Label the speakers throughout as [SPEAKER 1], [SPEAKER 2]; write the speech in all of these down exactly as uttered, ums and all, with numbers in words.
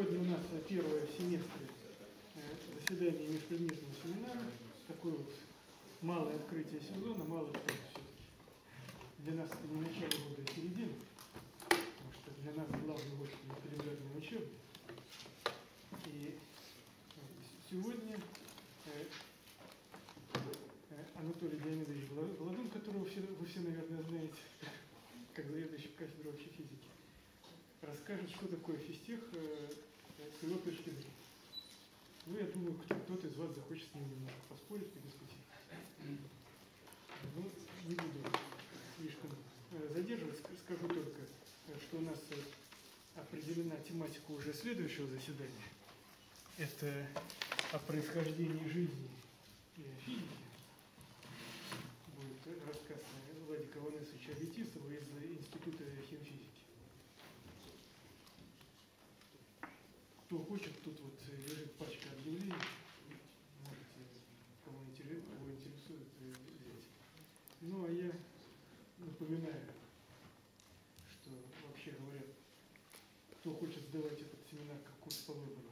[SPEAKER 1] Сегодня у нас первое в семестре заседание межпредметного семинара. Такое вот малое открытие сезона, мало что все-таки. Для нас это не начало года, а середина, потому что для нас главный год – календарный учебный. И сегодня Анатолий Леонидович Голодун, которого все, вы все, наверное, знаете, как заведующий кафедрой общей физики, расскажет, что такое физтех с его точки зрения. Ну, я думаю, кто-то из вас захочет с ним немного поспорить, подискутировать. Ну, не буду слишком задерживать, скажу только, что у нас определена тематика уже следующего заседания. Это о происхождении жизни и о физике. Будет рассказ Владика Ванесовича Аветисова из Института химфизики. Кто хочет, тут вот лежит пачка объявлений. Можете, кому интересует, кого интересует, взять. Ну, а я напоминаю, что вообще говорят, кто хочет сдавать этот семинар как курс по выбору,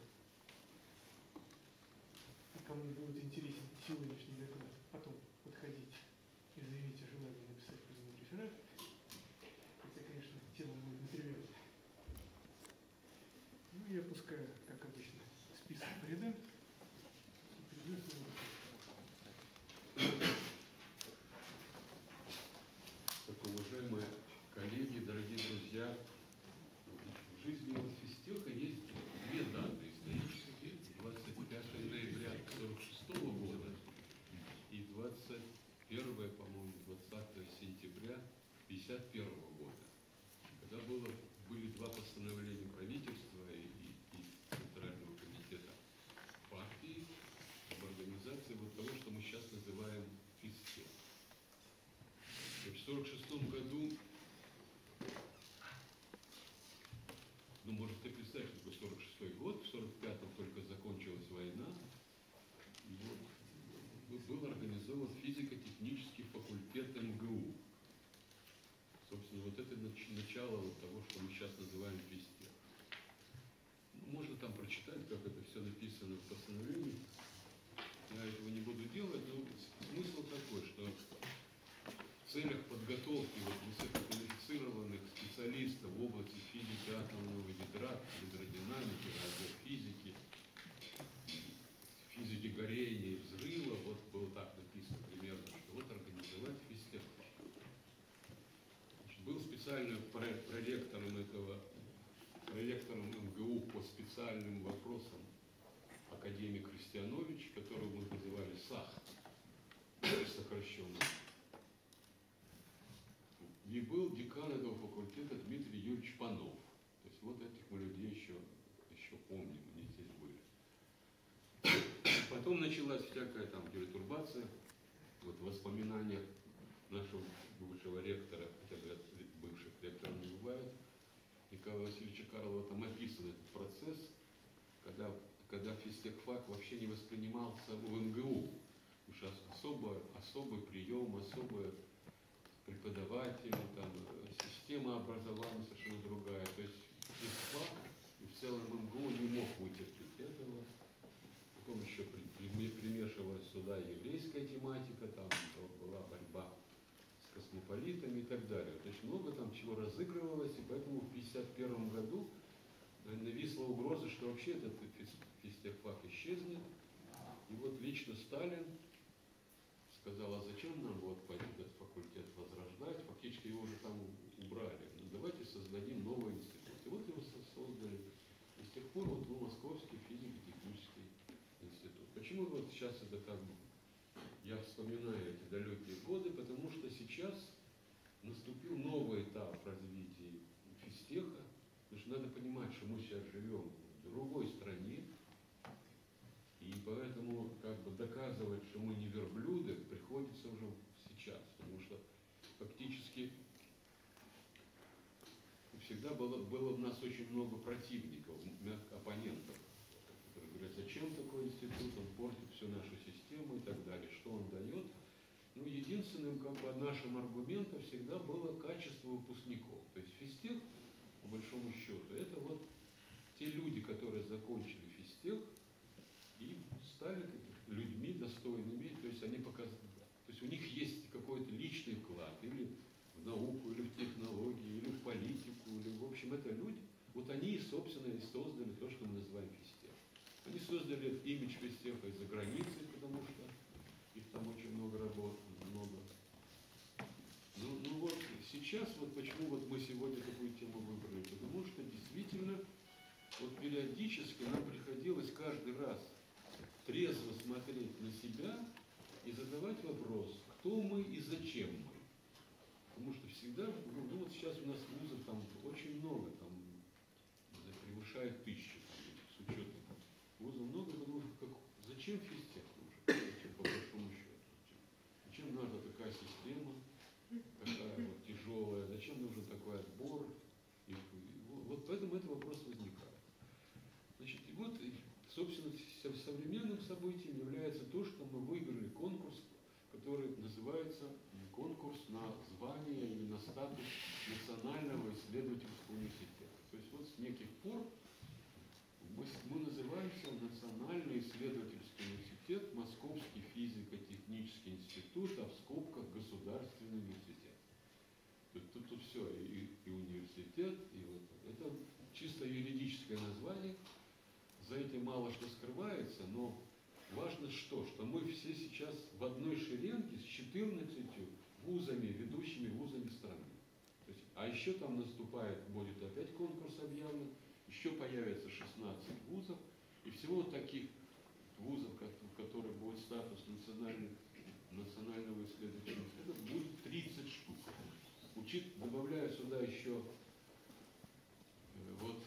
[SPEAKER 1] и кому будет интересен сегодняшний доклад, потом подходите и заявите желание написать по нему реферат. Это, конечно, тема будет неприятная. Ну, я пускаю, как обычно, список по рядам.
[SPEAKER 2] Так, уважаемые коллеги, дорогие друзья, в жизни физтеха есть две даты исторические. двадцать пятое ноября сорок шестого года и двадцать первое, по-моему, двадцатое сентября пятьдесят первого года, когда было, были два постановления правительства и, и, и Центрального комитета партии об организации вот того, что мы сейчас называем физтех. В сорок шестом году, ну, можете представить, что такое сорок шестой год, в сорок пятом только закончилась война, и вот был организован физико-технический факультет эм гэ у. Собственно, вот это начало вот того, что мы сейчас называем физтех. Ну, можно там прочитать, как это все написано в постановлении. Я этого не буду делать, но смысл такой, что в целях подготовки вот высококвалифицированных специалистов в области физики атомного ядра, гидродинамики, радиофизики, физики горения и взрыва, вот было так написано примерно, что вот организовать физтех. Был специальным проректором этого, проректором эм гэ у по специальным вопросам академик Христианович, которого мы называли САХ, сокращенно. И был декан этого факультета Дмитрий Юрьевич Панов. То есть вот этих мы людей еще, еще помним, они здесь были. Потом началась всякая там перетурбация. Вот в воспоминаниях нашего бывшего ректора, хотя бы бывших ректоров не бывает, Николая Васильевича Карлова, там описан этот процесс, когда, когда физтехфак вообще не воспринимался в эм гэ у. Потому что особо, особый прием, особое преподаватели, там, система образования совершенно другая. То есть физтех и в целом эм гэ у не мог вытерпеть этого. Потом еще примешивалась сюда еврейская тематика, там была борьба с космополитами и так далее. То есть много там чего разыгрывалось, и поэтому в тысяча девятьсот пятьдесят первом году нависла угроза, что вообще этот физтехфак исчезнет. И вот лично Сталин сказал, а зачем нам вот этот факультет возрождать, фактически его уже там убрали. Ну, давайте создадим новый институт. И вот его создали. И с тех пор вот был Московский физико-технический институт. Почему вот сейчас это как бы, я вспоминаю эти далекие годы, потому что сейчас наступил новый этап развития физтеха, потому что надо понимать, что мы сейчас живем в другой стране, и поэтому как бы доказывать, что мы не верблюды, приходится уже сейчас, потому что фактически всегда было, было у нас очень много противников, оппонентов, которые говорят, зачем такой институт, он портит всю нашу систему и так далее, что он дает. Ну, единственным как бы нашим аргументом всегда было качество выпускников. То есть физтех, по большому счету, это вот те люди, которые закончили физтех и стали людьми достойными, то есть они показали, то есть у них есть какой-то личный вклад или в науку, или в технологии, или в политику, или в общем это люди, вот они, собственно, и создали то, что мы называем физтех. Они создали имидж физтеха из-за границы, потому что их там очень много работ, много. Ну, ну вот сейчас, вот почему вот мы сегодня такую тему выбрали, потому что действительно вот периодически нам приходилось каждый раз трезво смотреть на себя и задавать вопрос, кто мы и зачем мы. Потому что всегда, ну, ну вот сейчас у нас вузов там очень много, там превышает тысячи, с учетом вузов много, потому что как, зачем физтех нужен, зачем, по большому счету, зачем, зачем нужна такая система, такая вот тяжелая, зачем нужен такой отбор, и, и, вот поэтому этот вопрос возникает. Значит, и вот, собственно, современным событием является то, что мы выиграли конкурс, который называется конкурс на звание или на статус национального исследовательского университета. То есть вот с неких пор мы, мы называемся Национальный исследовательский университет, Московский физико-технический институт, а в скобках Государственный университет. Тут, тут, тут все, и, и университет, и вот это чисто юридическое название. За этим мало что скрывается, но важно что, что мы все сейчас в одной шеренге с четырнадцатью вузами, ведущими вузами страны. То есть, а еще там наступает, будет опять конкурс объявлен, еще появится шестнадцать вузов, и всего таких вузов, у которых будет статус национального, национального исследовательского института, будет тридцать штук. Учит, добавляю сюда еще э, вот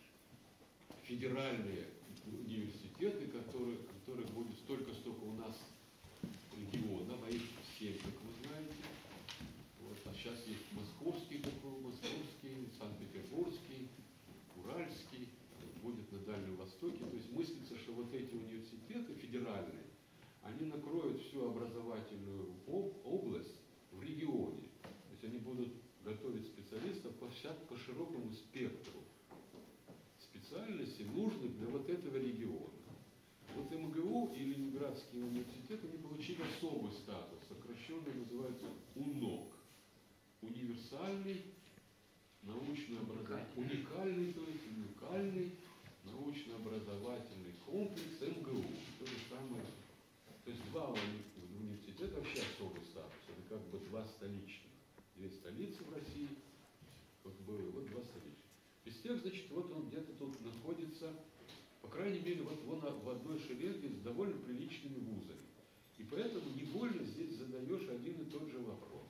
[SPEAKER 2] федеральные университеты, которые, которые будет столько-столько у нас регионов, а их семь, как вы знаете. Вот, а сейчас есть московский такой, московский, Санкт-Петербургский, Уральский, будет на Дальнем Востоке. То есть мыслится, что вот эти университеты федеральные, они накроют всю образовательную область в регионе. То есть они будут готовить специалистов по, по широкому спектру специальностей, нужных для вот этого региона. Вот МГУ и Ленинградский университет, они получили особый статус, сокращенно называется УНОК. Универсальный научно-образовательный, уникальный, то есть уникальный научно-образовательный комплекс МГУ. То же самое. То есть два университета вообще особый статус. Это как бы два столичных. Две столицы в России, вот было, вот два столичных. Физтех, значит, вот он где-то тут находится, по крайней мере, вот он в одной шеренге с довольно приличными вузами. И поэтому невольно здесь задаешь один и тот же вопрос.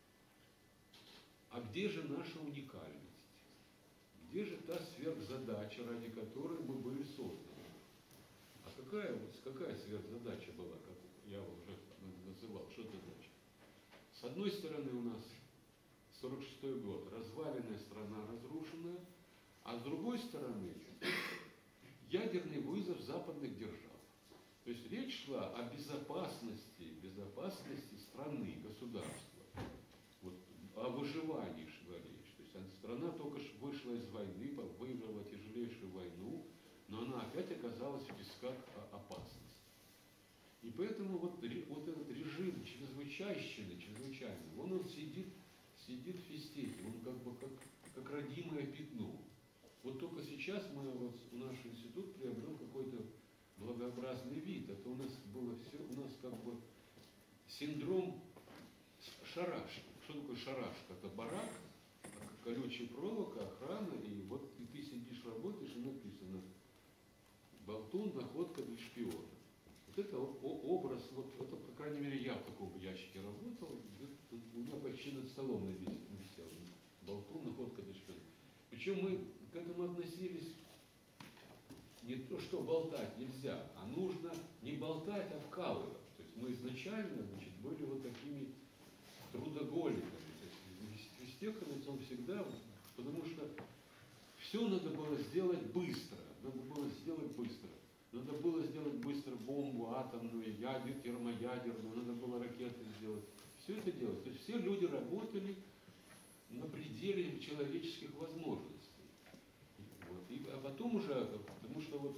[SPEAKER 2] А где же наша уникальность? Где же та сверхзадача, ради которой мы были созданы? А какая, какая сверхзадача была, как я уже называл, что это значит? С одной стороны у нас сорок шестой год, разваленная страна, разрушенная, а с другой стороны ядерный вызов западных держав. То есть речь шла о безопасности, безопасности страны, государства. Вот, о выживании шла речь. То есть страна только что вышла из войны, выиграла тяжелейшую войну, но она опять оказалась в тисках опасности. И поэтому вот, вот этот режим чрезвычайщины, чрезвычайный, он, он сидит, сидит в физтехе, он как бы как, как родимое пятно. Вот только сейчас мы, вот, наш институт приобрел какой-то благообразный вид. Это у нас было все, у нас как бы синдром шарашки. Что такое шарашка? Это барак, колючая проволока, охрана, и вот и ты сидишь, работаешь, и написано «Болтун, находка для шпиона». Вот это образ, вот это, по крайней мере, я в таком ящике работал, у меня почти над столом висел «Болтун, находка для шпиона». Причем мы к этому относились не то, что болтать нельзя, а нужно не болтать, а вкалывать. То есть мы изначально, значит, были вот такими трудоголиками. Физтеховец он всегда, потому что все надо было сделать быстро. Надо было сделать быстро. Надо было сделать быстро бомбу атомную, ядер, термоядерную, надо было ракеты сделать. Все это делать. То есть все люди работали на пределе человеческих возможностей. Вот. И, а потом уже, потому что что вот...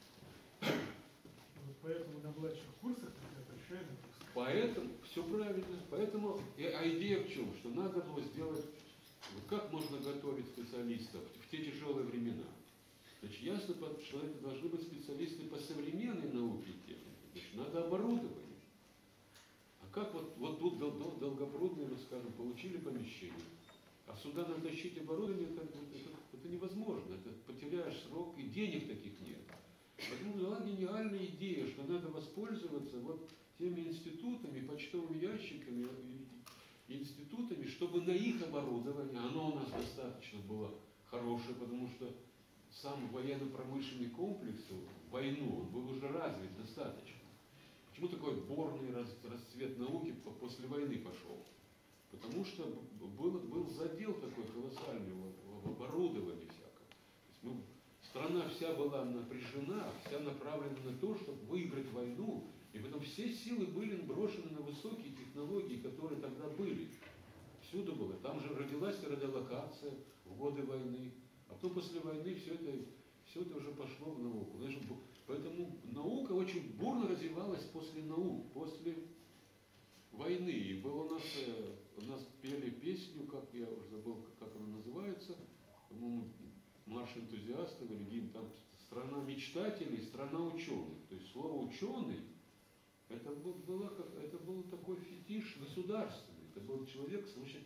[SPEAKER 1] Вот поэтому на младших курсах такая большая нагрузка.
[SPEAKER 2] Поэтому, все правильно, поэтому, и, а идея в чем? Что надо было сделать, вот как можно готовить специалистов в те тяжелые времена? Значит, ясно, что это должны быть специалисты по современной науке и технике. Значит, надо оборудование. А как вот, вот тут дол, дол, долгопрудные, вот скажем, получили помещение, а сюда надо тащить оборудование, это, это, это невозможно, это потеряешь срок, и денег таких нет. Поэтому была гениальная идея, что надо воспользоваться вот теми институтами, почтовыми ящиками, институтами, чтобы на их оборудование, оно у нас достаточно было хорошее, потому что сам военно-промышленный комплекс в войну, он был уже развит достаточно. Почему такой бурный расцвет науки после войны пошел? Потому что был, был задел такой колоссальный в оборудовании всяком. То есть, ну, страна вся была напряжена, вся направлена на то, чтобы выиграть войну, и потом все силы были брошены на высокие технологии, которые тогда были. Всюду было. Там же родилась радиолокация в годы войны, а потом после войны все это, все это уже пошло в науку. Значит, поэтому наука очень бурно развивалась после наук, после войны. И было у нас, у нас пели песню, как я уже забыл, как она называется, по-моему, марш энтузиастов или гимн, там страна мечтателей, страна ученых. То есть слово ученый, это был, было, это был такой фетиш государственный. Это был человек с, выше,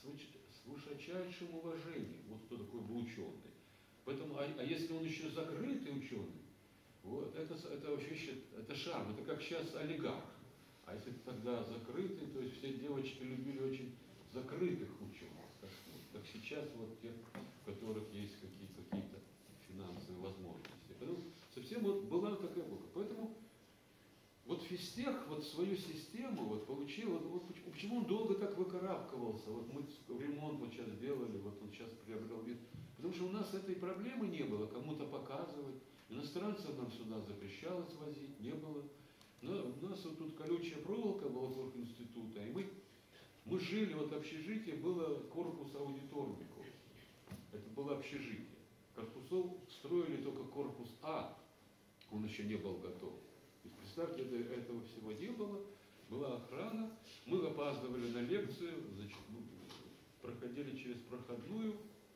[SPEAKER 2] с высочайшим уважением. Вот кто такой был ученый. Поэтому, а, а если он еще закрытый ученый, вот, это, это вообще это шарм, это как сейчас олигарх. А если тогда закрытый, то есть все девочки любили очень закрытых ученых. Так, так сейчас вот тех, у которых есть какие-то какие финансовые возможности. Поэтому совсем вот была такая эпоха. Поэтому вот физтех вот свою систему вот получил, вот, вот, почему он долго так выкарабкивался, вот мы ремонт вот сейчас делали, вот он сейчас приобрел вид, потому что у нас этой проблемы не было, кому-то показывать, иностранцев нам сюда запрещалось возить, не было. Но у нас вот тут колючая проволока была вокруг института, и мы, мы жили, вот общежитие было корпус аудиторников, это было общежитие. Корпусов строили только корпус А, он еще не был готов. Представьте, этого всего не было, была охрана, мы опаздывали на лекцию, значит, проходили через проходную,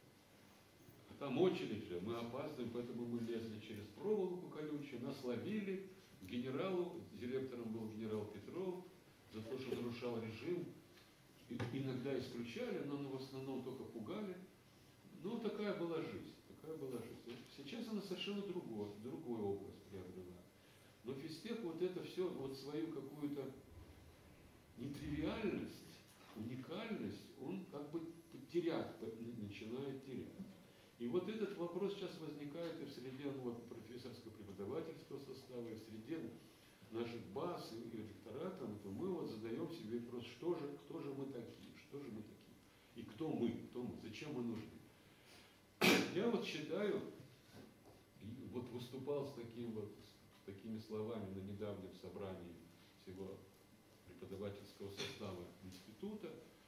[SPEAKER 2] а там очередь же, мы опаздываем, поэтому мы лезли через проволоку колючую, нас ловили, генералу, директором был генерал Петров, за то, что нарушал режим, иногда исключали, но в основном только пугали. Ну, такая была жизнь, такая была жизнь. Сейчас она совершенно другой, другой образ приобрела. Но физтех вот это все, вот свою какую-то нетривиальность, уникальность, он как бы терять, начинает терять. И вот этот вопрос сейчас возникает и в среде ну, вот, профессорско-преподавательского состава, и в среде наших баз и ректоратов, то мы вот задаем себе вопрос, что же, кто же мы такие, что же мы такие, и кто мы, кто мы, зачем мы нужны. Я вот считаю, вот выступал с таким вот такими словами на недавнем собрании всего преподавательского состава института,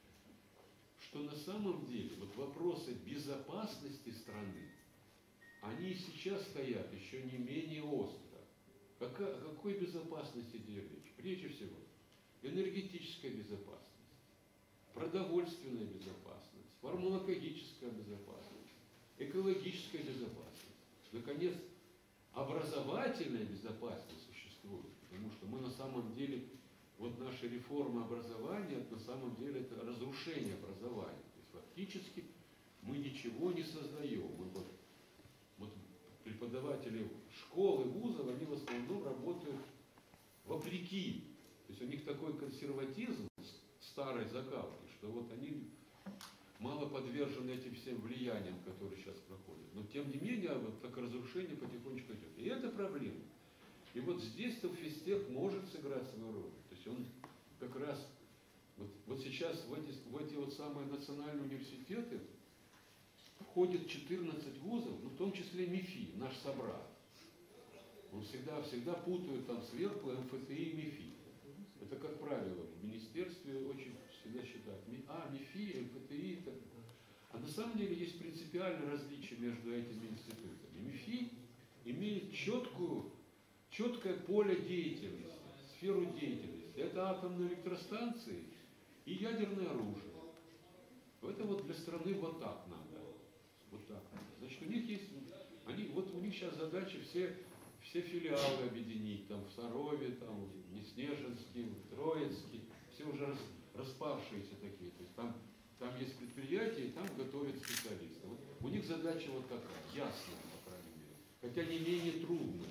[SPEAKER 2] что на самом деле вот вопросы безопасности страны, они сейчас стоят еще не менее остро. Какая, о какой безопасности идет речь? Прежде всего, энергетическая безопасность, продовольственная безопасность, фармакологическая безопасность, экологическая безопасность. Наконец, образовательная безопасность существует, потому что мы на самом деле, вот наша реформа образования, это на самом деле это разрушение образования. То есть фактически мы ничего не создаем. Мы вот, вот преподаватели школ и вузов, они в основном работают вопреки. То есть у них такой консерватизм старой закалки, что вот они мало подвержены этим всем влияниям, которые сейчас проходят. Но тем не менее, вот так разрушение потихонечку идет. И это проблема. И вот здесь-то физтех может сыграть свою роль. То есть он как раз, вот, вот сейчас в эти, в эти вот самые национальные университеты входит четырнадцать вузов, ну, в том числе МИФИ, наш собрат. Он всегда, всегда путают там сверху эм эф тэ и и МИФИ. Это, как правило, в министерстве очень всегда считают. А, МИФИ, эм эф тэ и. Это... А на самом деле есть принципиальное различие между этими институтами. МИФИ имеет четкую, четкое поле деятельности, сферу деятельности. Это атомные электростанции и ядерное оружие. Это вот для страны вот так надо. Вот так. Значит, у них есть, они, вот у них сейчас задача все, все филиалы объединить, там в Сарове, там в Неснежинске, в Троицке, все уже рас, распавшиеся такие. То есть там, там есть предприятия, и там готовят специалисты. Вот у них задача вот такая, ясная, по крайней мере, хотя не менее трудная.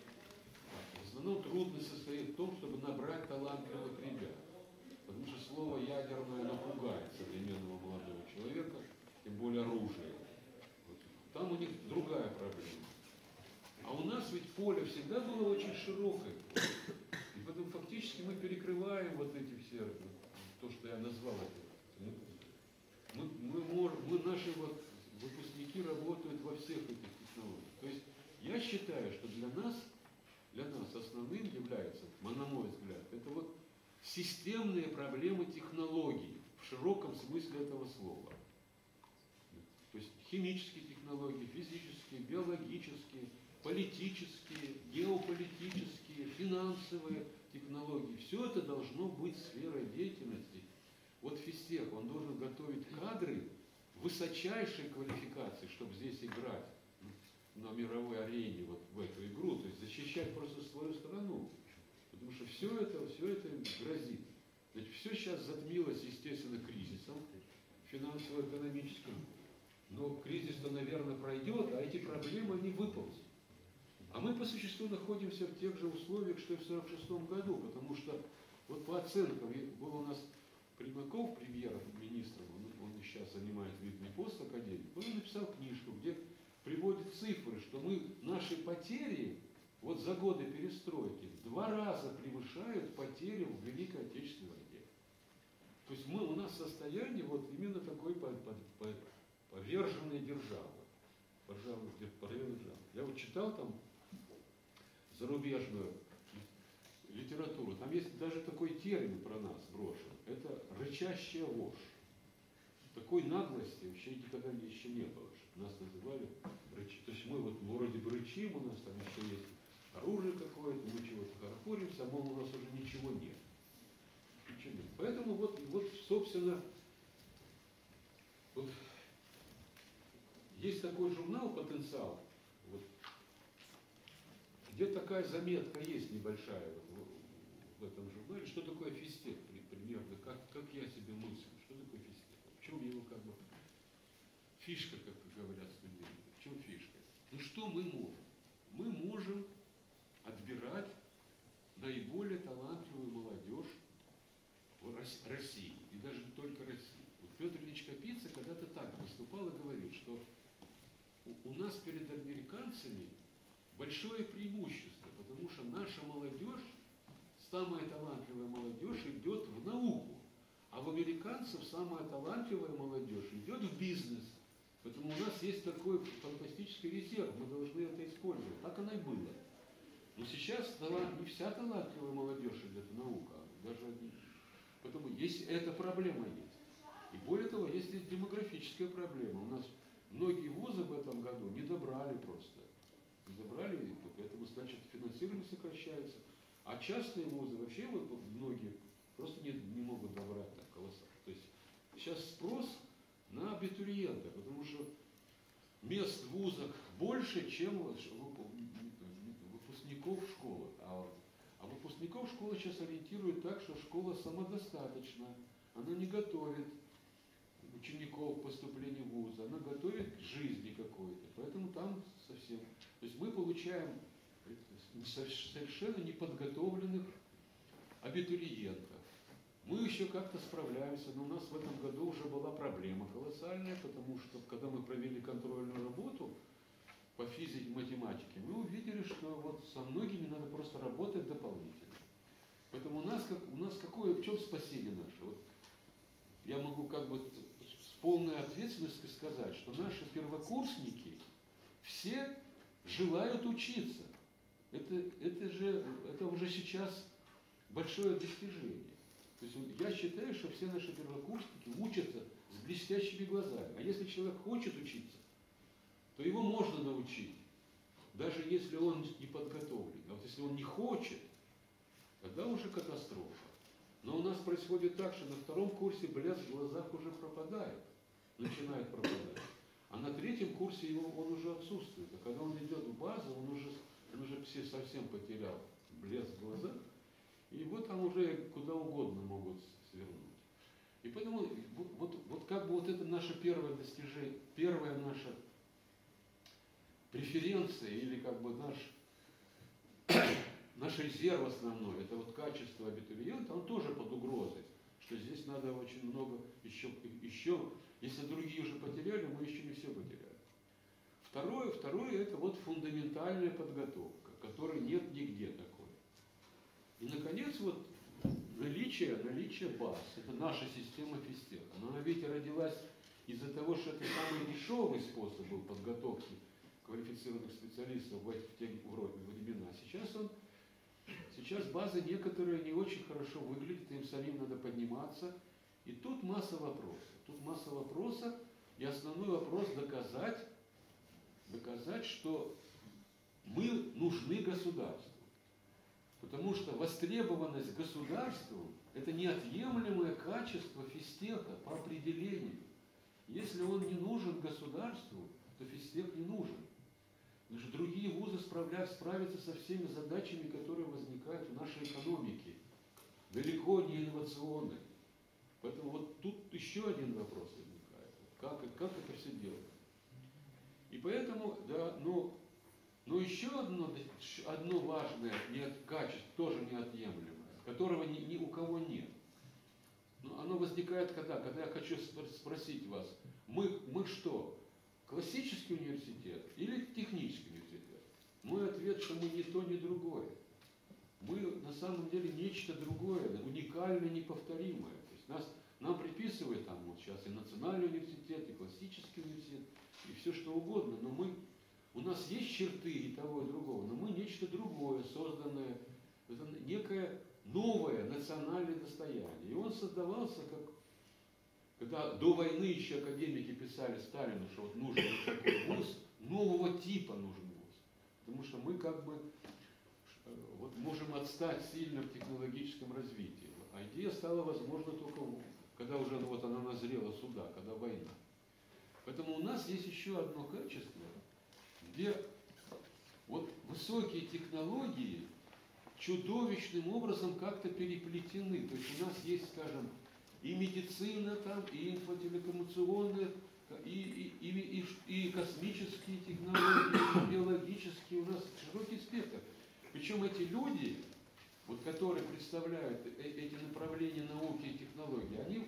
[SPEAKER 2] В основном трудность состоит в том, чтобы набрать талантливых ребят. Потому что слово ядерное напугает современного молодого человека, тем более оружие. Вот. Там у них другая проблема. А у нас ведь поле всегда было очень широкое. И поэтому фактически мы перекрываем вот эти все, то, что я назвал это. Мы, мы, можем, мы наши вот выпускники работают во всех этих технологиях. То есть я считаю, что для нас, для нас основным является, на мой взгляд, это вот системные проблемы технологий в широком смысле этого слова. То есть химические технологии, физические, биологические, политические, геополитические, финансовые технологии. Все это должно быть сферой деятельности. Вот физтех, он должен готовить кадры высочайшей квалификации, чтобы здесь играть на мировой арене вот в эту игру, то есть защищать просто свою страну. Потому что все это, все это грозит. Значит, все сейчас затмилось, естественно, кризисом финансово-экономическим. Но кризис-то, наверное, пройдет, а эти проблемы, они выползут. А мы по существу находимся в тех же условиях, что и в сорок шестом году, потому что вот по оценкам, был у нас Примаков, премьер-министром, он, он сейчас занимает видный пост академик, он написал книжку, где приводит цифры, что мы, наши потери вот за годы перестройки в два раза превышают потери в Великой Отечественной войне. То есть мы, у нас состояние вот именно такой поверженной державы. Пожалуй, поверженной державы. Я вот читал там зарубежную литературу, там есть даже такой термин про нас брошен. Это рычащая ложь. Такой наглости вообще никогда еще не было. Нас называли рычи. То есть мы вот вроде бы рычим, у нас там еще есть оружие какое-то, мы чего-то хорохоримся, а мол, у нас уже ничего нет. Ничего нет. Поэтому вот, вот собственно, вот, есть такой журнал «Потенциал», вот, где такая заметка есть небольшая вот, в, в этом журнале, что такое физтех, примерно, как, как я себе мыслю, что такое физтех, в чем его как бы фишка, как говорят студенты, в чем фишка? Ну что мы можем? Мы можем отбирать наиболее талантливую молодежь в России, и даже не только России. Вот Петр Ильич Капица когда-то так выступал и говорил, что у, у нас перед американцами большое преимущество, потому что наша молодежь, самая талантливая молодежь идет в науку, а у американцев самая талантливая молодежь идет в бизнес. Поэтому у нас есть такой фантастический резерв, мы должны это использовать. Так оно и было. Но сейчас не вся талантливая молодежь идет в науку, даже поэтому есть эта проблема есть. И более того, есть и демографическая проблема. У нас многие вузы в этом году не добрали просто. Не добрали, поэтому, значит, финансирование сокращается. А частные вузы вообще вот многие просто не, не могут добрать так колоссально. То есть сейчас спрос на абитуриента, потому что мест в вузах больше, чем выпускников школы. А, а выпускников школы сейчас ориентируют так, что школа самодостаточна, она не готовит учеников к поступлению в вуз, она готовит к жизни какой-то. Поэтому там совсем... То есть мы получаем совершенно неподготовленных абитуриентов. Мы еще как-то справляемся, но у нас в этом году уже была проблема колоссальная, потому что, когда мы провели контрольную работу по физике и математике, мы увидели, что вот со многими надо просто работать дополнительно. Поэтому у нас, как, у нас какое, в чем спасение наше? Вот я могу как бы с полной ответственностью сказать, что наши первокурсники все желают учиться. Это, это же это уже сейчас большое достижение. То есть я считаю, что все наши первокурсники учатся с блестящими глазами. А если человек хочет учиться, то его можно научить. даже если он и подготовлен. А вот если он не хочет, тогда уже катастрофа. Но у нас происходит так, что на втором курсе блеск в глазах уже пропадает, начинает пропадать. А на третьем курсе его, он уже отсутствует. А когда он идет в базу, он уже, он уже все совсем потерял блеск в глазах. И вот там уже куда угодно могут свернуть. И поэтому вот, вот, вот как бы вот это наше первое достижение, первая наша преференция или как бы наш, наш резерв основной, это вот качество абитуриента, он тоже под угрозой, что здесь надо очень много еще, еще, если другие уже потеряли, мы еще не все потеряли. Второе, второе это вот фундаментальная подготовка, которой нет нигде такой. И наконец вот наличие, наличие баз, это наша система физтеха. Но она ведь родилась из-за того, что это самый дешевый способ был подготовки квалифицированных специалистов в те времена. Сейчас, он, сейчас базы некоторые не очень хорошо выглядят, им самим надо подниматься. И тут масса вопросов. Тут масса вопросов, и основной вопрос доказать, доказать, что мы нужны государству. Потому что востребованность государству – это неотъемлемое качество физтеха по определению. Если он не нужен государству, то физтех не нужен. Потому что другие вузы справляются, справятся со всеми задачами, которые возникают в нашей экономике. Далеко не инновационные. Поэтому вот тут еще один вопрос возникает. Как, как это все делать? И поэтому, да, ну, но еще одно, одно важное нет, качество, тоже неотъемлемое, которого ни, ни у кого нет. Но оно возникает когда? Когда я хочу спросить вас, мы, мы что, классический университет или технический университет? Мой ответ, что мы ни то, ни другое. Мы на самом деле нечто другое, уникальное, неповторимое. То есть нас, нам приписывают там вот сейчас и национальный университет, и классический университет, и все что угодно, но мы... У нас есть черты и того, и другого, но мы нечто другое, созданное, это некое новое национальное достояние. И он создавался, как, когда до войны еще академики писали Сталину, что вот нужен вот такой вуз, нового типа нужен вуз. Потому что мы как бы вот можем отстать сильно в технологическом развитии. А идея стала возможна только, когда уже вот она назрела сюда, когда война. Поэтому у нас есть еще одно качество, где вот высокие технологии чудовищным образом как-то переплетены. То есть у нас есть, скажем, и медицина там, и инфотелекоммуникационные, и, и, и, и, и космические технологии, и биологические, у нас широкий спектр. Причем эти люди, вот, которые представляют эти направления науки и технологий, они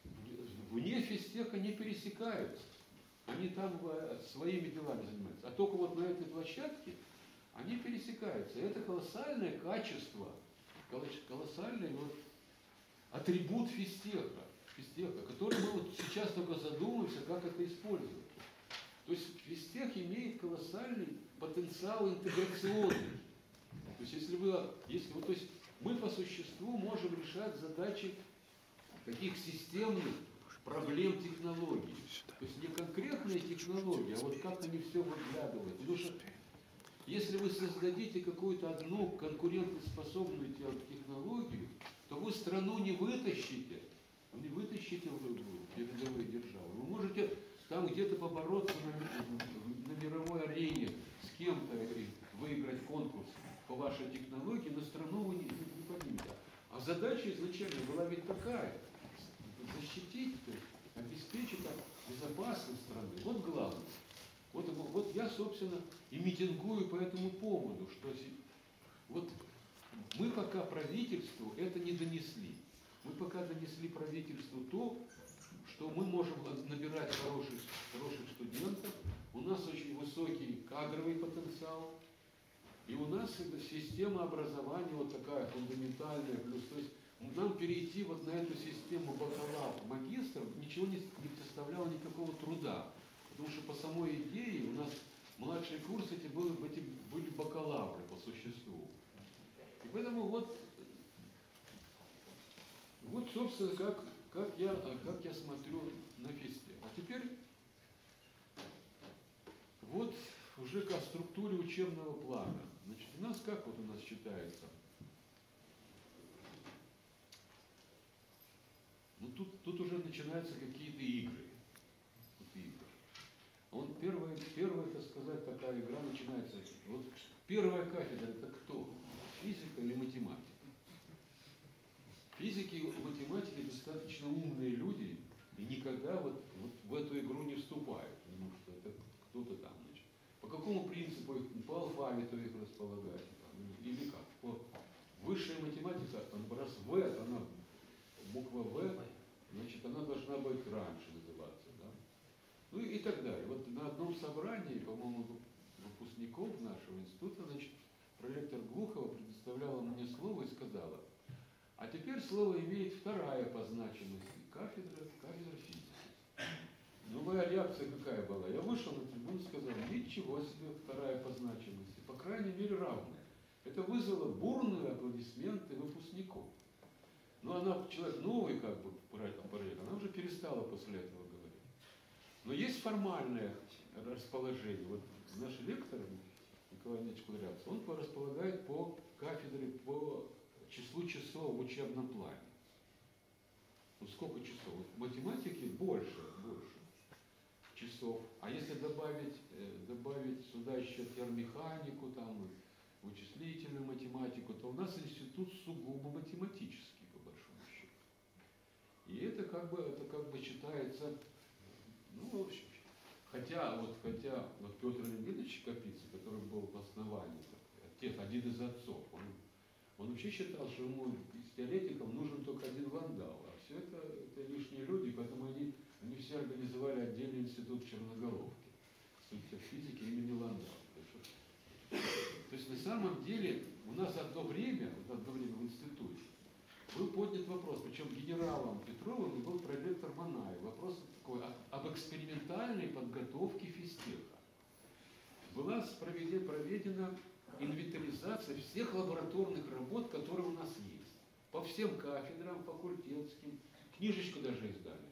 [SPEAKER 2] вне физтеха не пересекаются. Они там своими делами занимаются. А только вот на этой площадке они пересекаются. И это колоссальное качество, колоссальный вот атрибут физтеха, физтеха, который мы вот сейчас только задумаемся, как это использовать. То есть физтех имеет колоссальный потенциал интеграционный. То есть если вы, если вот, то есть мы по существу можем решать задачи таких системных проблем технологий. То есть не конкретные технологии, а вот как они все выглядывают. Потому что если вы создадите какую-то одну конкурентоспособную технологию, то вы страну не вытащите, не вытащите в передовые державы. Вы можете там где-то побороться на, на мировой арене с кем-то и выиграть конкурс по вашей технологии, но страну вы не, не поднимете. А задача изначально была ведь такая: защитить, обеспечить безопасность страны. Вот главное. Вот, вот я, собственно, и митингую по этому поводу, что вот мы пока правительству это не донесли. Мы пока донесли правительству то, что мы можем набирать хороших, хороших студентов, у нас очень высокий кадровый потенциал, и у нас система образования вот такая фундаментальная, плюс, то есть нам перейти вот на эту систему бакалавр, магистров ничего не, не составляло никакого труда. Потому что по самой идее у нас младшие курсы эти были, эти были бакалавры по существу. И поэтому вот, вот собственно, как, как, я, как я смотрю на физтех. А теперь вот уже
[SPEAKER 3] уже к структуре учебного плана. Значит, у нас как вот у нас считается? Ну тут, тут уже начинаются какие-то игры. Вот игры. Он первая, первая, так сказать, такая игра начинается. Вот первая кафедра это кто? Физика или математика? Физики и математики достаточно умные люди и никогда вот, вот в эту игру не вступают, потому что это кто-то там, значит. По какому принципу их, по алфавиту их располагать? Или как? По высшая математика, раз В, она, буква В, значит, она должна быть раньше называться, да? Ну и, и так далее. Вот на одном собрании, по-моему, выпускников нашего института, значит, проректор Глухова предоставляла мне слово и сказала: а теперь слово имеет вторая по значимости кафедра, кафедра физики. Ну, моя реакция какая была? Я вышел на трибуну и сказал: ничего себе, вторая по значимости, по крайней мере равная. Это вызвало бурные аплодисменты выпускников. Но она, человек новый, как бы, проект, она уже перестала после этого говорить. Но есть формальное расположение. Вот наш лектор, Николай Ильич Кудрявцев, он располагает по кафедре, по числу часов в учебном плане. Ну, сколько часов? В математике больше, больше часов. А если добавить, э, добавить сюда еще термеханику, там, вычислительную математику, то у нас институт сугубо математический, по большому счету. И это как бы, это как бы считается, ну, в общем, хотя вот, хотя вот Петр Леонидович Капица, который был в основании, отец, один из отцов, он, он вообще считал, что ему из теоретиков нужен только один Ландау, а все это, это лишние люди, поэтому они, они все организовали отдельный институт в Черноголовке, институт физики имени Ландау. То есть на самом деле у нас одно время, вот одно время в институте, был поднят вопрос, причем генералом Петровым был проректор Манаев. Вопрос такой об экспериментальной подготовке физтеха. Была проведена, проведена инвентаризация всех лабораторных работ, которые у нас есть. По всем кафедрам, факультетским, книжечку даже издали.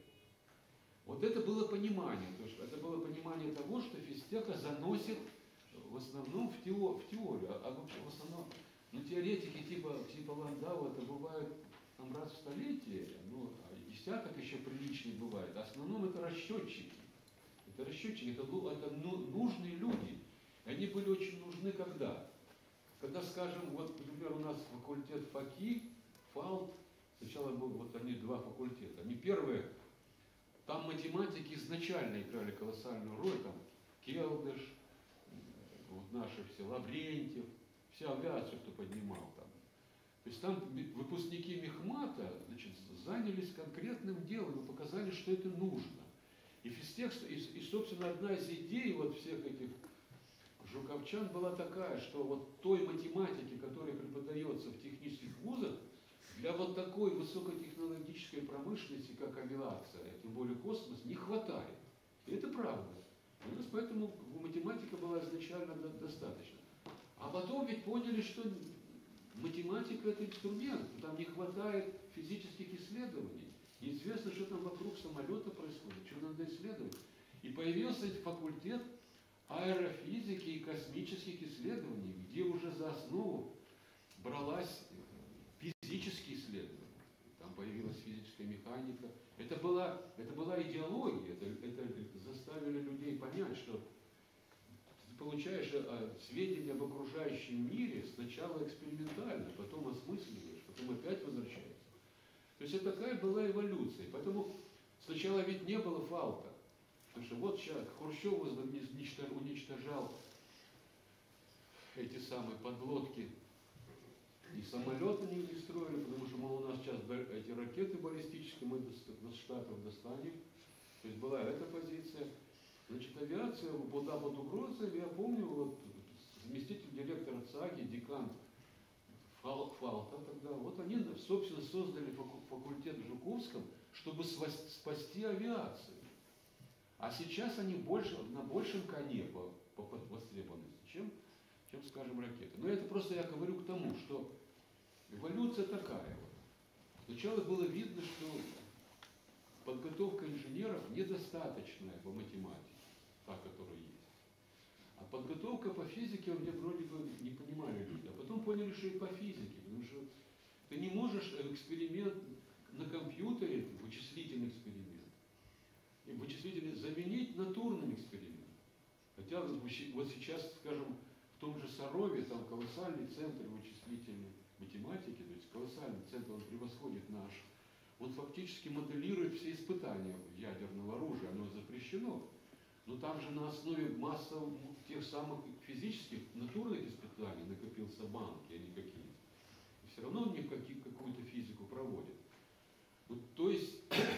[SPEAKER 3] Вот это было понимание, то есть это было понимание того, что физтеха заносит в основном в, тео, в теорию, а вообще в основном, ну, теоретики типа, типа Ландау, это бывает там раз в столетие, ну, а десяток еще приличный бывает. В основном это расчетчики. Это расчетчики, это, это ну, нужные люди. И они были очень нужны когда? Когда, скажем, вот, например, у нас факультет ФАКИ, ФАЛТ, сначала был, вот они два факультета. Они первые, там математики изначально играли колоссальную роль, там Келдыш, вот наши все, Лаврентьев, вся авиацию, кто поднимал там. То есть там выпускники Мехмата, значит, занялись конкретным делом и показали, что это нужно. И физтех, и, и, собственно, одна из идей вот всех этих жуковчан была такая, что вот той математики, которая преподается в технических вузах, для вот такой высокотехнологической промышленности, как авиация, тем более космос, не хватает. И это правда. У нас поэтому математика была изначально достаточно. А потом ведь поняли, что математика это инструмент, там не хватает физических исследований. Неизвестно, что там вокруг самолета происходит, что надо исследовать. И появился факультет аэрофизики и космических исследований, где уже за основу бралась физические исследования. Там появилась физическая механика. Это была, это была идеология, это, это заставили людей понять, что ты получаешь а, сведения об окружающем мире сначала экспериментально, потом осмысливаешь, потом опять возвращаешься. То есть это такая была эволюция. Поэтому сначала ведь не было ФАЛТа. Потому что вот сейчас Хрущев уничтожал эти самые подлодки. И самолеты не строили, потому что, мол, у нас сейчас эти ракеты баллистические, мы до Штатов достанем. То есть была эта позиция. Значит, авиация была под угрозой. Я помню, вот заместитель директора ЦАГИ, декан ФАЛТа тогда, вот они, собственно, создали факультет в Жуковском, чтобы спасти авиацию. А сейчас они больше, на большем коне по, по востребованности, чем, чем, скажем, ракеты. Но это просто я говорю к тому, что эволюция такая. Сначала было видно, что подготовка инженеров недостаточная по математике, та, которая есть. А подготовка по физике, где вроде бы не понимали люди. А потом поняли, что и по физике. Потому что ты не можешь эксперимент на компьютере, вычислительный эксперимент, и вычислительный заменить натурным экспериментом. Хотя вот сейчас, скажем, в том же Сарове, там колоссальный центр вычислительной математики, то есть колоссальный центр, он превосходит наш. Он фактически моделирует все испытания ядерного оружия, оно запрещено. Но там же на основе массы тех самых физических, натурных испытаний накопился банки, а не какие-то. И все равно в них какую-то физику проводят. Вот, то есть,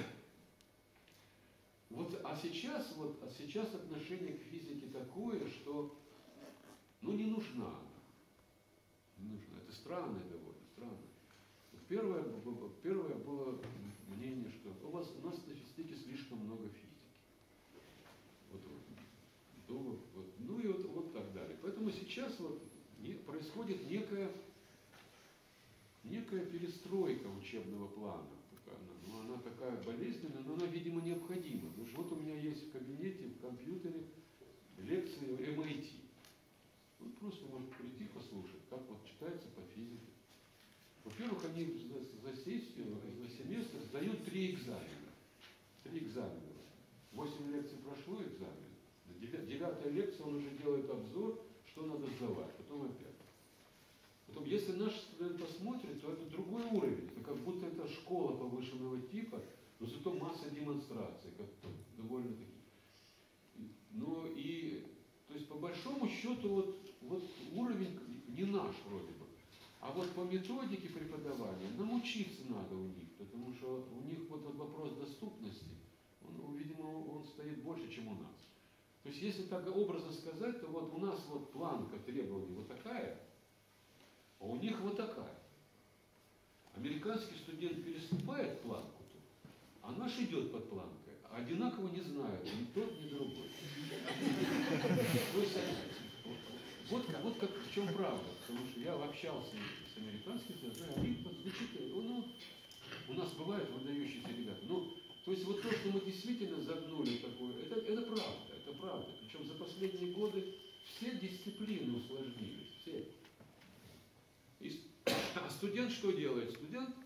[SPEAKER 3] вот, а сейчас, вот, а сейчас отношение к физике такое, что, ну, не нужна она. Не нужна. Это странно довольно, странно. Вот первое, первое было мнение, что у вас у нас на физике слишком много физики. Вот, вот, вот, ну и вот, вот так далее. Поэтому сейчас вот не, происходит некая, некая перестройка учебного плана. Ну, она такая болезненная, но она, видимо, необходима. Потому что вот у меня есть в кабинете, в компьютере лекции эм ай ти. Он просто может прийти послушать, как вот читается по физике. Во-первых, они за, за сессию, за семестр сдают три экзамена. Три экзамена. Восемь лекций прошло экзамен. Девятая лекция, он уже делает обзор, что надо сдавать. Потом опять. Потом, если наш студент посмотрит, то это другой уровень. Это как будто это школа повышенного типа, но зато масса демонстраций, как довольно-таки. Ну и, то есть по большому счету, вот, вот уровень не наш вроде бы. А вот по методике преподавания нам учиться надо у них, потому что у них вот этот вопрос доступности, он, видимо, он стоит больше, чем у нас. То есть если так образно сказать, то вот у нас вот планка требований вот такая, а у них вот такая. Американский студент переступает планку, а наш идет под планкой, а одинаково не знают ни тот, ни другой. То есть, вот, вот как в чем правда, потому что я общался с американскими студентами, они подзвучили, ну, у нас бывают выдающиеся ребята, ну, то есть вот то, что мы действительно загнули такое, это, это правда, это правда. Причем за последние годы все дисциплины усложнились, все. И, а студент что делает? Студент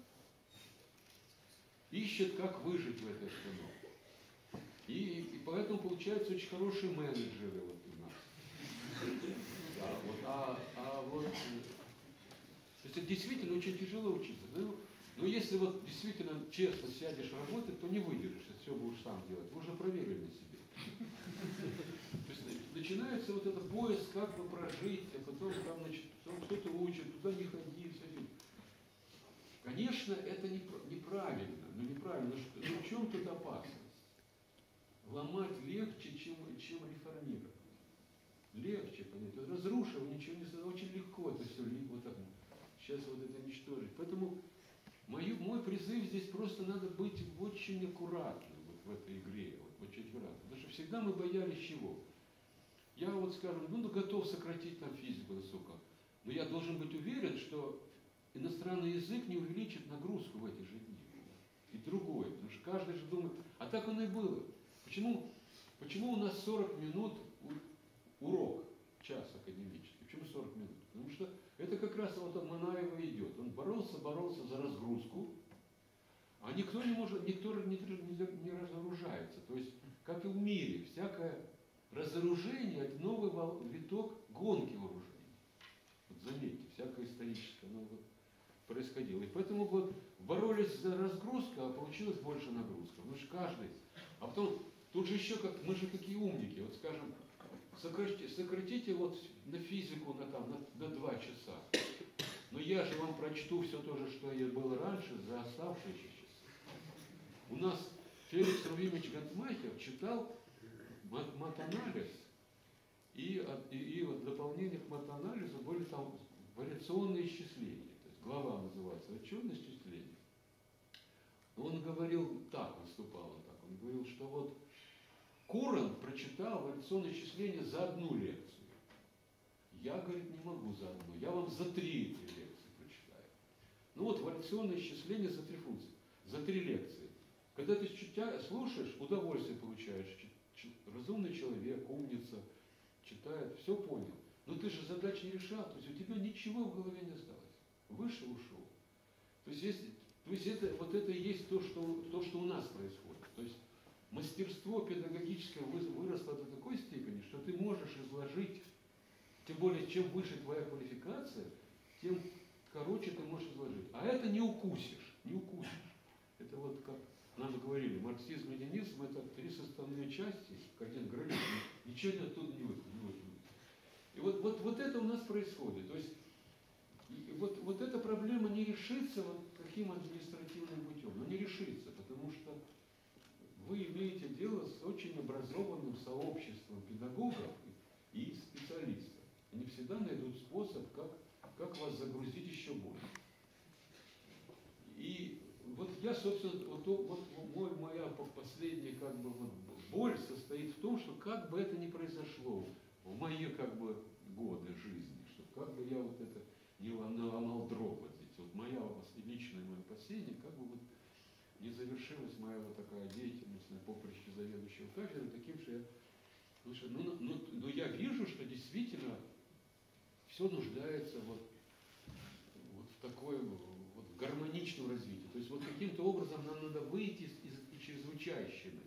[SPEAKER 3] ищет, как выжить в этой обстановке. И, и поэтому получаются очень хорошие менеджеры вот у нас. Да, вот, а, а вот, то есть это действительно очень тяжело учиться. Ну, но если вот действительно честно сядешь работать, то не выдержишь, если все будешь сам делать. Вы уже проверили на себе. То есть начинается вот этот поиск, как бы прожить, а потом там, значит, кто-то учит, туда не ходи, все это. Конечно, это неправильно, но неправильно, но в чем тут опасность? Ломать легче, чем, чем реформировать. Легче, понятно. Разрушив, ничего не сделать, очень легко это все вот так. Сейчас вот это уничтожить. Поэтому мой, мой призыв здесь просто надо быть очень аккуратным вот в этой игре, вот, очень аккуратным. Потому что всегда мы боялись чего? Я вот, скажем, ну, готов сократить там физику настолько, но я должен быть уверен, что иностранный язык не увеличит нагрузку в эти же дни. И другое, потому что каждый же думает, а так оно и было. Почему, почему у нас сорок минут урок, час академический? Почему сорок минут? Потому что это как раз вот от Манаева идет. Он боролся, боролся за разгрузку, а никто не может, никто не, не, не разоружается. То есть, как и в мире, всякое разоружение – это новый виток гонки вооружений. Вот заметьте, всякое историческое оно вот происходило. И поэтому вот боролись за разгрузку, а получилось больше нагрузка. Потому что каждый. А потом, тут же еще как, мы же такие умники, вот скажем, сократите, сократите вот на физику на, там, на, на два часа. Но я же вам прочту все то же, что я было раньше, за оставшиеся часы. У нас Феликс Рувимович Гантмайхер читал мат, матанализ, и, и, и вот в дополнение к матанализу были там вариационные исчисления. То есть глава называется «Вариационные исчисления». Он говорил так, выступал он так, он говорил, что вот Курант прочитал вариационные исчисления за одну лекцию. Я, говорит, не могу за одну, я вам за три эти лекции прочитаю. Ну вот вариационные исчисления за три функции, за три лекции. Когда ты слушаешь, удовольствие получаешь. Разумный человек, умница, читает, все понял. Но ты же задач не решал, то есть у тебя ничего в голове не осталось. Вышел, ушел. То есть, если, то есть это, вот это и есть то что, то, что у нас происходит. То есть мастерство педагогическое выросло до такой степени, что ты можешь изложить, тем более, чем выше твоя квалификация, тем короче ты можешь изложить. А это не укусишь, не укусишь. Это вот как нам говорили, марксизм, ленинизм — это три составные части, как один гранит, ничего оттуда не выходит. И вот, вот, вот это у нас происходит. То есть и вот, вот эта проблема не решится вот таким административным путем. Но не решится, потому что вы имеете дело с очень образованным сообществом педагогов и специалистов. Они всегда найдут способ, как, как вас загрузить еще больше. И вот я, собственно, вот, вот мой, моя последняя как бы, вот, боль состоит в том, что как бы это ни произошло в мои как бы, годы жизни, что как бы я вот это не ломал дров вот здесь. Вот моя личное мое опасение, как бы вот не завершилась моя вот такая деятельность на поприще заведующего кафедры таким, что я... Потому что, ну, ну, ну, я вижу, что действительно все нуждается вот, вот в такой вот гармоничном развитии. То есть вот каким-то образом нам надо выйти из, из чрезвычайщины.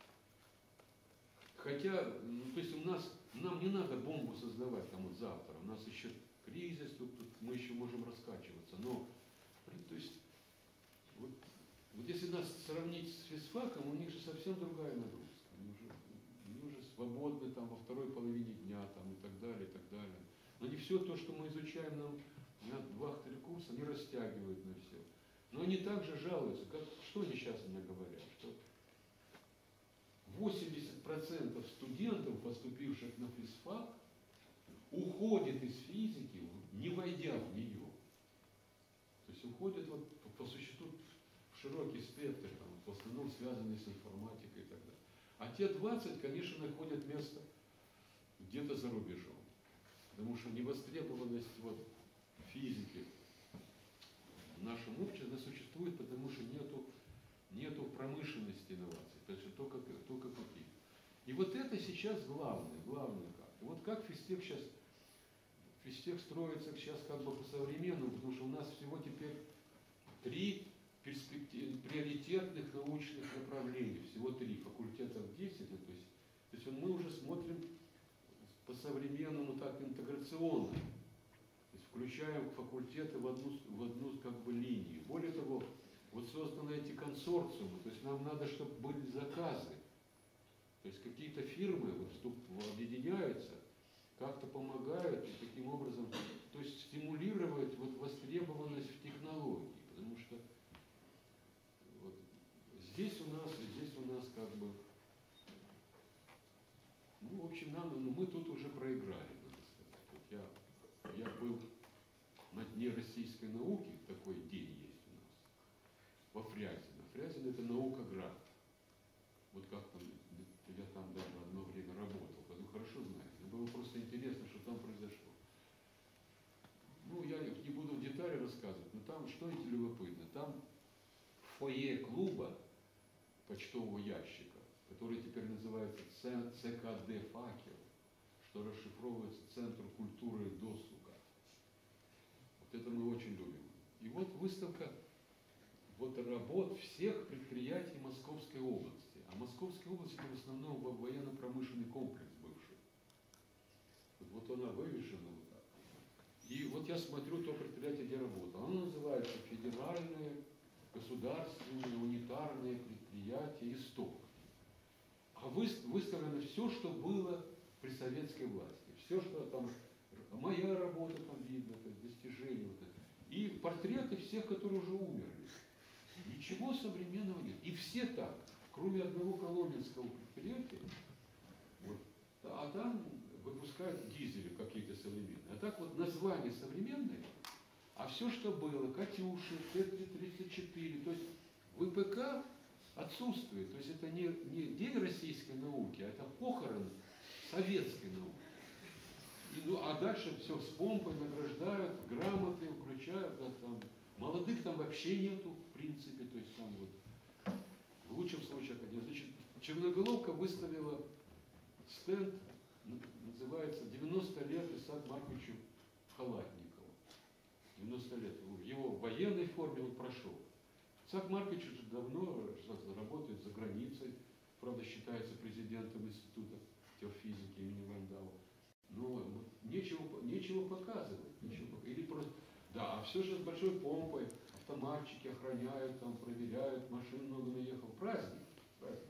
[SPEAKER 3] Хотя, ну, то есть у нас, нам не надо бомбу создавать там вот завтра. У нас еще кризис, тут, тут мы еще можем раскачиваться. Но, то есть, вот, вот если нас сравнить с физфаком, у них же совсем другая нагрузка. Они уже, они уже свободны там во второй половине дня там, и так далее, и так далее. Но не все то, что мы изучаем нам на два-три курса, они растягивают на все. Но они также жалуются, как, что они сейчас мне говорят, что восемьдесят процентов студентов, поступивших на физфак, уходит из физики, не войдя в нее. То есть уходят вот, по существу в широкий спектр, там, в основном связанный с информатикой и так далее. А те двадцать, конечно, находят место где-то за рубежом. Потому что невостребованность вот, физики в нашем обществе существует, потому что нету, нету промышленности инноваций. То есть только, только какие. И вот это сейчас главное, главное как. И вот как физтех сейчас, физтех строится сейчас как бы по-современному, потому что у нас всего теперь три приоритетных научных направлений, всего три, факультетов десять, то есть, то есть мы уже смотрим по-современному так интеграционно, то есть включаем факультеты в одну, в одну как бы линию. Более того, вот созданы эти консорциумы, то есть нам надо, чтобы были заказы, то есть какие-то фирмы вот, вступ, объединяются, как-то помогают и таким образом, то есть стимулировать вот, востребованность в технологии, потому что вот, здесь у нас, здесь у нас как бы, ну, в общем, нам, ну, мы тут уже проиграли, надо сказать. Вот я, я был на Дне российской науки, такой день есть у нас, во Фрязино. Фрязино — это наука-град. Вот как там, я там даже одно время работал, поэтому хорошо знаю. Мне было просто интересно, что там произошло. Ну, я не буду в детали рассказывать, но там что это любопытно. Там в фойе клуба почтового ящика, который теперь называется ЦКД «Факел», что расшифровывается «Центр культуры и досуга». Вот это мы очень любим. И вот выставка вот работ всех предприятий Московской области. А Московская область — это в основном военно-промышленный комплекс бывший. Вот, вот она вывешена вот так. И вот я смотрю то предприятие, где работал. Оно называется Федеральное государственное унитарное предприятие «Исток». А выставлено все, что было при советской власти. Все, что там, моя работа там видно, достижения. Вот это. И портреты всех, которые уже умерли. Ничего современного нет. И все так, кроме одного коломенского предприятия, вот, а там выпускают дизели какие-то современные. А так вот название современное, а все, что было, Катюши, Т тридцать четыре, то есть ВПК отсутствует. То есть это не, не день российской науки, а это похорон советской науки. И, ну, а дальше все с помпой награждают, грамоты включают, да, там, молодых там вообще нету, в принципе, то есть там вот, в лучшем случае, значит, Черноголовка выставила стенд, называется называется «девяносто лет Исааку Марковичу Халатникову». девяносто лет. В его военной форме он прошел. Исаак Маркович уже давно работает за границей, правда, считается президентом института теофизики имени Вандау. Но вот нечего, нечего показывать. Нечего, или просто, да, а все же с большой помпой, автоматчики охраняют, там, проверяют, машин много наехал. Праздник. Праздник.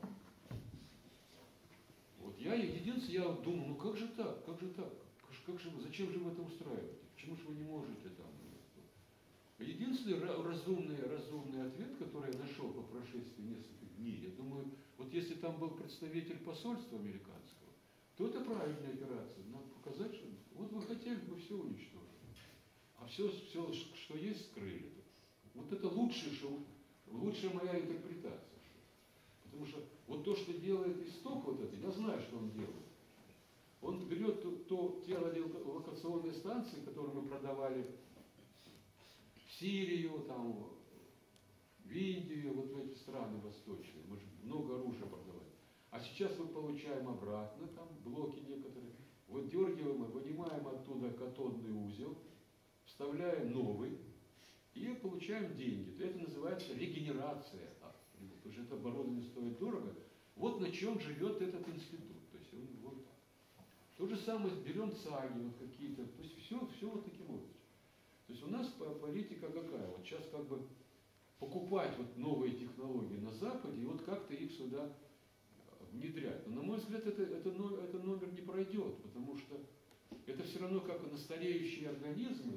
[SPEAKER 3] Вот я, единственное, я думаю, ну как же так, как же так? Как же, зачем же вы это устраиваете? Почему же вы не можете там? Единственный разумный, разумный ответ, который я нашел по прошествии нескольких дней, я думаю, вот если там был представитель посольства американского, то это правильная операция. Надо показать, что вот вы хотели бы все уничтожить, а все, все, что есть, скрыли. Вот это лучшее, что, лучшая моя интерпретация. Потому что вот то, что делает исток вот это, я знаю, что он делает. Он берет то, то, те локационные станции, которые мы продавали в Сирию, там, в Индию, вот в эти страны восточные. Мы же много оружия продавали. А сейчас мы получаем обратно, там, блоки некоторые, выдергиваем, вынимаем оттуда катодный узел, вставляем новый и получаем деньги. Это называется регенерация. Потому что это оборудование стоит дорого. Вот на чем живет этот институт. То есть он вот так. То же самое берем цаги вот какие-то. То есть все, все вот таким образом. То есть у нас политика какая? Вот сейчас как бы покупать вот новые технологии на Западе и вот как-то их сюда внедрять. Но на мой взгляд это, это, это номер не пройдет, потому что это все равно как на стареющие организмы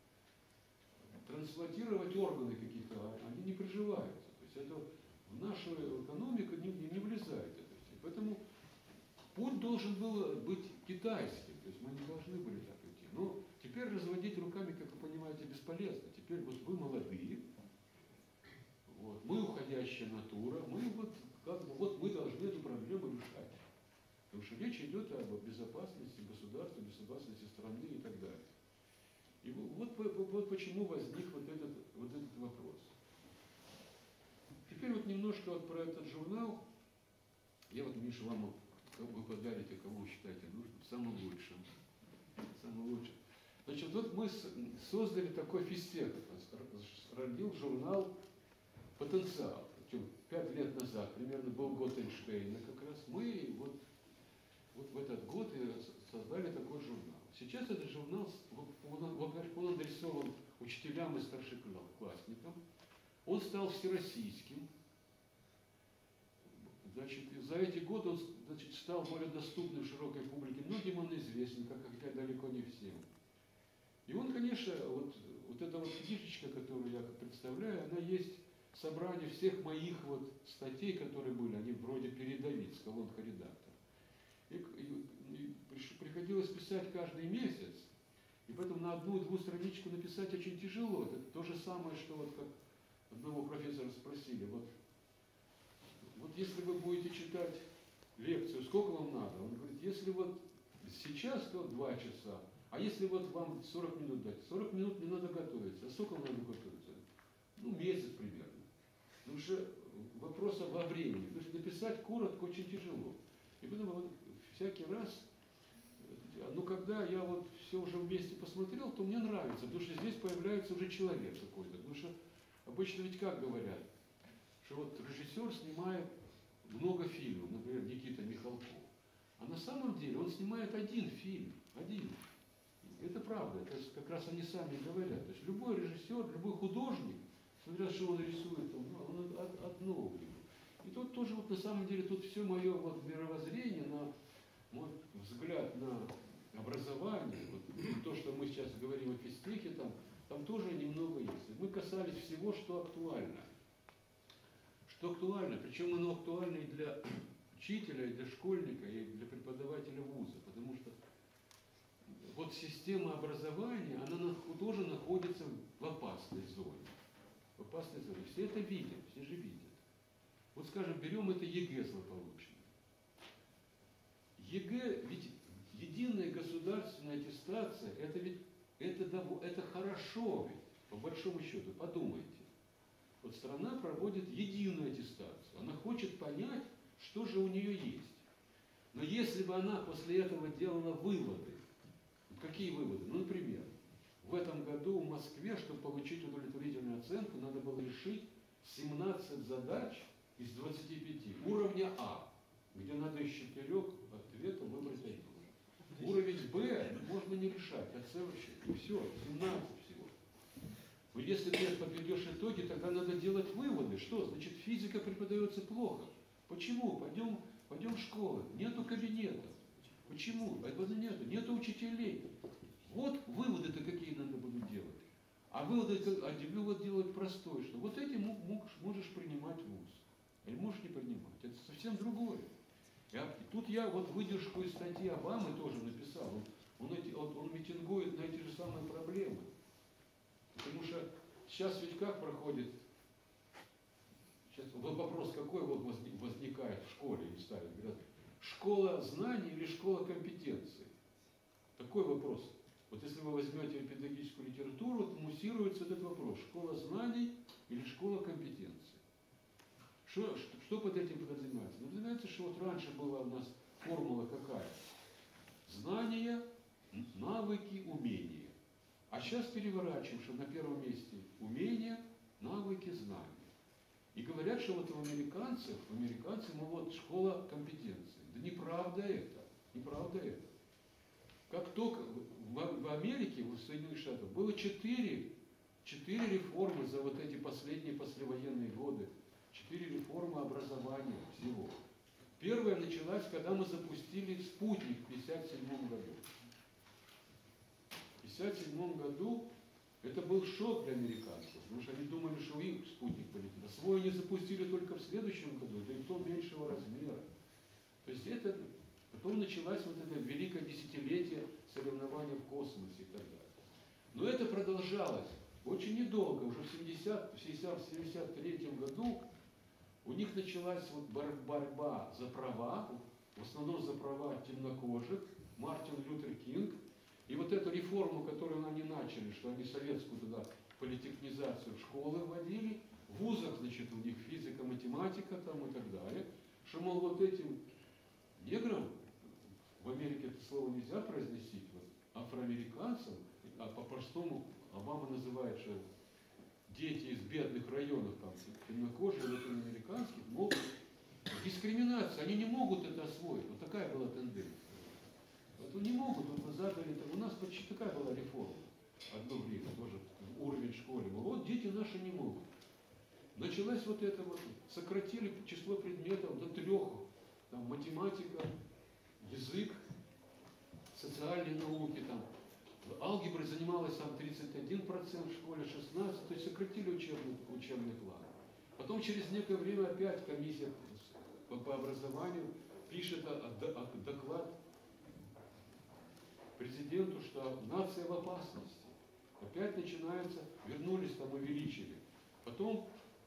[SPEAKER 3] трансплантировать органы какие-то, они не приживаются. То есть это в нашу экономику не, не, не влезает это все. Поэтому путь должен был быть китайским. То есть мы не должны были так идти. Но теперь разводить руками, как вы понимаете, бесполезно. Теперь вот вы молодые, вот, мы уходящая натура, мы вот, как бы, вот мы должны эту проблему решать. Потому что речь идет об безопасности государства, безопасности страны и так далее. И вот, вот, вот почему возник вот этот, вот этот вопрос. Теперь вот немножко вот про этот журнал. Я вот, Миша, вам вы подарите, кого считаете нужным, самым лучшим. Самым лучшим. Значит, вот мы создали такой физтех, родил журнал «Потенциал». Пять лет назад, примерно был год Эйнштейна как раз, мы вот, вот в этот год создали такой журнал. Сейчас этот журнал, во-первых, он адресован учителям и старшеклассникам. Он стал всероссийским. Значит, за эти годы он, значит, стал более доступным широкой публике. Многим он известен, как хотя далеко не всем. И он, конечно, вот, вот эта вот книжечка, которую я представляю, она есть собрание всех моих вот статей, которые были, они вроде передовиц, колонка редактора. И, и, и приходилось писать каждый месяц, и поэтому на одну-дву страничку написать очень тяжело. Это то же самое, что вот как одного профессора спросили, вот, вот если вы будете читать лекцию, сколько вам надо? Он говорит, если вот сейчас, то два часа, а если вот вам сорок минут дать, сорок минут мне надо готовиться, а сколько вам надо готовиться? Ну, месяц примерно. Потому что вопрос во времени, потому что написать коротко очень тяжело. И поэтому вот всякий раз, ну когда я вот все уже вместе посмотрел, то мне нравится, потому что здесь появляется уже человек какой-то. Потому что обычно ведь как говорят, что вот режиссер снимает много фильмов, например, Никита Михалков. А на самом деле он снимает один фильм, один. Это правда, это как раз они сами говорят. То есть любой режиссер, любой художник, смотря что он рисует, он, он от, одно. И тут тоже вот на самом деле тут все мое вот мировоззрение, на мой взгляд на образование, вот, то, что мы сейчас говорим о физтехе, там, там тоже немного есть. Мы касались всего, что актуально. Что актуально, причем оно актуально и для учителя, и для школьника, и для преподавателя вуза, потому что вот система образования, она тоже находится в опасной зоне. В опасной зоне. Все это видят, все же видят. Вот скажем, берем это ЕГЭ злополучное. ЕГЭ, ведь единая государственная аттестация, это ведь это, это хорошо, ведь, по большому счету, подумайте. Вот страна проводит единую аттестацию. Она хочет понять, что же у нее есть. Но если бы она после этого делала выводы, какие выводы? Ну, например, в этом году в Москве, чтобы получить удовлетворительную оценку, надо было решить семнадцать задач из двадцати пяти уровня А, где надо из четырех ответов выбрать один. Уровень Б можно не решать, оценочек, и все, семнадцать всего. Но если ты подведешь итоги, тогда надо делать выводы. Что? Значит, физика преподается плохо. Почему? Пойдем, пойдем в школу. Нету кабинета. Почему? Нету, нету учителей. Вот выводы-то какие надо будет делать. А выводы, а вывод делать простой, что вот эти можешь принимать в вуз. Или можешь не принимать. Это совсем другое. Я, тут я вот выдержку из статьи Обамы тоже написал. Он, он, эти, он, он митингует на эти же самые проблемы. Потому что сейчас ведь как проходит, сейчас вопрос какой вот возникает в школе, или ставят, говорят, школа знаний или школа компетенции? Такой вопрос. Вот если вы возьмете педагогическую литературу, то муссируется этот вопрос. Школа знаний или школа компетенции? Что, что, что под этим подразумевается? Ну, подразумевается, что вот раньше была у нас формула какая? Знания, навыки, умения. А сейчас переворачиваем, что на первом месте умения, навыки, знания. И говорят, что вот у американцев, у американцев, ну вот школа компетенции. Да неправда это. Неправда это. Как только в, в Америке, в Соединенных Штатах, было четыре, четыре реформы за вот эти последние послевоенные годы. Четыре реформы образования всего. Первая началась, когда мы запустили спутник в пятьдесят седьмом году. В пятьдесят седьмом году это был шок для американцев, потому что они думали, что их спутник полетит. А свой они запустили только в следующем году, да и то меньшего размера. То есть это, потом началось вот это великое десятилетие соревнования в космосе и так далее. Но это продолжалось очень недолго, уже в семьдесят третьем году у них началась вот борьба за права, в основном за права темнокожих, Мартин Лютер Кинг. И вот эту реформу, которую они начали, что они советскую туда политехнизацию в школы вводили, в вузах, значит, у них физика, математика там и так далее, что, мол, вот этим неграм, в Америке это слово нельзя произносить, вот, афроамериканцам, а по-простому Обама называет, что дети из бедных районов, там, темнокожие, латиноамериканских, могут дискриминация, они не могут это освоить. Вот такая была тенденция. Вот не могут, вот мы задали, у нас почти такая была реформа. Одно время тоже уровень в школе. Вот дети наши не могут. Началась вот это вот, сократили число предметов до трех. Там математика, язык, социальные науки, там. Алгеброй занималось там тридцать один процент, в школе шестнадцать процентов, то есть сократили учебный, учебный план. Потом через некоторое время опять комиссия по, по образованию пишет о, о, о, доклад президенту, что нация в опасности. Опять начинается, вернулись там, увеличили. Потом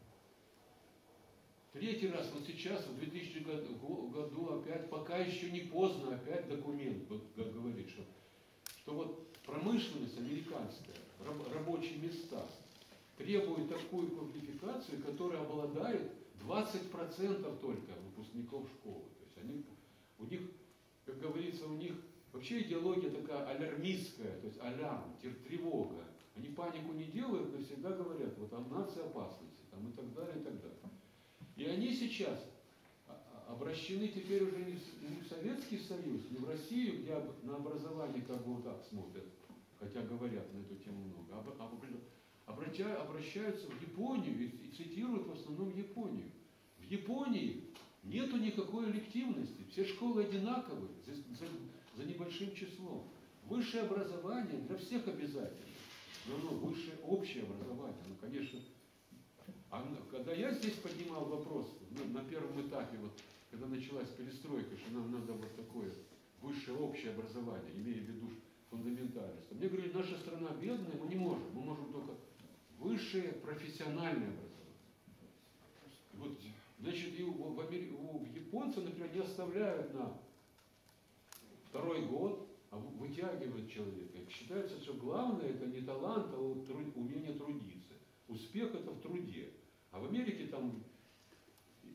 [SPEAKER 3] третий раз, вот сейчас, в двухтысячном году опять, пока еще не поздно, опять документ говорит, что, что вот промышленность американская, раб, рабочие места, требует такую квалификацию, которая обладает двадцать процентов только выпускников школы. То есть они, у них, как говорится, у них вообще идеология такая алярмистская, то есть алярм, тревога. Они панику не делают, но всегда говорят, вот там нация опасности, там и так далее, и так далее. И они сейчас обращены теперь уже не в Советский Союз, не в Россию, где на образование как бы вот так смотрят, хотя говорят на эту тему много, а обращаются в Японию и цитируют в основном Японию. В Японии нету никакой элективности, все школы одинаковые, за, за, за небольшим числом. Высшее образование для всех обязательно, но оно высшее общее образование, ну конечно. А когда я здесь поднимал вопрос, ну, на первом этапе, вот, когда началась перестройка, что нам надо вот такое высшее общее образование, имея в виду фундаментальность, мне говорили, наша страна бедная, мы не можем, мы можем только высшее профессиональное образование. Вот, значит, и в, Америке, в японцы, например, не оставляют на второй год, а вытягивают человека. Считается, что главное это не талант, а умение трудиться. Успех это в труде. А в Америке там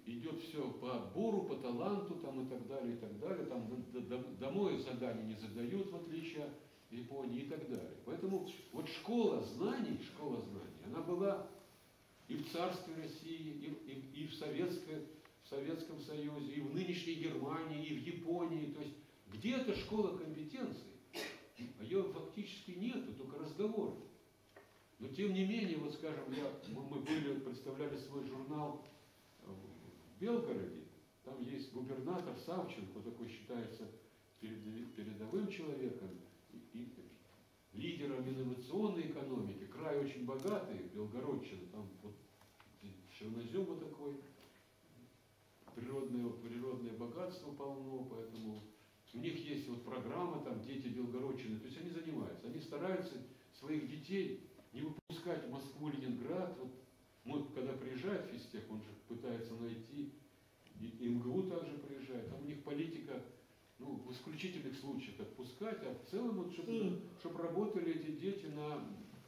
[SPEAKER 3] идет все по отбору, по таланту там, и так далее, и так далее. Там домой заданий не задают, в отличие от Японии, и так далее. Поэтому вот школа знаний, школа знаний, она была и в царской России, и, и, и в, Советской, в Советском Союзе, и в нынешней Германии, и в Японии. То есть где-то школа компетенций, а ее фактически нету, только разговоры. Но тем не менее, вот скажем, я, мы были, представляли свой журнал в Белгороде, там есть губернатор Савченко, такой считается передовым человеком, и, и лидером инновационной экономики, край очень богатый, Белгородчина, там вот чернозем вот такой, природное, природное богатство полно, поэтому у них есть вот программа, там дети Белгородчины, то есть они занимаются, они стараются своих детей не выпускать в Москву, Ленинград. Вот, вот когда приезжает физтех, он же пытается найти, и, и МГУ также приезжает, там у них политика, ну, в исключительных случаях отпускать, а в целом, вот, чтобы, mm. чтобы работали эти дети на,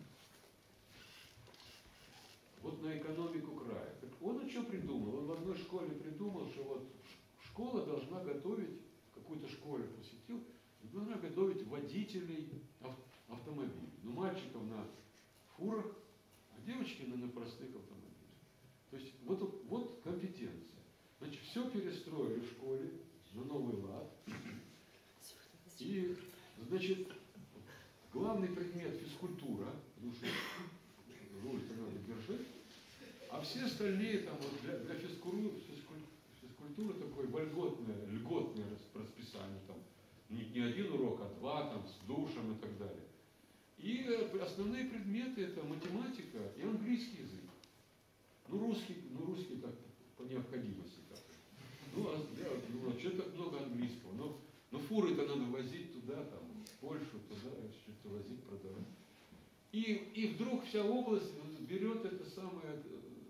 [SPEAKER 3] вот на экономику края. Так он о чем придумал? Он в одной школе придумал, что вот школа должна готовить, какую-то школу посетил, должна готовить водителей автомобилей. Ну, мальчиков на фурах, а девочки на, на простых автомобилях. То есть вот, вот компетенция. Значит, все перестроили в школе на новый лад. И, значит, главный предмет физкультура, потому что руль-то надо держать, а все остальные там вот для, для физкультуры, физкультуры такое вольготное, льготное расписание, там не, не один урок, а два, там, с душем и так далее. И основные предметы это математика и английский язык. Ну, русский, ну, русский как по необходимости как. Ну, а, да, ну, а что так много английского? Но, но фуры-то надо возить туда, там, в Польшу, туда, что-то возить, продавать. И, и вдруг вся область берет это самое,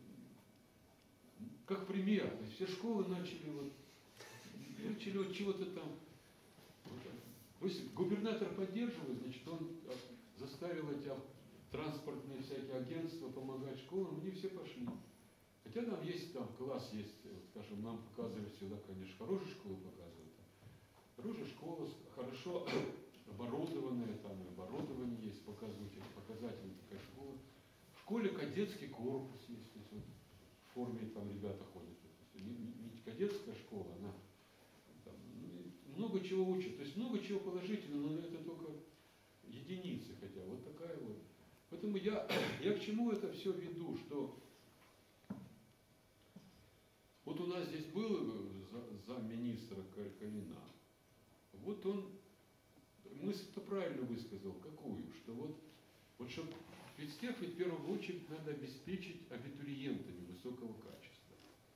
[SPEAKER 3] как пример. То есть все школы начали вот, начали вот чего-то там. Вот, то есть губернатор поддерживает, значит, он заставил эти транспортные всякие агентства помогать школам, они все пошли. Хотя там есть, там класс есть, вот, скажем, нам показывают всегда, конечно, хорошие школы показывают. Хорошая школа, хорошо оборудованная, там и оборудование есть, показывают показатели такая школа. В школе кадетский корпус есть, то есть вот в форме там ребята ходят. То есть, не, не кадетская школа, она там, много чего учат, то есть много чего положительного, но это только единицы, хотя вот такая вот. Поэтому я, я к чему это все веду, что вот у нас здесь был замминистра Калина, вот он мысль-то правильно высказал, какую, что вот, вот чтобы физтех ведь в первую очередь надо обеспечить абитуриентами высокого качества.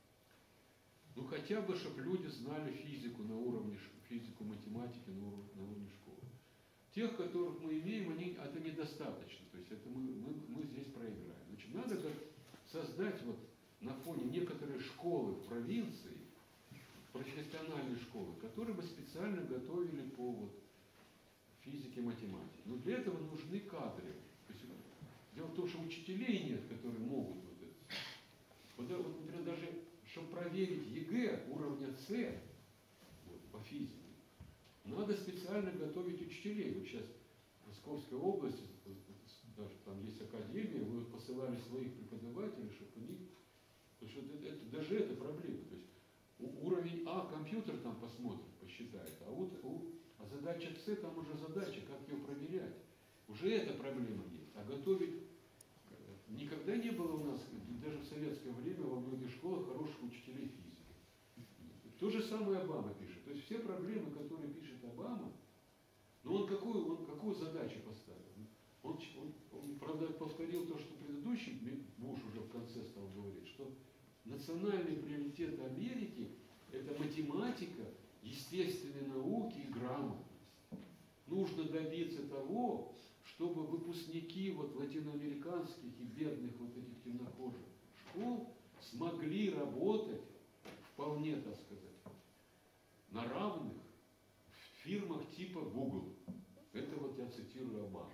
[SPEAKER 3] Ну хотя бы, чтобы люди знали физику на уровне, физику, математики на уровне, на уровне школы. Тех, которых мы имеем, они, это недостаточно. То есть это мы, мы, мы здесь проиграем. Значит, надо создать вот на фоне некоторые школы в провинции, профессиональные школы, которые бы специально готовили по вот физике, математике. Но для этого нужны кадры. То есть, дело в том, что учителей нет, которые могут вот это. Вот, вот например, даже чтобы проверить ЕГЭ уровня С вот, по физике, надо специально готовить учителей. Вот сейчас в Московской области, даже там есть академия, вы посылали своих преподавателей, чтобы у них, потому что это, это, даже это проблема. То есть у, уровень А компьютер там посмотрит, посчитает, а, вот, у, а задача С, там уже задача, как ее проверять. Уже эта проблема есть. А готовить никогда не было у нас, даже в советское время, во многих школах хороших учителей физики. То же самое Обама пишет. То есть все проблемы, которые пишет Обама, но он какую, он какую задачу поставил? Он, он, он, правда, повторил то, что предыдущий Буш уже в конце стал говорить, что национальный приоритет Америки – это математика, естественные науки и грамотность. Нужно добиться того, чтобы выпускники вот латиноамериканских и бедных вот этих темнокожих школ смогли работать вполне, так сказать, на равных в фирмах типа Google. Это вот я цитирую Обаму.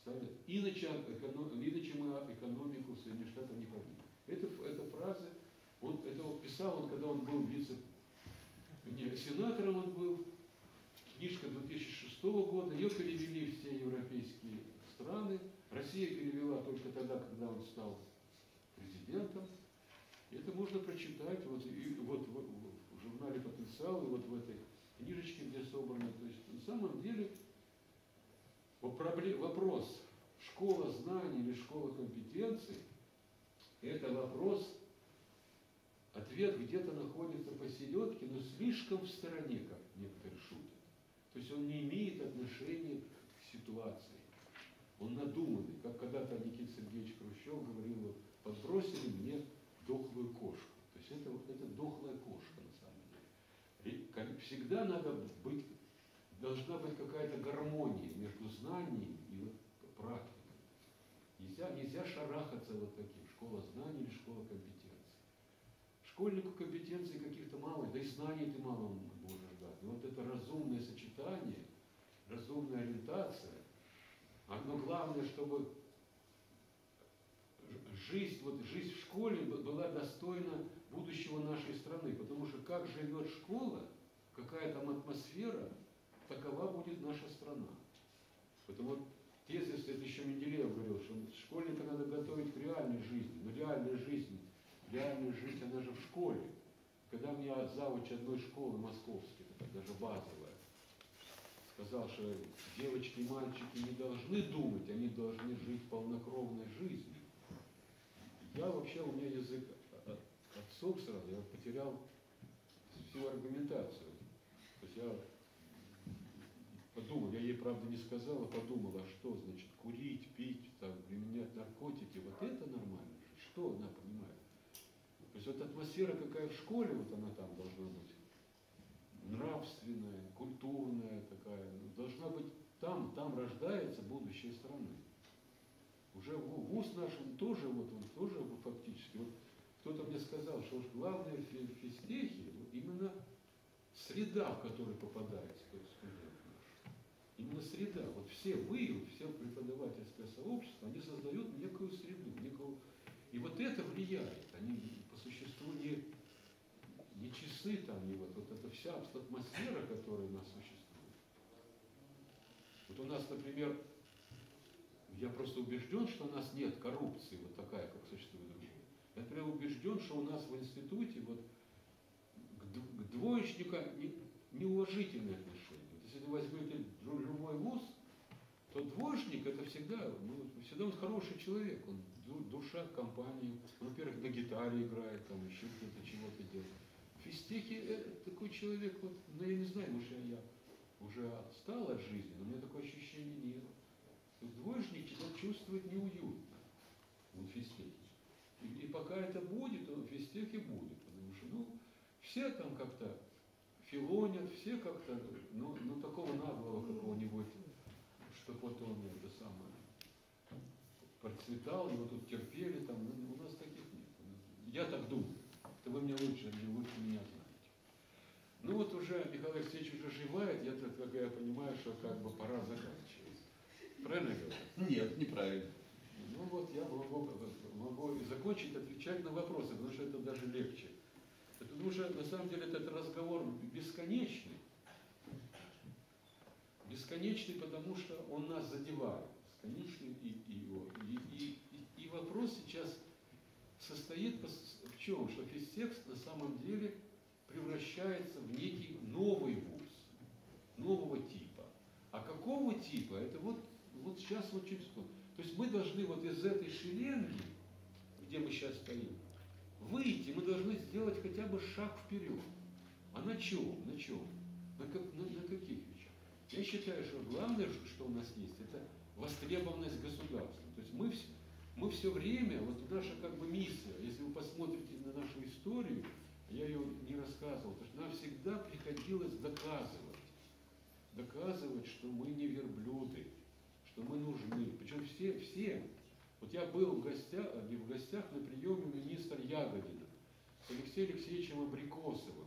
[SPEAKER 3] Иначе, иначе мы экономику Соединенных Штатов не поднимем. Это, это фразы Он это вот писал, он, когда он был вице... Не, сенатором он был. Книжка две тысячи шестого года. Ее перевели все европейские страны. Россия перевела только тогда, когда он стал президентом. Это можно прочитать вот, и, вот, вот в журнале «Потенциал» и вот в этой книжечке, где собрано. То есть на самом деле вопрос школа знаний или школа компетенций – это вопрос, ответ где-то находится посередке, но слишком в стороне, как некоторые шутят. То есть он не имеет отношения к ситуации. Он надуманный, как когда-то Никита Сергеевич Хрущев говорил, вот, подбросили мне дохлую кошку. То есть это, это дохлая кошка на самом деле. Всегда надо быть, должна быть какая-то гармония между знанием и вот практикой. Нельзя, нельзя шарахаться вот таким, школа знаний или школа компетенций. Школьнику компетенций каких-то мало, да и знаний ты мало можешь ждать. Но вот это разумное сочетание, разумная ориентация, но главное, чтобы жизнь, вот жизнь в школе была достойна будущего нашей страны. Потому что как живет школа, какая там атмосфера, такова будет наша страна. Поэтому вот тезис, это еще Менделеев говорил, что школьника надо готовить к реальной жизни. Но реальная жизнь, реальная жизнь, она же в школе. Когда мне завуч одной школы московской, даже базовая, сказал, что девочки и мальчики не должны думать, они должны жить полнокровной жизнью. Я вообще, у меня язык отцов сразу, я потерял всю аргументацию. То есть я подумал, я ей, правда, не сказал, а подумал, а что значит курить, пить, там, применять наркотики, вот это нормально же? Что она понимает? То есть вот атмосфера какая в школе, вот она там должна быть, нравственная, культурная такая, должна быть там, там рождается будущее страны. Уже вуз наш, он тоже, вот он тоже фактически, вот кто-то мне сказал, что уж главное в физтехе именно среда, в которой попадает студент наш. Именно среда. Вот все вы, вот все преподавательское сообщество, они создают некую среду, некую... И вот это влияет. Они по существу не, не часы там, не вот, вот эта вся атмосфера, которая у нас существует. Вот у нас, например, я просто убежден, что у нас нет коррупции, вот такая, как существует в других. Я, например, убежден, что у нас в институте вот к двоечникам неуважительное отношение. Вот если вы возьмете любой вуз, то двоечник это всегда, ну, всегда он хороший человек, он душа компании, он, во-первых, на гитаре играет, там еще кто-то чего-то делает. В физтехе такой человек, вот, ну я не знаю, может я уже отстал от жизни, но у меня такое ощущение нет. Двоечник себя чувствует неуютно в физтехе. И, и пока это будет, то в физтехе будет. Потому что, ну, все там как-то филонят, все как-то, ну, ну такого наглого какого-нибудь, чтобы вот он это самое процветал, его тут терпели, там, ну, у нас таких нет. Я так думаю. Это вы меня лучше, лучше меня знаете. Ну вот уже Михаил Алексеевич уже живает, я, как я понимаю, что как бы пора заканчивать. Правильно я говорю?
[SPEAKER 4] Нет, неправильно.
[SPEAKER 3] Ну вот я могу, могу закончить, отвечать на вопросы, потому что это даже легче. Потому что на самом деле этот разговор бесконечный. Бесконечный, потому что он нас задевает. Бесконечный и, и, и, и, и, и вопрос сейчас состоит в чем? Что физтех на самом деле превращается в некий новый вуз, нового типа. А какого типа? Это вот Вот сейчас вот через что. То есть мы должны вот из этой шеренги, где мы сейчас стоим, выйти, мы должны сделать хотя бы шаг вперед. А на чем? На чем? На, как, на, на каких вещах? Я считаю, что главное, что у нас есть, это востребованность государства. То есть мы, мы все время, вот наша как бы миссия, если вы посмотрите на нашу историю, я ее не рассказывал, потому что нам всегда приходилось доказывать, доказывать, что мы не верблюды, что мы нужны. Причем все, все. Вот я был в гостях, в гостях на приеме министра Ягодина с Алексеем Алексеевичем Абрикосовым.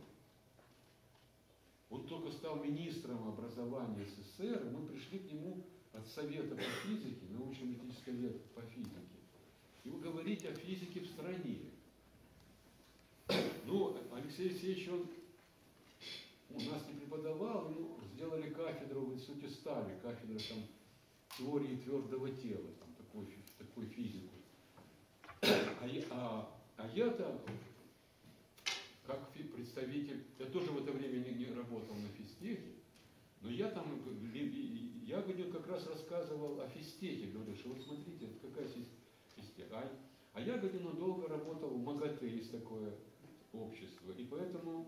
[SPEAKER 3] Он только стал министром образования СССР, и мы пришли к нему от Совета по физике, научно-методический совет по физике, и говорить о физике в стране. Ну, Алексей Алексеевич, он у нас не преподавал, ну, сделали кафедру в институте стали, кафедра там теории твердого тела, там такой, такой физику. А, я, а, а я-то, как представитель, я тоже в это время не, не работал на физтехе, но я там, я говорю, как раз рассказывал о физтехе, говорю, что вот смотрите, какая физтех. А, а я, говорю, ну, долго работал в МАГАТЭ, есть такое общество, и поэтому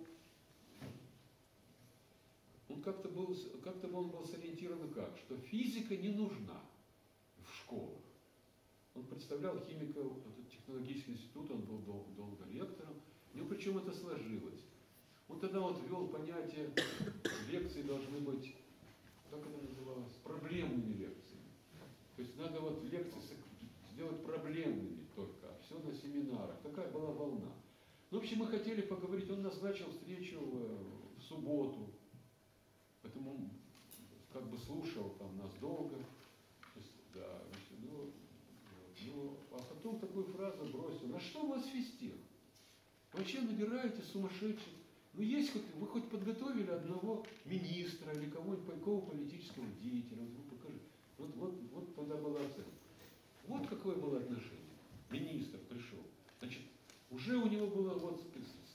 [SPEAKER 3] он как-то был, как-то он был сориентирован как, что физика не нужна в школах. Он представлял химико-технологический институт, он был дол- долго лектором, у него причем это сложилось. Он тогда вот ввел понятие, лекции должны быть, как это называлось, проблемными лекциями. То есть надо вот лекции сделать проблемными только, а все на семинарах. Такая была волна. Ну, в общем, мы хотели поговорить, он назначил встречу в, в субботу, поэтому как бы слушал там нас долго. То есть, да, ну, ну, а потом такую фразу бросил: на что у вас физтех? Вообще набираете сумасшедших. Ну есть хоть, вы хоть подготовили одного министра или кого-нибудь, какого политического деятеля, вот вы покажите. Вот, вот, вот тогда была оценка. Вот какое было отношение. Министр пришел. Значит, уже у него было вот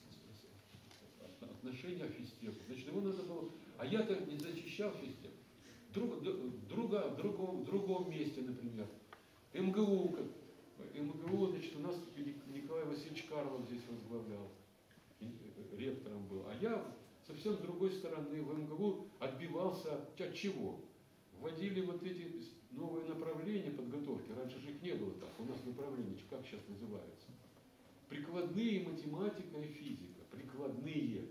[SPEAKER 3] отношение к физтеху. Значит, его надо было. А я-то не защищал физтех. Друг, друга, в другом, в другом месте, например. МГУ, как, МГУ, значит, у нас Николай Васильевич Карлов здесь возглавлял, ректором был. А я совсем с другой стороны в МГУ отбивался от чего? Вводили вот эти новые направления подготовки. Раньше же их не было так. У нас направления, как сейчас называются? Прикладные математика и физика. Прикладные.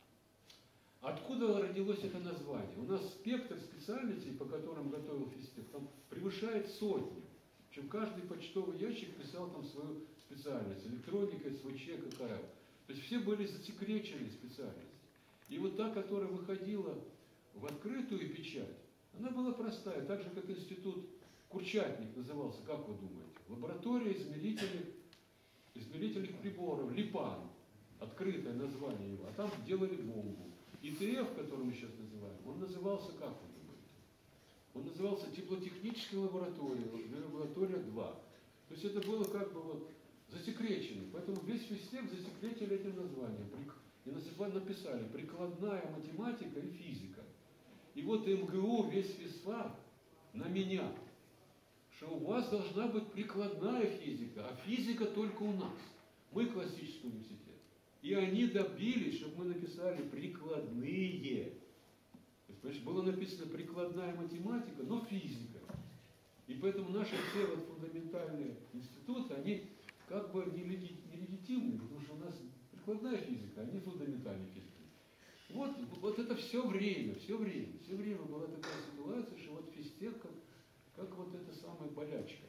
[SPEAKER 3] Откуда родилось это название? У нас спектр специальностей, по которым готовил физтех, там превышает сотню. Причем каждый почтовый ящик писал там свою специальность. Электроника, СВЧ, ККР. То есть все были засекречены специальности. И вот та, которая выходила в открытую печать, она была простая, так же, как институт Курчатник назывался, как вы думаете? Лаборатория измерительных, измерительных приборов, ЛИПАН, открытое название его, а там делали бомбу. ИТФ, который мы сейчас называем, он назывался, как вы думаете? Он назывался теплотехническая лаборатория, лаборатория два. То есть это было как бы вот засекречено. Поэтому весь физтех засекретили этим названием. И написали прикладная математика и физика. И вот МГУ, весь физфак на меня, что у вас должна быть прикладная физика, а физика только у нас. Мы классический университет. И они добились, чтобы мы написали прикладные. То есть, было написано прикладная математика, но физика. И поэтому наши все вот фундаментальные институты, они как бы нелегитимны, потому что у нас прикладная физика, а не фундаментальная физика. Вот, вот это все время, все время, все время была такая ситуация, что вот физтех как, как вот эта самая болячка.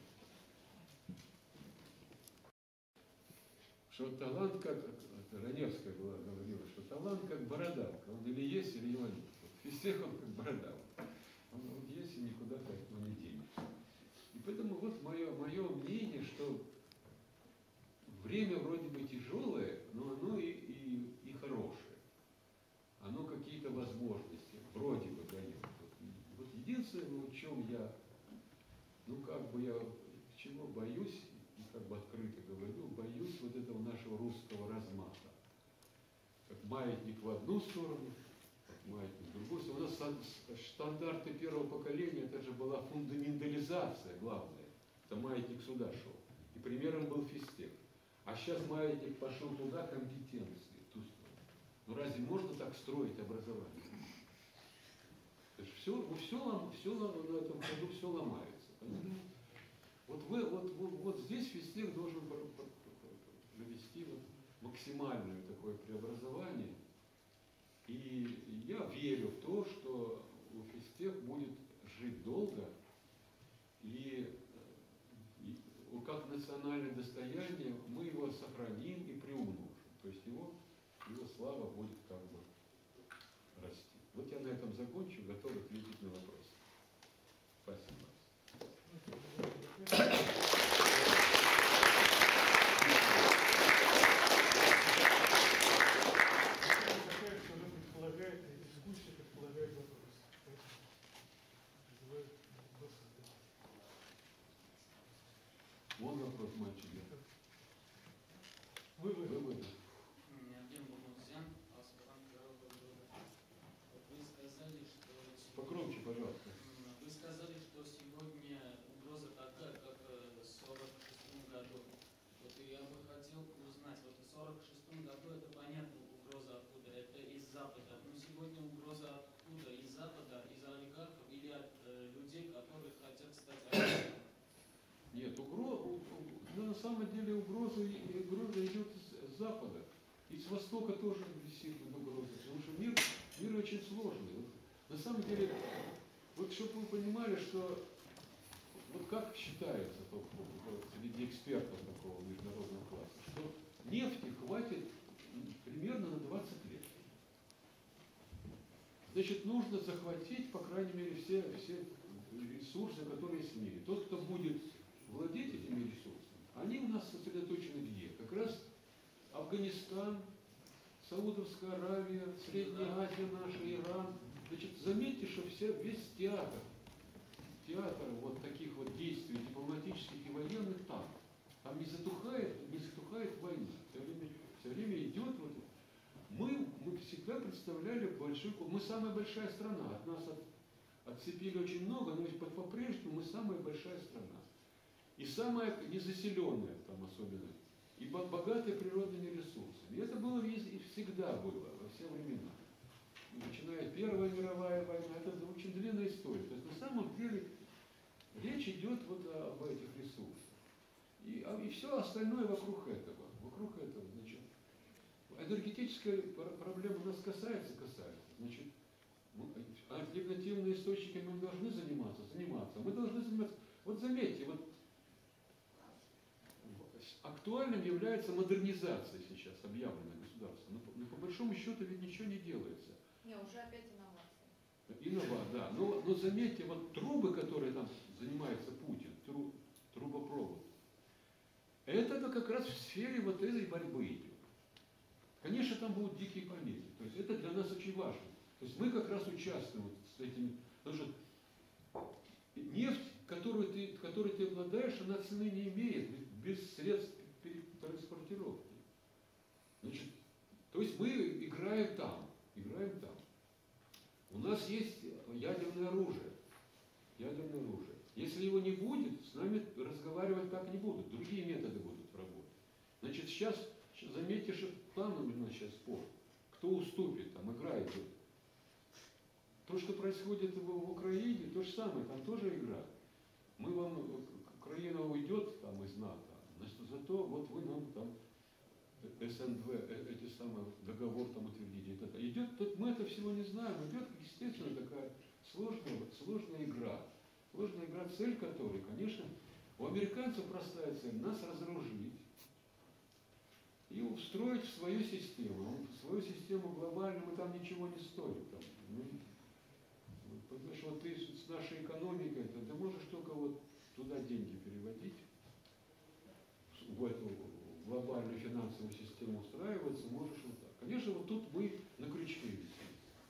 [SPEAKER 3] Что талант как, Раневская была, говорила, что талант как бородавка, он или есть, или его нет. Физтех он как бородавка, он, он есть и никуда от него не денется. И поэтому вот мое, мое мнение, что время вроде бы тяжелое, но оно и, и, и хорошее. Оно какие-то возможности вроде бы дает. Вот, вот единственное, в чем я, ну как бы я, чего боюсь, и как бы открыто говорю, боюсь вот этого нашего русского размаха. Как маятник в одну сторону, как маятник в другую сторону. У нас стандарты первого поколения, это же была фундаментализация главная. Это маятник сюда шел. И примером был физтех. А сейчас маятник пошел туда, компетенции, в ту сторону. Ну разве можно так строить образование? Все, ну, все, все на этом ходу все ломается. Понимаете? Вот, вы, вот, вот, вот здесь физтех должен провести вот максимальное такое преобразование. И я верю в то, что физтех будет жить долго и, и как национальное достояние мы его сохраним и приумножим. То есть его, его слава будет как бы расти. Вот я на этом закончу, готов ответить на вопросы. Спасибо. Можно вопрос, мальчик?
[SPEAKER 1] Вывод.
[SPEAKER 3] Выводы.
[SPEAKER 4] Евгений Богомолзян, аспирант второго года. Вот вы сказали, что
[SPEAKER 3] Погромче, пожалуйста.
[SPEAKER 4] М, вы сказали, что сегодня угроза такая, как э, в сорок шестом году. Вот и я бы хотел узнать, вот в сорок шестом году это понятно, угроза откуда, это из Запада. Но сегодня угроза откуда? Из Запада, из олигархов или от э, людей, которые хотят стать олигархами?
[SPEAKER 3] Нет, угроза, на самом деле угроза, угроза идет с Запада. И с Востока тоже висит угроза. Потому что мир, мир очень сложный. На самом деле, вот чтобы вы понимали, что вот как считается среди экспертов такого международного класса, что нефти хватит примерно на двадцать лет. Значит, нужно захватить, по крайней мере, все, все ресурсы, которые есть в мире. Тот, кто будет владеть этими ресурсами, они у нас сосредоточены где? Как раз Афганистан, Саудовская Аравия, Средняя Азия наша, Иран. Значит, заметьте, что вся, весь театр, театр вот таких вот действий дипломатических и военных там. Там не затухает, не затухает война. Все время, все время идет вот. Мы, мы всегда представляли большой, мы самая большая страна. От нас от, отцепили очень много, но по-прежнему мы самая большая страна. И самая незаселенная там особенно. И богатая природными ресурсами. И это было и всегда было, во все времена. Начиная Первая мировая война, это очень длинная история. То есть на самом деле речь идет вот об этих ресурсах. И, и все остальное вокруг этого. Вокруг этого, значит. Энергетическая проблема нас касается, касается. Значит, альтернативными источниками мы должны заниматься, заниматься. Мы должны заниматься. Вот заметьте, вот актуальным является модернизация сейчас, объявленная государством. Но, но по большому счету ведь ничего не делается.
[SPEAKER 5] Не, уже опять инновации.
[SPEAKER 3] Инновация, да. Но, но заметьте, вот трубы, которые там занимается Путин, тру, трубопровод, это как раз в сфере вот этой борьбы идет. Конечно, там будут дикие помехи. То есть это для нас очень важно. То есть мы как раз участвуем вот с этими. Потому что нефть, которую ты, которой ты обладаешь, она цены не имеет без средств транспортировки. Значит, то есть мы играем там. Играем там. У нас есть ядерное оружие. Ядерное оружие. Если его не будет, с нами разговаривать так не будут. Другие методы будут работать. Значит, сейчас, заметьте, что там у нас сейчас спор. Кто уступит, там играет. То, что происходит в, в Украине, то же самое, там тоже игра. Мы вам, Украина уйдет там из НАТО, значит, зато вот вы нам там СНВ, эти самые договор там утвердите. Это идет, тут мы это всего не знаем, идет, естественно, такая сложная, сложная игра. Сложная игра, цель которой, конечно, у американцев простая цель нас разоружить и устроить в свою систему. В свою систему глобальную мы там ничего не стоим. Там, мы, потому что вот ты с нашей экономикой, ты, ты можешь только вот туда деньги переводить, в эту глобальную финансовую систему устраиваться, можешь вот так. Конечно, вот тут мы на крючке висим.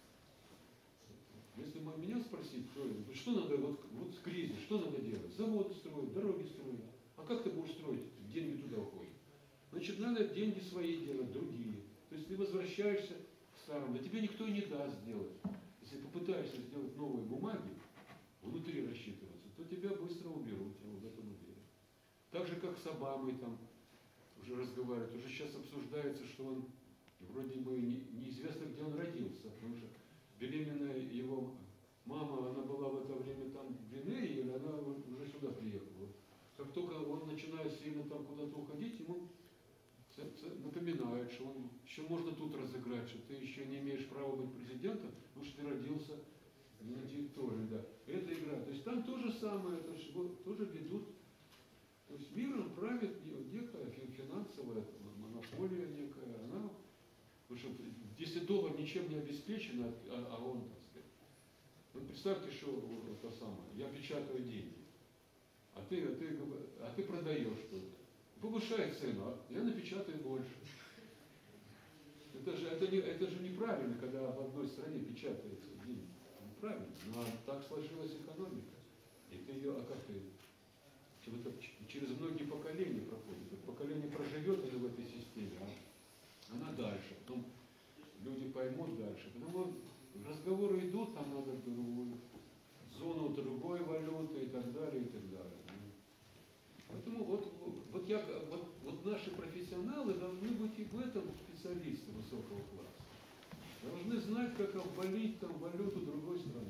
[SPEAKER 3] Если меня спросить, то, что надо, вот, вот кризис, что надо делать? Заводы строить, дороги строить. А как ты будешь строить? Деньги туда уходят. Значит, надо деньги свои делать, другие. То есть ты возвращаешься к старому, да тебе никто и не даст сделать. Если попытаешься сделать новые бумаги, внутри рассчитываться, то тебя быстро уберут, я в этом уверен. Так же, как с Обамой там уже разговаривают, уже сейчас обсуждается, что он вроде бы не, неизвестно, где он родился, потому что беременная его мама, она была в это время там в Гвинее, или она уже сюда приехала. Как только он начинает сильно там куда-то уходить, ему напоминают, что он еще можно тут разыграть, что ты еще не имеешь права быть президентом, потому что ты родился на территории, да. Это игра. То есть там то же самое, то есть, вот, тоже ведут. То есть миром правит некая финансовая монополия некая, она, потому что если доллар ничем не обеспечен, а, а он, так сказать, вот представьте, что это самое, я печатаю деньги, а ты, а ты, а ты продаешь что-то, повышай цену, а я напечатаю больше. Это же, это, не, это же неправильно, когда в одной стране печатается деньги. Неправильно. Но так сложилась экономика. И ты ее, а как ты? это через многие поколения проходит. Вот поколение проживет это в этой системе, а она дальше. Потом люди поймут дальше. Потому разговоры идут, там надо другую зону другой валюты и так далее, и так далее. Поэтому вот, вот, я, вот, вот наши профессионалы должны быть и в этом специалисты высокого класса. Должны знать, как обвалить там валюту другой страны.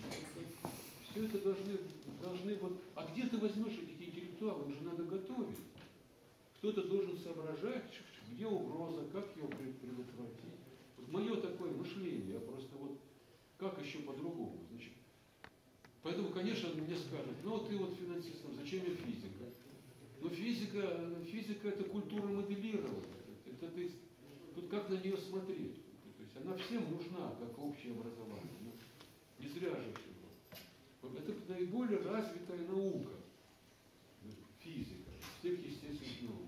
[SPEAKER 3] Все это должны, должны вот... А где ты возьмешь этих интеллектуалов? Их же надо готовить. Кто-то должен соображать, где угроза, как ее предотвратить. Вот мое такое мышление, я просто вот... Как еще по-другому? Значит, поэтому, конечно, мне скажут, ну ты вот финансист, зачем мне физика? Но физика, физика это культура моделирования. Это, ты, тут как на нее смотреть? То есть она всем нужна, как общее образование. Но не зря же всего. Это наиболее развитая наука. Физика, всех естественных наук.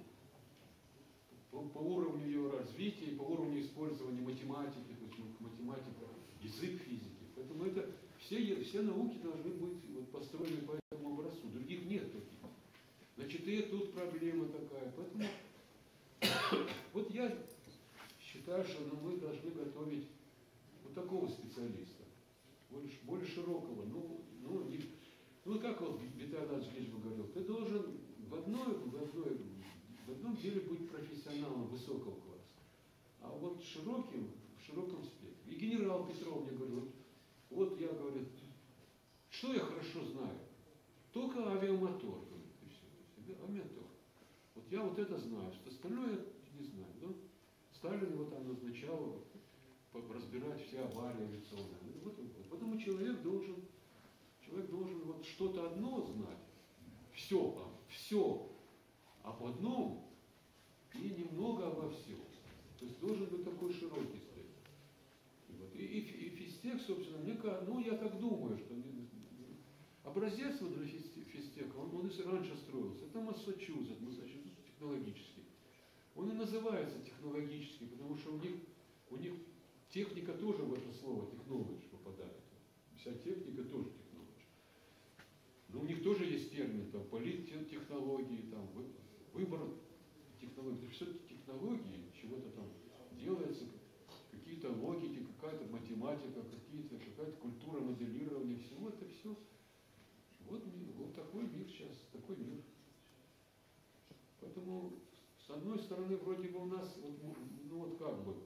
[SPEAKER 3] По, по уровню ее развития, по уровню использования математики, то есть математика, язык физики. Поэтому это все, все науки должны быть вот, построены по этому образцу. Других нет таких. Значит, и тут проблема такая. Поэтому вот я считаю, что ну, мы должны готовить вот такого специалиста, более, более широкого. Ну, ну, не, ну как вот Виталий Ильич говорил, ты должен в, одной, в, одной, в одном деле быть профессионалом высокого класса, а вот широким, в широком спектре. И генерал Петров мне говорил, вот я, говорю, что я хорошо знаю? Только авиамотор. Авиамотор. Вот я вот это знаю, что остальное я не знаю. Да? Сталин его там назначал разбирать все аварии авиационные. Вот, вот. Поэтому человек должен, человек должен вот что-то одно знать, все, все об одном и немного обо всем. То есть должен быть такой широкий спектр. И, вот. и, и, и физтех, собственно, мне ну я так думаю, что образец вот для физтеха, он, он и раньше строился. Это Массачусетс, Массачусетс технологический. Он и называется технологический, потому что у них, у них техника тоже в это слово technology попадает. Вся техника тоже technology. Но у них тоже есть термин, там, политтехнологии, там, выбор технологий. Все технологии, чего-то там делается, какие-то логики, какая-то математика, какие-то, какая-то культура моделирования, всего это все. Вот, вот такой мир сейчас, такой мир. Поэтому, с одной стороны, вроде бы у нас, вот, ну вот как бы,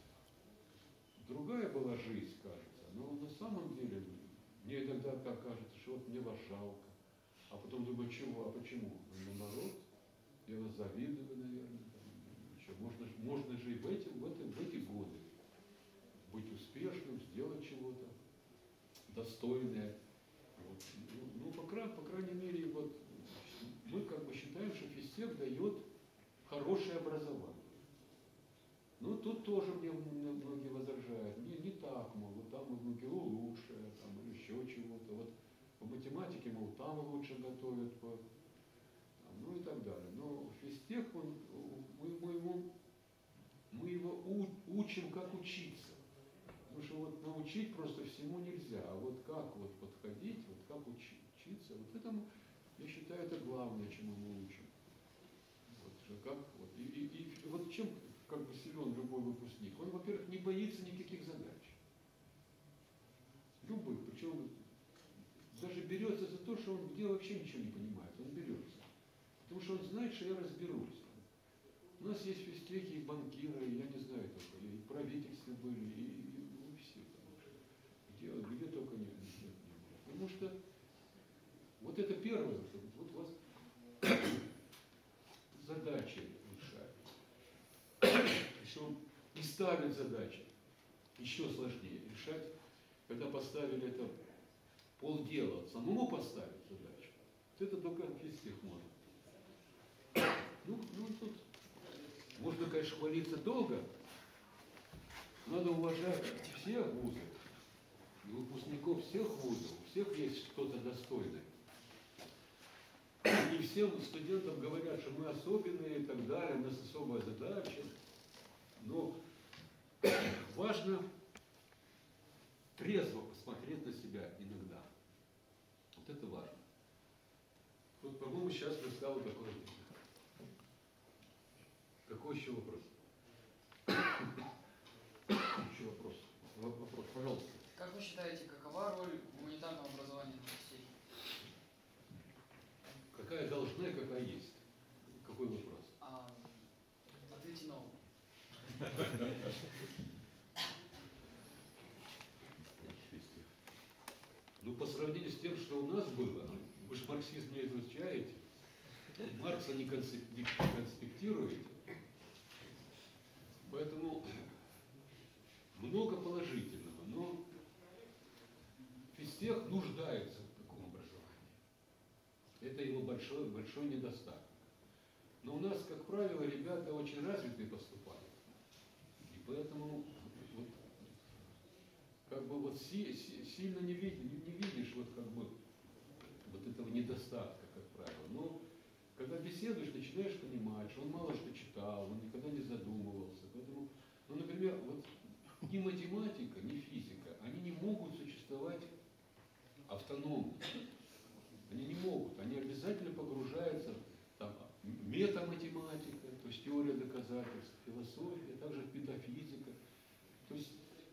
[SPEAKER 3] другая была жизнь, кажется, но на самом деле, мне иногда так кажется, что вот мне вас жалко. А потом думаю, чего, а почему? Ну, наоборот, я вас завидую, наверное. Еще, можно, можно же и в эти, в, эти, в эти годы быть успешным, сделать чего-то достойное. Вот. Ну, ну по, по крайней мере, вот, мы как бы считаем, что физтех дает хорошее образование. Ну, тут тоже мне многие возражают. Не, не так, мол, вот там в МГУ лучше, там, или еще чего-то. Вот по математике, мол, там лучше готовят, по, там, ну и так далее. Но физтех, он, мы, мы, его, мы его у, учим, как учиться. Потому что вот научить просто всему нельзя. А вот как вот подходить, вот как учи, учиться, вот это, я считаю, это главное, чему мы учим. Вот, как, вот, и, и, и вот чем как бы силен любой выпускник? Он, во-первых, не боится никаких задач. Любых. Причем даже берется за то, что он где вообще ничего не понимает. Он берется. Потому что он знает, что я разберусь. У нас есть физтехи и банкиры, и я не знаю только, и в правительстве были, и, и ну, все. Где, где только нет, нет, не было. Потому что вот это первое, вот, вот у вас задачи решать. Причем и ставят задачи еще сложнее решать, когда поставили это полдела, самому поставить задачу. Вот это только физтех может. Ну, ну тут можно, конечно, хвалиться долго. Надо уважать все вузы, и выпускников всех вузов, у всех есть что-то достойное. И всем студентам говорят, что мы особенные и так далее, у нас особая задача. Но важно трезво посмотреть на себя иногда. Вот это важно. Вот, по-моему, ну, сейчас настало такое время. Какой еще вопрос? Еще вопрос. Вопрос, пожалуйста.
[SPEAKER 6] Как вы считаете, какова роль гуманитарного образования в России?
[SPEAKER 3] Какая должна и какая есть? Какой вопрос?
[SPEAKER 6] А, ответьте на оба.
[SPEAKER 3] Ну, по сравнению с тем, что у нас было, вы же марксизм не изучаете, Маркса не конспектируете, поэтому много положительного, но физтех нуждается в таком образовании. Это его большой, большой недостаток. Но у нас, как правило, ребята очень развитые поступают. И поэтому вот, как бы вот си, си, сильно не, види, не, не видишь вот как бы вот этого недостатка, как правило. Но когда беседуешь, начинаешь понимать, что он мало что читал, он никогда не задумывался. Поэтому, ну, например, вот ни математика, ни физика, они не могут существовать автономно. Они не могут. Они обязательно погружаются там, метаматематика, то есть теория доказательств, философия, также метафизика. То есть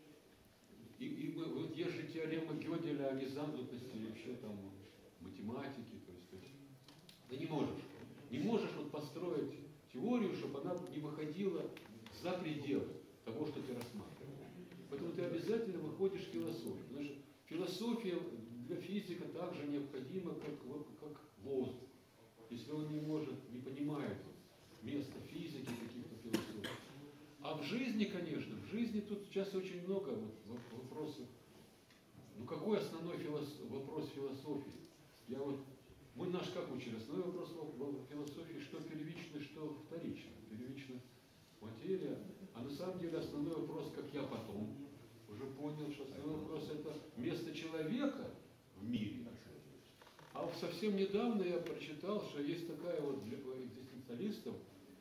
[SPEAKER 3] и, и вот есть же теорема Гёделя о незамкнутости вообще там математики. То есть, то есть ты не можешь. Не можешь вот построить теорию, чтобы она не выходила за пределы того, что ты рассматриваешь. Поэтому ты обязательно выходишь в философию. Потому что философия для физика так же необходима, как, как воздух. Если он не может, не понимает места физики, каких-то философий. А в жизни, конечно, в жизни тут сейчас очень много вот вопросов. Ну какой основной филос... вопрос философии? Я вот, мы наш как учили, основной вопрос в философии, что первично, что вторично. Первично материя, а на самом деле основной вопрос, как я потом уже понял, что основной вопрос это место человека в мире. А совсем недавно я прочитал, что есть такая вот для экзистенциалистов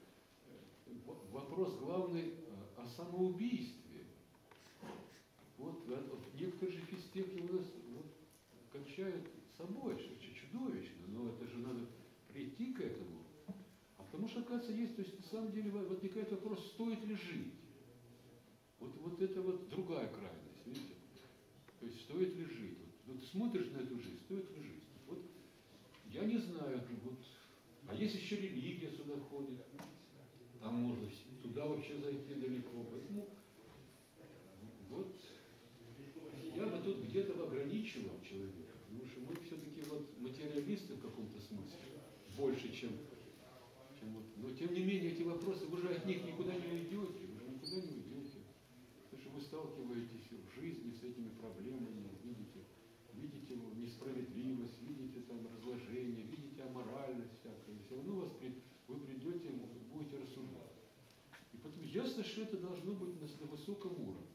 [SPEAKER 3] вопрос главный о самоубийстве. Вот некоторые же физтехи у нас вот, кончают собой, что чудовищно, но это же надо прийти к этому. А потому что, оказывается, есть, то есть на самом деле возникает вопрос, стоит ли жить. Вот, вот это вот другая крайность, видите? То есть стоит ли жить? Вот, вот смотришь на эту жизнь, стоит ли жить? Вот я не знаю, вот, а есть еще религия сюда входит, там можно туда вообще зайти далеко. Поэтому вот я бы тут где-то ограничивал человека, потому что мы все-таки вот материалисты в каком-то смысле, больше, чем, чем вот. Но тем не менее эти вопросы, вы же от них никуда не уйдете, вы же никуда не уйдете. Потому что вы сталкиваетесь в жизни с этими проблемами, видите, видите несправедливость, видите там разложение, видите аморальность всякую. Все равно вас при, вы придете, будете рассуждать. И поэтому ясно, что это должно быть на, на высоком уровне.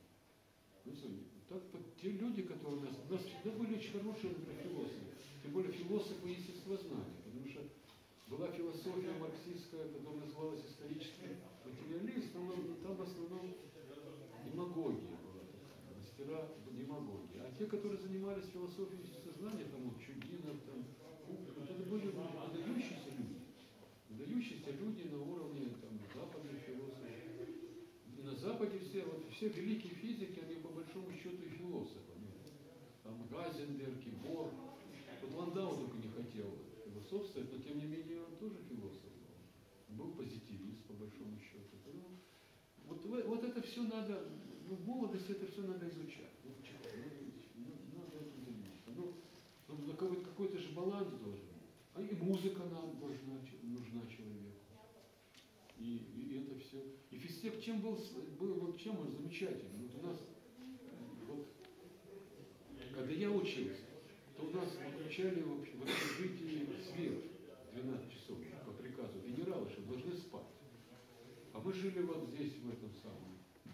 [SPEAKER 3] Так, те люди, которые у нас, у нас всегда были очень хорошие, например, философы. Тем более философы естествознания, потому что была философия марксистская, которая называлась историческим материализмом, но там в основном демагогия была, мастера демагогии. А те, которые занимались философией естествознания, там вот Чудинов, там, вот это были выдающиеся люди. Выдающиеся люди на уровне там, западных философов. И на Западе все, вот, все великие физики, они по большому счету и философы. Там Гайзенберг, и Бор. Вот Ландау только не хотел философствовать, но тем не менее он тоже философ был. Был позитивист по большому счету. Ну, вот, вот это все надо, ну, в молодости это все надо изучать. Вот, надо этим заниматься. Ну, ну, какой-то, какой-то же баланс должен быть. А и музыка нам должна, нужна человеку. И, и это все. И физтех чем был, был вот чем он замечательный? Вот у нас, вот, когда я учился, то у нас выключали в общежитии свет двенадцать часов по приказу генерала, что должны спать. А мы жили вот здесь, в этом самом,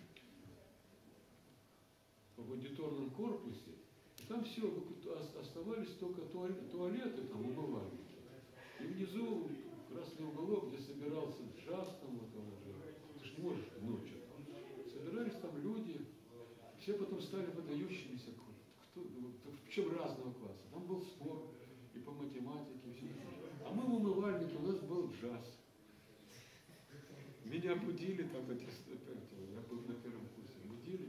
[SPEAKER 3] в аудиторном корпусе, и там все, оставались только туалеты, там умывали. И внизу красный уголок, где собирался джаз, там вот он уже, ты ж можешь ночью там. Собирались там люди, все потом стали выдающимися, кто, причем разного класса. Там был спор и по математике, и все. А мы в умывальнике, у нас был джаз. Меня будили там, эти, я был на первом курсе, будили.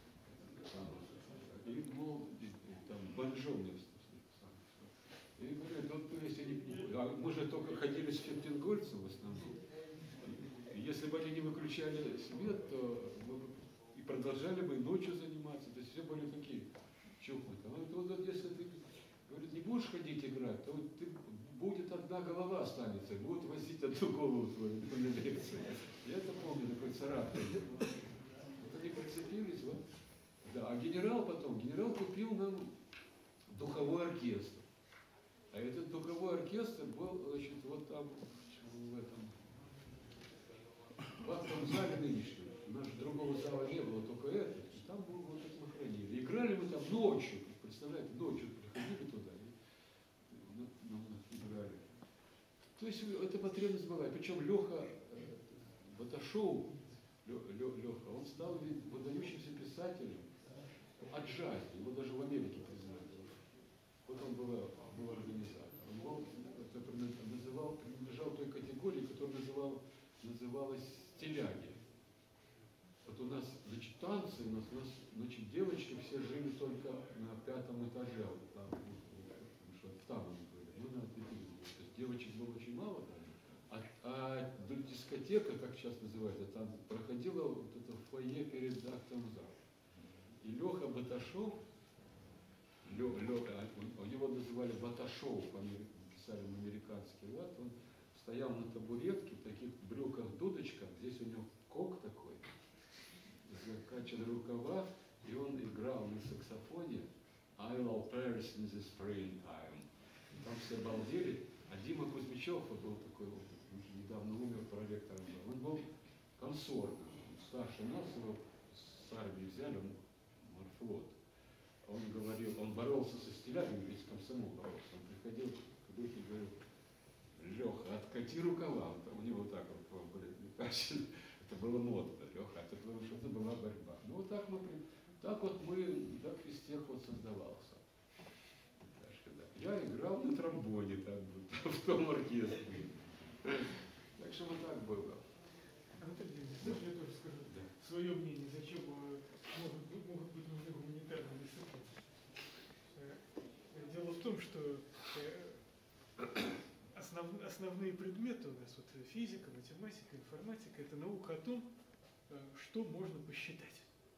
[SPEAKER 3] И, мол, там, банджо мне. И говорят, вот, то есть они, а мы же только ходили с фертингольцем в основном. И если бы они не выключали свет, то мы бы и продолжали бы и ночью заниматься. То есть все были такие чухнутые. Он говорит, вот если ты, говорит, не будешь ходить играть, то ты, будет одна голова останется, будут возить одну голову твою на лекции. Я это помню, такой царапин. Вот они прицепились, вот. Да, а генерал потом, генерал купил нам духовой оркестр. А этот духовой оркестр был, значит, вот там, в этом, в актовом зале нынешнем. У нас другого зала не было, только этот. И там был вот это мы хранили. Играли мы там ночью, представляете, ночью приходили туда и ну, ну, играли. То есть эта потребность была. Причем Леха э, Баташов, Леха, он стал выдающимся писателем о джазе. Его даже в Америке признали. Вот он был, был организатор. Он был, это, называл, принадлежал той категории, которая называл, называлась стилягия. Вот у нас, значит, танцы, у нас, у нас, значит, девочки все жили только на пятом этаже, вот там, потому что там они были, мы на третьем. То есть девочек было очень мало, а, а дискотека, как сейчас называется, там проходила вот это фойе перед актовым залом. И Леха Баташов, Лё, Лёха, его называли Баташов, писали на американский лад, он стоял на табуретке, в таких брюках-дудочках, здесь у него кок такой, закачаны рукава, и он играл на саксофоне I Will Paris in the Springtime. Там все обалдели, а Дима Кузьмичев, вот был такой, вот, недавно умер, проректором был, он был консоргом, старше нас, его с армии взяли, он морфлот. Он говорил, он боролся со стилягами, весь комсомол боролся. Он приходил к Лехе и говорил, Леха, откати рукава. Там у него вот так вот были. Это было модно, Леха, это потому что это была борьба. Ну вот так мы, так вот мы, так физтех вот создавался. Я играл на тромбоне там, в том оркестре. Так что вот так было.
[SPEAKER 1] Анатолий Леонидович, можно я тоже скажу
[SPEAKER 3] Да.
[SPEAKER 1] свое мнение, зачем э, могут, быть- могут быть нужны гуманитарные дисциплины? Э, Дело в том, что э, основ, основные предметы у нас, вот физика, математика, информатика, это наука о том, э, что можно посчитать.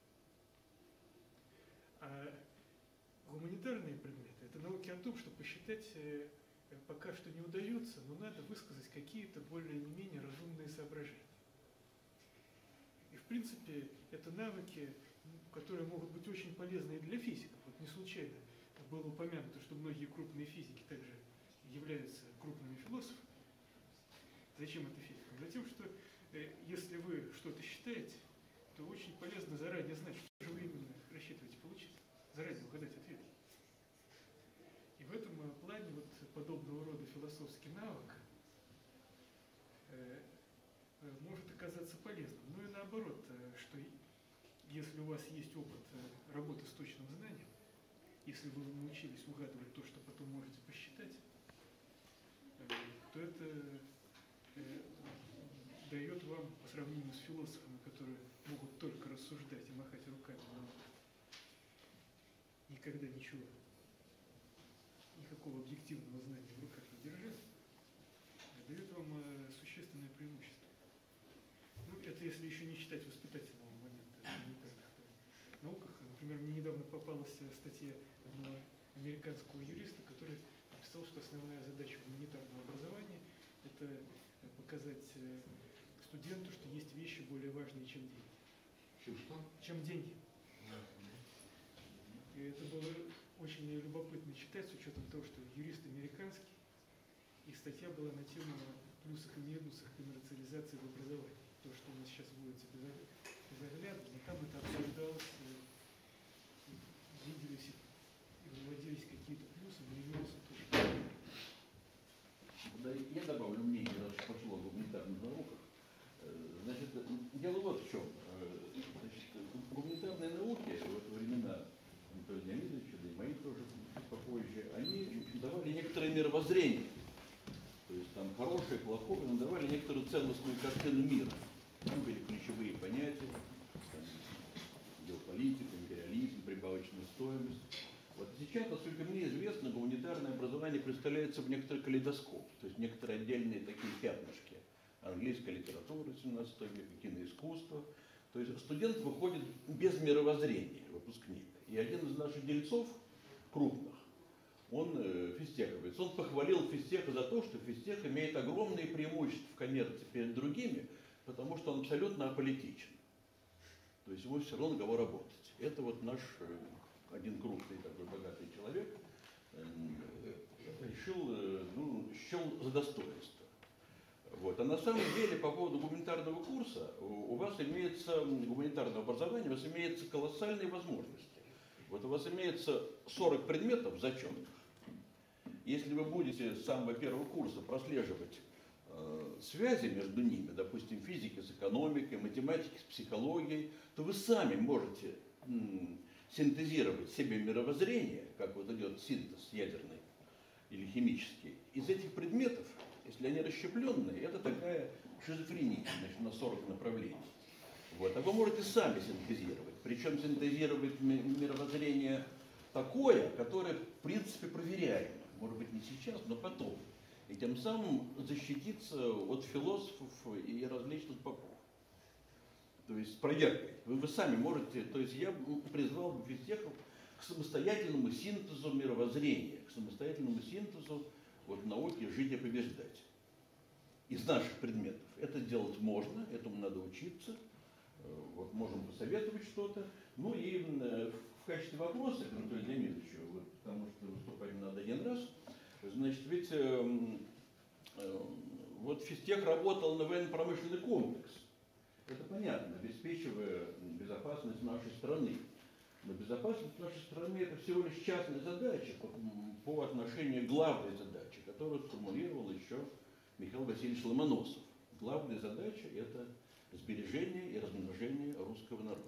[SPEAKER 1] А гуманитарные предметы – это науки о том, что посчитать э, пока что не удается, но надо высказать какие-то более-менее разумные соображения. И, в принципе, это навыки, которые могут быть очень полезны и для физиков. Вот не случайно было упомянуто, что многие крупные физики также являются крупными философами. Зачем это физикам? Затем, что э, если вы что-то считаете, то очень полезно заранее знать, что же вы именно рассчитываете получить. Заранее угадать ответ. И в этом э, плане вот подобного рода философский навык э, э, может оказаться полезным. Ну и наоборот, э, что и- если у вас есть опыт э, работы с точным знанием, если вы научились угадывать то, что потом можете посчитать, э, то это э, дает вам, по сравнению с философами, которые могут только рассуждать и махать руками, но никогда ничего, никакого объективного знания в руках не держали, дает вам э, существенное преимущество. Ну, это если еще не считать воспитательного момента в гуманитарных э, науках. Например, мне недавно попалась э, статья одного американского юриста, который написал, что основная задача гуманитарного образования – это э, показать э, студенту, что есть вещи более важные, чем деньги.
[SPEAKER 3] Чем что?
[SPEAKER 1] Чем деньги. И это было очень любопытно читать, с учетом того, что юрист американский, и статья была на тему плюсах и минусах коммерциализации в образовании. То, что у нас сейчас вводится безоглядно, но там это обсуждалось, и виделись и выводились какие-то плюсы, но и минусы тоже.
[SPEAKER 7] Да, я добавлю мнение, раз уж пошло о гуманитарных науках. Э, Значит, дело вот в чем. Э, Значит, гуманитарные науки во времена Анатолия Леонидовича, да и мои тоже попозже, они давали некоторое мировоззрение. То хорошее, плохое, но давали некоторую целостную картину мира. Там были ключевые понятия, там, геополитика, империализм, прибавочная стоимость. Вот сейчас, насколько мне известно, гуманитарное образование представляется в некоторый калейдоскоп, то есть некоторые отдельные такие пятнышки. Английская литература семнадцатого века, киноискусство. То есть студент выходит без мировоззрения, выпускник. И один из наших дельцов, крупных, он э, физтеховец, он похвалил физтеха за то, что физтех имеет огромные преимущества в коммерции перед другими, потому что он абсолютно аполитичен. То есть ему все равно на кого работать. Это вот наш э, один крупный такой богатый человек э, решил, э, ну, счел за достоинство. Вот. А на самом деле, по поводу гуманитарного курса, у вас имеется, гуманитарное образование, у вас имеется колоссальные возможности. Вот у вас имеется сорок предметов в зачетах. Если вы будете с самого первого курса прослеживать э, связи между ними, допустим, физики с экономикой, математики с психологией, то вы сами можете м, синтезировать себе мировоззрение, как вот идет синтез ядерный или химический, из этих предметов. Если они расщепленные, это такая шизофрения, значит, на сорок направлений. Вот. А вы можете сами синтезировать. Причем синтезировать мировоззрение такое, которое, в принципе, проверяемо. Может быть, не сейчас, но потом. И тем самым защититься от философов и различных попов. То есть с проверкой. Вы, вы сами можете, то есть я призвал бы физтехов к самостоятельному синтезу мировоззрения, к самостоятельному синтезу вот науки «Жить и побеждать» из наших предметов. Это делать можно, этому надо учиться, вот можем посоветовать что-то. Ну и в качестве вопроса к Анатолию Леонидовичу, вот, потому что выступать надо один раз, значит, ведь э, э, вот физтех работал на военно-промышленный комплекс. Это понятно, обеспечивая безопасность нашей страны. Но безопасность нашей страны это всего лишь частная задача по, по отношению к главной задаче, которую сформулировал еще Михаил Васильевич Ломоносов. Главная задача это сбережение и размножение русского народа.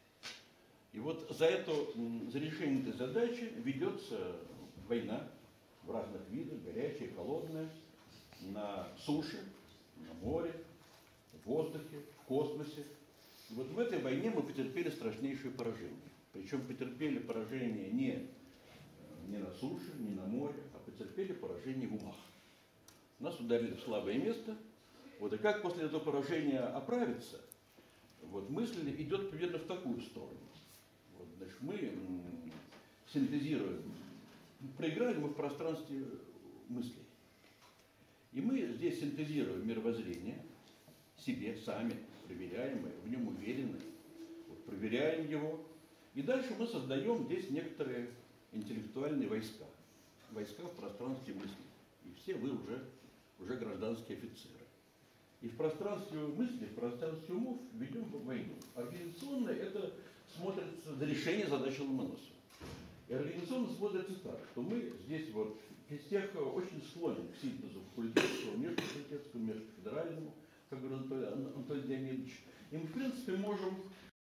[SPEAKER 7] И вот за, эту, за решение этой задачи ведется война в разных видах, горячая, холодная, на суше, на море, в воздухе, в космосе. И вот в этой войне мы потерпели страшнейшее поражение. Причем потерпели поражение не, не на суше, не на море, а потерпели поражение в умах. Нас ударили в слабое место. Вот, и как после этого поражения оправиться, вот, мысль идет примерно в такую сторону. Вот, значит, мы м, синтезируем, проиграли мы в пространстве мыслей. И мы здесь синтезируем мировоззрение себе сами, проверяем, в нем уверены, вот, проверяем его. И дальше мы создаем здесь некоторые интеллектуальные войска. Войска в пространстве мысли. И все вы уже, уже гражданские офицеры. И в пространстве мысли, в пространстве умов ведем войну. Организационно это смотрится за решение задачи Ломоносова. И организационно смотрится так, что мы здесь вот из тех очень склонен к синтезу факультетского, межфакультетского, межфедеральному, как говорит Анатолий Леонидович. И мы, в принципе, можем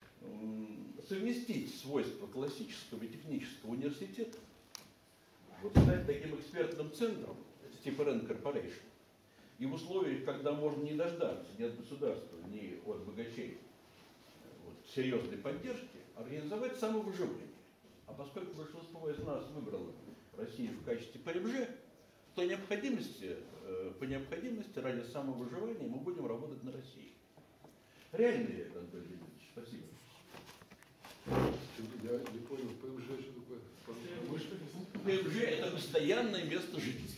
[SPEAKER 7] совместить свойства классического и технического университета, вот стать таким экспертным центром типа Rand Corporation. И в условиях, когда можно не дождаться ни от государства, ни от богачей вот, серьезной поддержки, организовать самовыживание. А поскольку большинство из нас выбрало Россию в качестве ПМЖ, то необходимости, по необходимости ради самовыживания мы будем работать на России. Реально ли это, Анатолий Леонидович? Спасибо.
[SPEAKER 2] Я не понял, ПМЖ что такое?
[SPEAKER 7] ПМЖ это постоянное место жительства.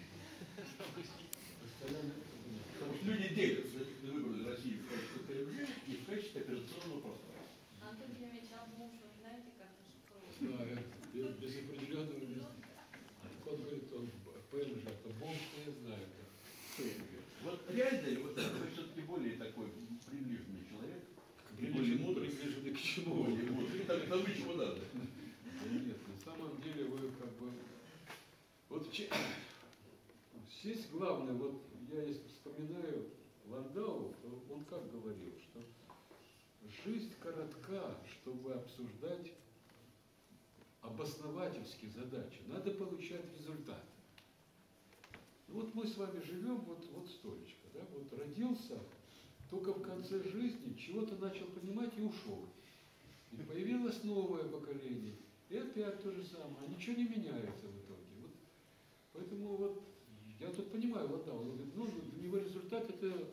[SPEAKER 7] Потому что люди делятся, если выбрали Россию в качестве ПМЖ и в качестве операционного пространства.
[SPEAKER 5] Антон Леонидович, а бомж, вы знаете, как это шифруется?
[SPEAKER 2] Да, я без определенного, без... Он говорит, он ПМЖ, то бомж, я знаю.
[SPEAKER 7] ПМЖ. Вот реально ли, вот вы все-таки более такой приближенный человек, более
[SPEAKER 2] Приближенный,
[SPEAKER 7] мудрый,
[SPEAKER 2] приближенный к чему?
[SPEAKER 7] более мудрый, так тому чего надо.
[SPEAKER 2] Нет, на самом деле вы как бы... Вот че... здесь главное, вот я если вспоминаю Ландау, то он как говорил, что жизнь коротка, чтобы обсуждать обосновательские задачи. Надо получать результат.
[SPEAKER 3] Ну, вот мы с вами живем, вот, вот столечко, да, вот родился, только в конце жизни чего-то начал понимать и ушел. И появилось новое поколение, и опять то же самое, а ничего не меняется в итоге. Вот, поэтому вот я тут понимаю, вот да, он говорит, ну, его результат это,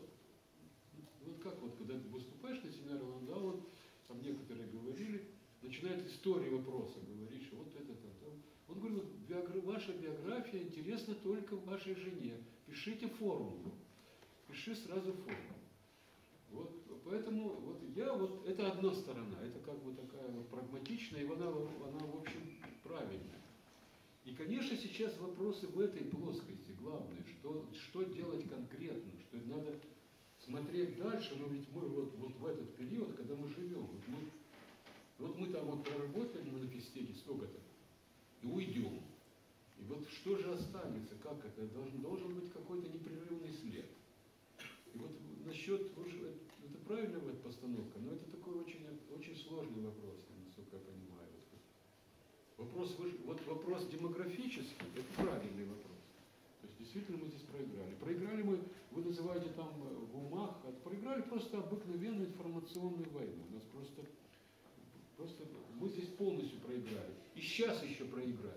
[SPEAKER 3] вот как вот, когда ты выступаешь на семинаре, он, да, вот, там некоторые говорили, начинает историю вопроса, говоришь, вот это, там, там. Он говорит, вот, биограф, ваша биография интересна только вашей жене, пишите формулу, пиши сразу формулу. Вот, поэтому вот я вот, это одна сторона, это как бы такая вот прагматичная, и она, она в общем правильная. И, конечно, сейчас вопросы в этой плоскости главное, что, что делать конкретно, что надо смотреть дальше, но ведь мы вот, вот в этот период, когда мы живем, вот мы, вот мы там вот проработали на физтехе столько-то, и уйдем. И вот что же останется, как это? Должен, должен быть какой-то непрерывный след. И вот насчет, это правильная вот постановка, но это такой очень, очень сложный вопрос, насколько я понимаю. Вопрос, вот вопрос демографический, это правильный вопрос. То есть действительно мы здесь проиграли. Проиграли мы, вы называете там в умах, а проиграли просто обыкновенную информационную войну. У нас просто, просто мы здесь полностью проиграли. И сейчас еще проиграем.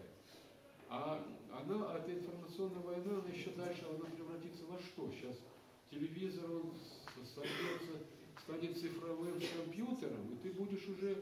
[SPEAKER 3] А она, эта информационная война, она еще дальше, она превратится во что? Сейчас телевизор, он станет, станет цифровым компьютером, и ты будешь уже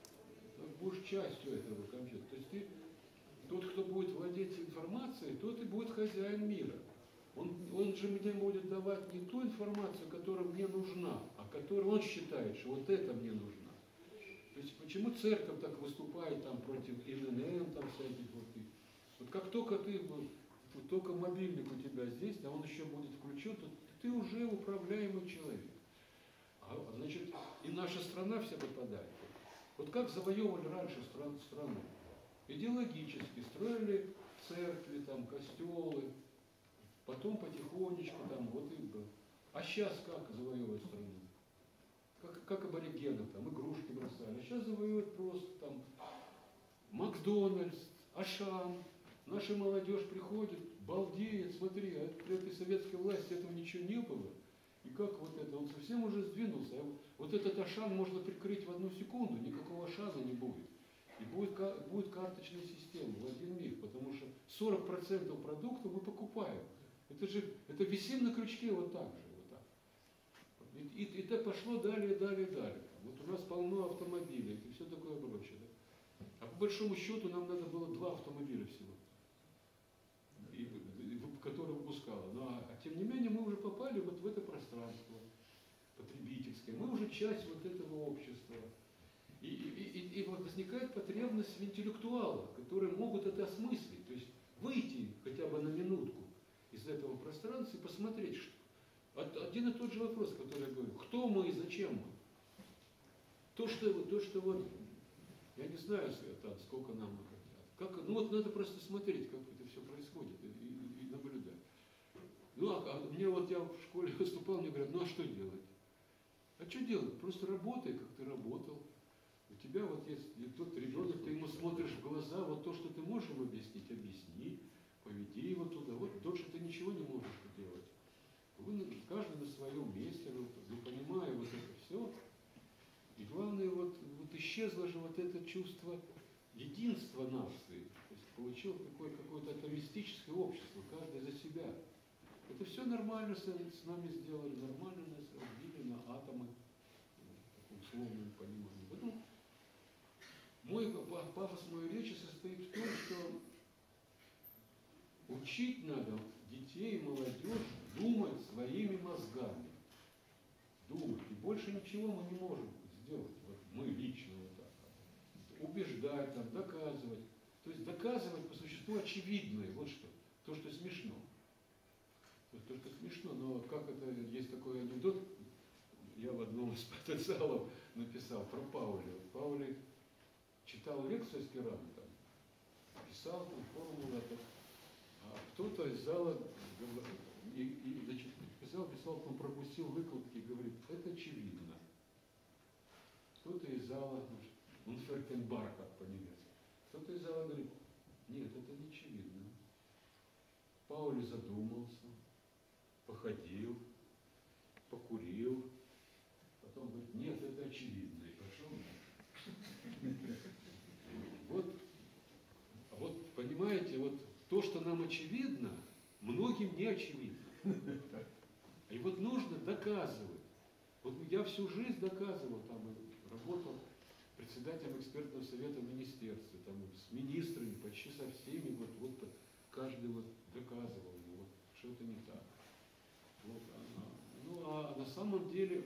[SPEAKER 3] будешь частью этого компьютера. То есть ты, тот, кто будет владеть информацией, тот и будет хозяин мира. Он, он же мне будет давать не ту информацию, которая мне нужна, а которую он считает, что вот это мне нужна. То есть почему церковь так выступает там против эн эн эм, там всяких вот. Вот как только ты, вот только мобильник у тебя здесь, а он еще будет включен, то ты уже управляемый человек. А, значит, и наша страна вся выпадает. Вот как завоевывали раньше стран, страну? Идеологически строили церкви, там, костелы, потом потихонечку там, вот и было. А сейчас как завоевывать страну? Как, как аборигенов, там, игрушки бросали. А сейчас завоевывают просто там Макдональдс, Ашан. Наша молодежь приходит, балдеет, смотри, а при этой советской власти этого ничего не было. И как вот это, он совсем уже сдвинулся. А вот этот Ашан можно прикрыть в одну секунду, никакого Ашана не будет. И будет, будет карточная система в один миг, потому что сорок процентов продукта мы покупаем. Это же, это висим на крючке вот так же. Вот так. И, и, и так пошло далее, далее, далее. Вот у нас полно автомобилей и все такое прочее. Да? А по большому счету нам надо было два автомобиля всего, и, и, которые выпускала. Но, а, а тем не менее мы уже попали вот в это пространство потребительское. Мы уже часть вот этого общества. И, и, и, и возникает потребность в интеллектуалах, которые могут это осмыслить. То есть выйти хотя бы на минутку из этого пространства и посмотреть, что один и тот же вопрос, который я говорю, кто мы и зачем мы. То, что, то, что вот, я не знаю, Света, сколько нам хотят. Как, ну вот надо просто смотреть, как это все происходит, и, и, и наблюдать. Ну, а, а мне вот, я в школе выступал, мне говорят, ну а что делать? А что делать? Просто работай, как ты работал. У тебя вот есть тот ребенок, ты ему смотришь в глаза, вот то, что ты можешь ему объяснить, объясни, поведи его туда. Вот то, что ты ничего не можешь делать. Вы каждый на своем месте, вы понимая вот это все. И главное, вот, вот исчезло же вот это чувство единства нации. То есть получил какое- какое-то атомистическое общество, каждый за себя. Это все нормально с, с нами сделали, нормально нас разбили на атомы, в таком условном понимании. Поэтому мой пафос моей речи состоит в том, что учить надо детей и молодежь думать своими мозгами. Думать. И больше ничего мы не можем сделать. Вот мы лично вот так. Убеждать, там, доказывать. То есть доказывать по существу очевидное. Вот что. То, что смешно. То, что смешно, но как это, есть такой анекдот, я в одном из потенциалов написал про Паули. Паули читал лекцию аспирантам, писал там формулу, а кто-то из зала и, и, значит, писал, писал, потом пропустил выкладки и говорит, это очевидно. Кто-то из зала, он Феркенбах, как по-немецки, кто-то из зала говорит, нет, это не очевидно. Паули задумался, походил, покурил, потом говорит, нет, это очевидно, и пошел. Вот, вот, понимаете, вот то, что нам очевидно, многим не очевидно. И вот нужно доказывать. Вот я всю жизнь доказывал, там, работал председателем экспертного совета в министерстве, там, с министрами, почти со всеми, вот, вот каждый вот доказывал, вот, что это не так. Вот, а, ну, а на самом деле,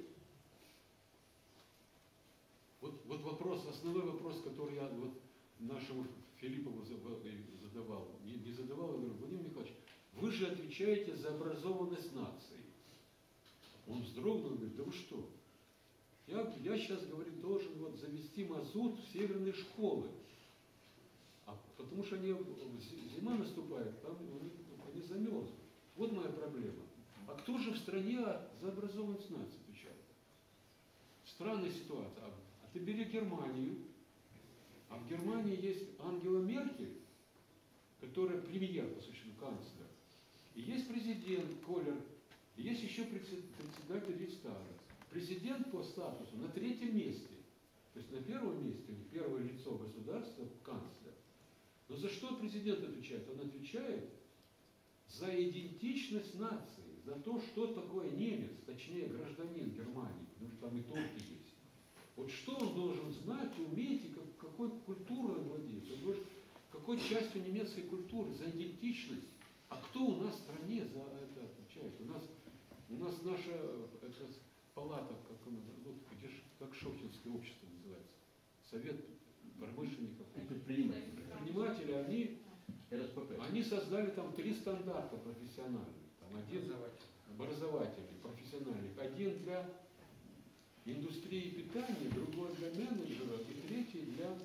[SPEAKER 3] вот, вот вопрос, основной вопрос, который я вот нашему Филиппову задавал, не, не задавал, я говорю, Владимир Михайлович, вы же отвечаете за образованность нации. Он вздрогнул и говорит, да вы что? Я, я сейчас, говорит, должен вот завести мазут в северные школы. А, потому что они, зима наступает, там они, они замерзнут. Вот моя проблема. А кто же в стране за образованность нации отвечает? Странная ситуация. А, а ты бери Германию. А в Германии есть Ангела Меркель, которая премьер, по сути, канцлер. И есть президент Колер. И есть еще председатель Рейхстага. Президент по статусу на третьем месте. То есть на первом месте первое лицо государства канцлер. Но за что президент отвечает? Он отвечает за идентичность нации, за то, что такое немец, точнее гражданин Германии, потому что там и турки есть. Вот что он должен знать, уметь, и как, какой культурой он владеет. Он должен, какой частью немецкой культуры, за идентичность. А кто у нас в стране за это отвечает? У нас, у нас наша это, палата, как, она, вот, где, как Шохинское общество называется, Совет промышленников,
[SPEAKER 7] Предприниматели.
[SPEAKER 3] предприниматели, они, они создали там три стандарта профессиональных. Там один образовательный, профессиональный, один для индустрии питания, другой для менеджеров и третий для,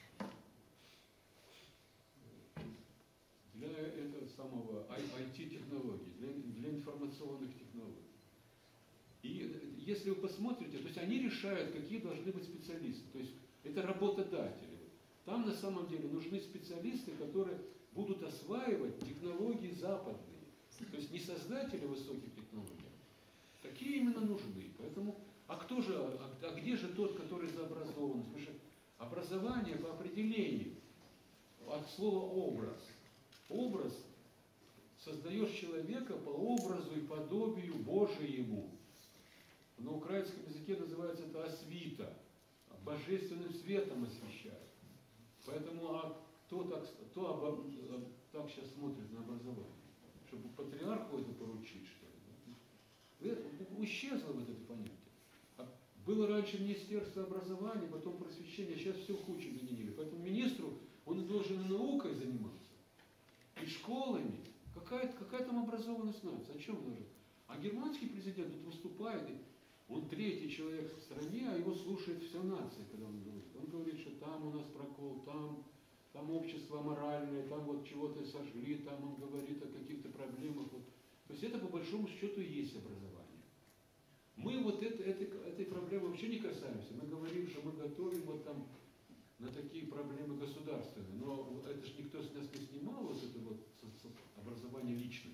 [SPEAKER 3] для этого самого ай ти-технологий, для, для информационных технологий. И если вы посмотрите, то есть они решают, какие должны быть специалисты. То есть это работодатели. Там на самом деле нужны специалисты, которые будут осваивать технологии западные. То есть не создатели высоких технологий. Такие именно нужны. Поэтому, а кто же, а, а где же тот, который за образованность? Потому что образование по определению, от слова образ. Образ создаешь человека по образу и подобию Божьему. На украинском языке называется это освита. Божественным светом освещает. Поэтому а кто так, кто обо, так сейчас смотрит на образование? Чтобы патриарху это поручить, что ли? Исчезло вот это понятие. А было раньше Министерство образования, потом просвещение, сейчас все в кучу объединили. Поэтому министру, он должен и наукой заниматься, и школами. Какая, какая там образованность нации? О чем должен? А германский президент тут выступает, и он третий человек в стране, а его слушает вся нация, когда он говорит. Он говорит, что там у нас прокол, там, там общество аморальное, там вот чего-то сожгли, там он говорит о каких-то проблемах. Вот. То есть это по большому счету и есть образование. Мы вот это, это, этой проблемы вообще не касаемся. Мы говорим, что мы готовим вот там на такие проблемы государственные. Но это же никто с нас не снимал, вот это вот образование личности.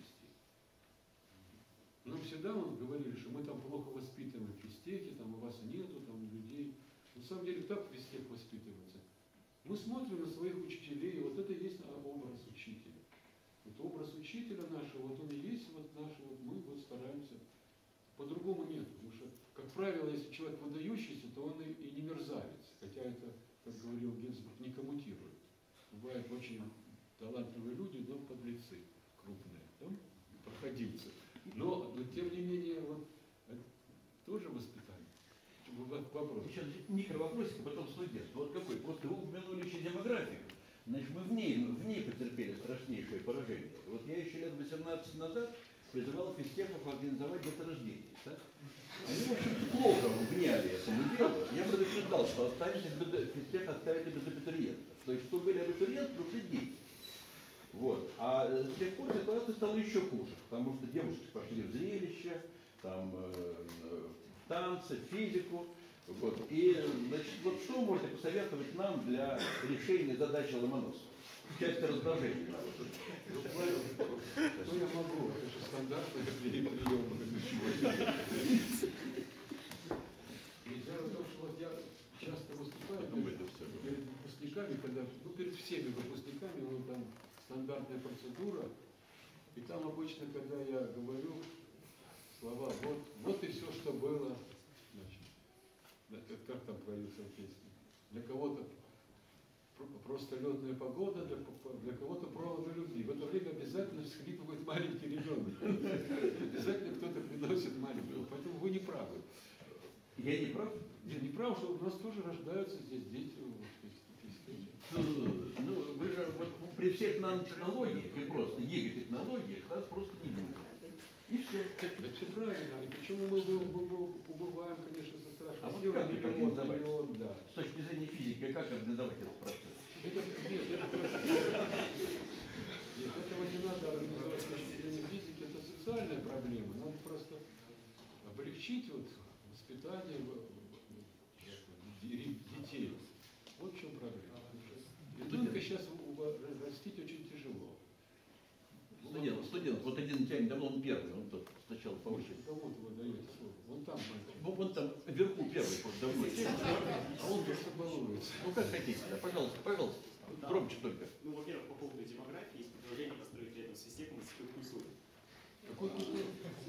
[SPEAKER 3] Нам всегда вот говорили, что мы там плохо воспитываем в физтехе, там у вас нету там людей. На самом деле, как в физтех воспитываться? Мы смотрим на своих учителей, и вот это и есть образ учителя. Вот образ учителя нашего, вот он и есть вот наш, вот мы вот стараемся. По-другому нет, потому что, как правило, если человек выдающийся, то он и, и не мерзавец. Хотя это, как говорил Гинзбург, не коммутирует. Бывают очень талантливые люди, но подлецы крупные, да? Проходимцы. Но, но тем не менее, вот, это тоже воспитание. Вопрос.
[SPEAKER 7] Сейчас микровопросик, а потом студентство. Вот какой? Просто вы упомянули еще демографию. Значит, мы в ней, в ней потерпели страшнейшее поражение. Вот я еще лет восемнадцать назад призывал физтехов организовать деторождение. Так? Они, в общем, плохо вняли этому делу. Я предупреждал, что оставите физтех оставите без абитуриентов. То есть, что были абитуриенты, уже дети. Вот. А с тех пор ситуация стала еще хуже, потому что девушки пошли в зрелище, там, э, в танцы, в физику. Вот. И, значит, вот что можете посоветовать нам для решения задачи Ломоносова? часть раздражения.
[SPEAKER 3] Ну, правильно. Ну, я могу, это же стандартный прием. И дело в том, что вот я часто выступаю перед, перед выпускниками, когда, ну, перед всеми выпускниками, ну, там стандартная процедура, и там обычно, когда я говорю слова, вот, вот и все, что было, значит, да, как, как там поется песня, для кого-то просто летная погода, для, для кого-то проводы любви. В это время обязательно всхлипывает маленький ребенок. Обязательно кто-то приносит маленького. Поэтому вы не правы.
[SPEAKER 7] Я не прав?
[SPEAKER 3] Я не прав, что у нас тоже рождаются здесь дети.
[SPEAKER 7] Ну, ну, вы же вот, при всех нанотехнологиях и просто гигатехнологиях нас просто не будет. И все.
[SPEAKER 3] Это все правильно. И почему мы, мы, мы убываем, конечно, со страшной
[SPEAKER 7] А вот
[SPEAKER 3] силой,
[SPEAKER 7] как
[SPEAKER 3] миллион,
[SPEAKER 7] организовать?
[SPEAKER 3] миллион, да.
[SPEAKER 7] С точки зрения физики, как организовать этот процесс?
[SPEAKER 3] Это, нет, это просто... Нет, этого не надо организовать с точки зрения физики, это социальная проблема. Надо просто облегчить вот воспитание детей. Вот в чем проблема. Ребенка сейчас растить очень тяжело.
[SPEAKER 7] Студент, студент, вот один тянет, давно он первый, он тут сначала по очереди.
[SPEAKER 3] Кому-то вы даете слово? Вон там мальчик.
[SPEAKER 7] Ну, вон там вверху первый, вот давно.
[SPEAKER 3] А он просто балуется.
[SPEAKER 7] Ну, как хотите, да, пожалуйста, пожалуйста.
[SPEAKER 8] Да.
[SPEAKER 7] Громче только.
[SPEAKER 8] Ну, во-первых, по поводу демографии, есть предложение построить рядом с системой институт культуры.
[SPEAKER 3] Какой культура?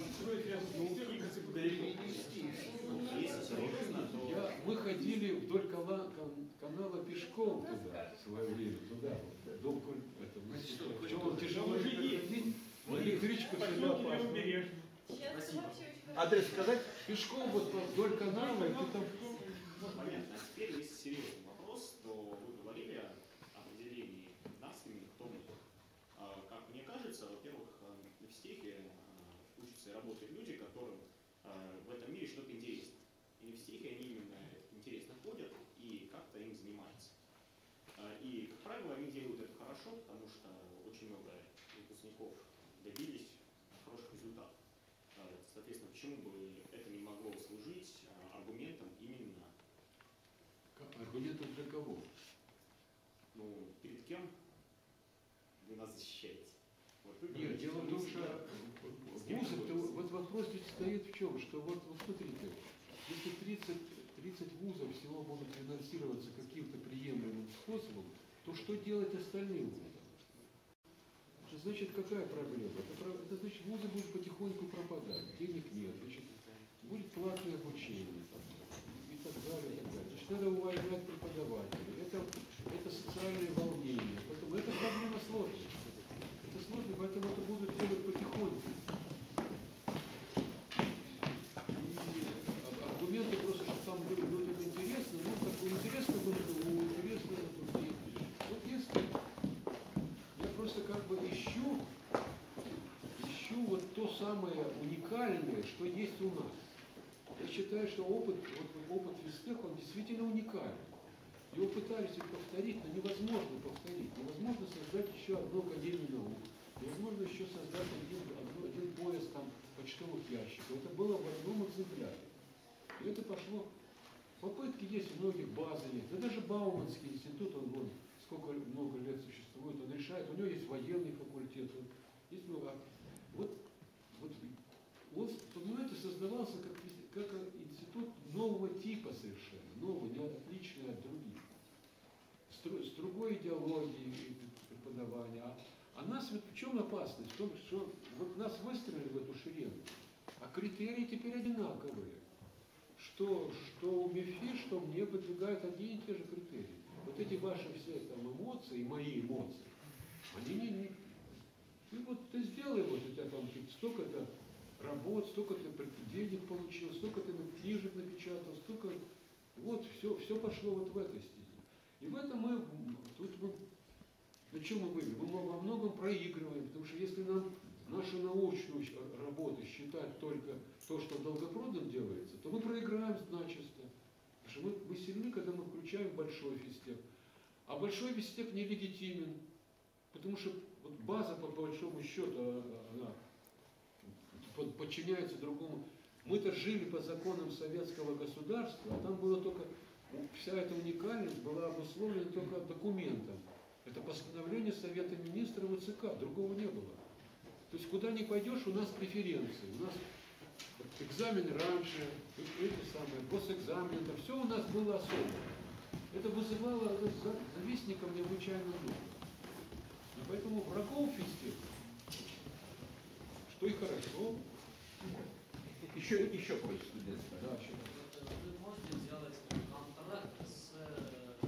[SPEAKER 8] Если серьезно, то
[SPEAKER 3] Я, мы ходили вдоль кала- кан- канала пешком туда в свое время, туда, вот, дом куль- это, в чем он тяжело ходить, вот электричка всегда опасна.
[SPEAKER 5] Сейчас вообще очень
[SPEAKER 7] Адрес сказать?
[SPEAKER 3] Пешком вот по- вдоль канала, и ты там...
[SPEAKER 8] понятно. А теперь есть серьезный вопрос, то вы говорили о определении нас именно в том, а, как мне кажется, во-первых, на физтехе а, учатся и работают люди, которым а, в этом мире что-то интересно. И на физтехе они именно интересно ходят и как-то им занимаются. А, И, как правило, они делают это хорошо, потому что очень много выпускников добились хороших результатов. А, Соответственно, почему бы это не могло служить а, аргументом именно,
[SPEAKER 3] Аргументом для кого?
[SPEAKER 8] ну, перед кем вы нас защищаете? Вот вы
[SPEAKER 3] Нет,
[SPEAKER 8] говорите,
[SPEAKER 3] дело в
[SPEAKER 8] мы
[SPEAKER 3] том,
[SPEAKER 8] всегда
[SPEAKER 3] что
[SPEAKER 8] с кем
[SPEAKER 3] вузы,
[SPEAKER 8] боремся.
[SPEAKER 3] вот вопрос ведь стоит в чем, что вот, вот смотрите, если тридцать, тридцать вузов всего будут финансироваться каким-то приемлемым способом, то что делать остальным вузам? Это значит, какая проблема? Это, про- это значит, вузы будут потихоньку пропадать, денег нет, значит, будет платное обучение там, и так далее, и так далее. Значит, надо уважать преподавателей. Это, это социальные волнения. Поэтому эта проблема сложная. Это сложно, поэтому это будут делать потихоньку. И аргументы просто, что там людям интересно, ну, как бы интересно было, ну, интересно другие. Вот если я просто как бы ищу, ищу вот то самое уникальное, что есть у нас. Я считаю, что опыт, вот, опыт физтеха, он действительно уникален. Его пытались и повторить, но невозможно повторить. Невозможно создать еще одну академию наук. Невозможно еще создать один, один, один пояс там почтовых ящиков. Это было в одном экземпляре. И это пошло. Попытки есть у многих базовых. Да даже Бауманский институт, он вон, сколько много лет существует, он решает. У него есть военный факультет. Он, есть много. Вот, вот он, понимаете, создавался как, как институт нового типа совершенно. Новый, не отличный от других. С, с другой идеологией преподавания. А, а нас вот в чем опасность? В том, что вот нас выстроили в эту шеренгу, а критерии теперь одинаковые. Что, что у МИФИ, что мне выдвигают одни и те же критерии. Вот эти ваши все там эмоции, мои эмоции, они не... не ты вот ты сделай, вот у тебя там столько-то работ, столько ты денег получил, столько ты книжек напечатал, столько... Вот, все, все пошло вот в этой стене. И в этом мы, тут мы, на чем мы выиграем? Мы во многом проигрываем, потому что если нам нашу научную работу считать только то, что в Долгопрудном делается, то мы проиграем начисто. Потому что мы, мы сильны, когда мы включаем большой физтех. А большой физтех нелегитимен, потому что вот база, по большому счету, она подчиняется другому. Мы-то жили по законам советского государства, а там было только, вся эта уникальность была обусловлена только документом. Это постановление Совета Министров и ЦК, другого не было. То есть куда ни пойдешь, у нас преференции. У нас экзамен раньше, эти самые, госэкзамен, это все у нас было особо. Это вызывало завистникам необычайно много. И поэтому врагов физтеха, что и хорошо.
[SPEAKER 7] Еще, еще просит студент.
[SPEAKER 3] Да, еще.
[SPEAKER 4] Вы можете сделать контракт с э,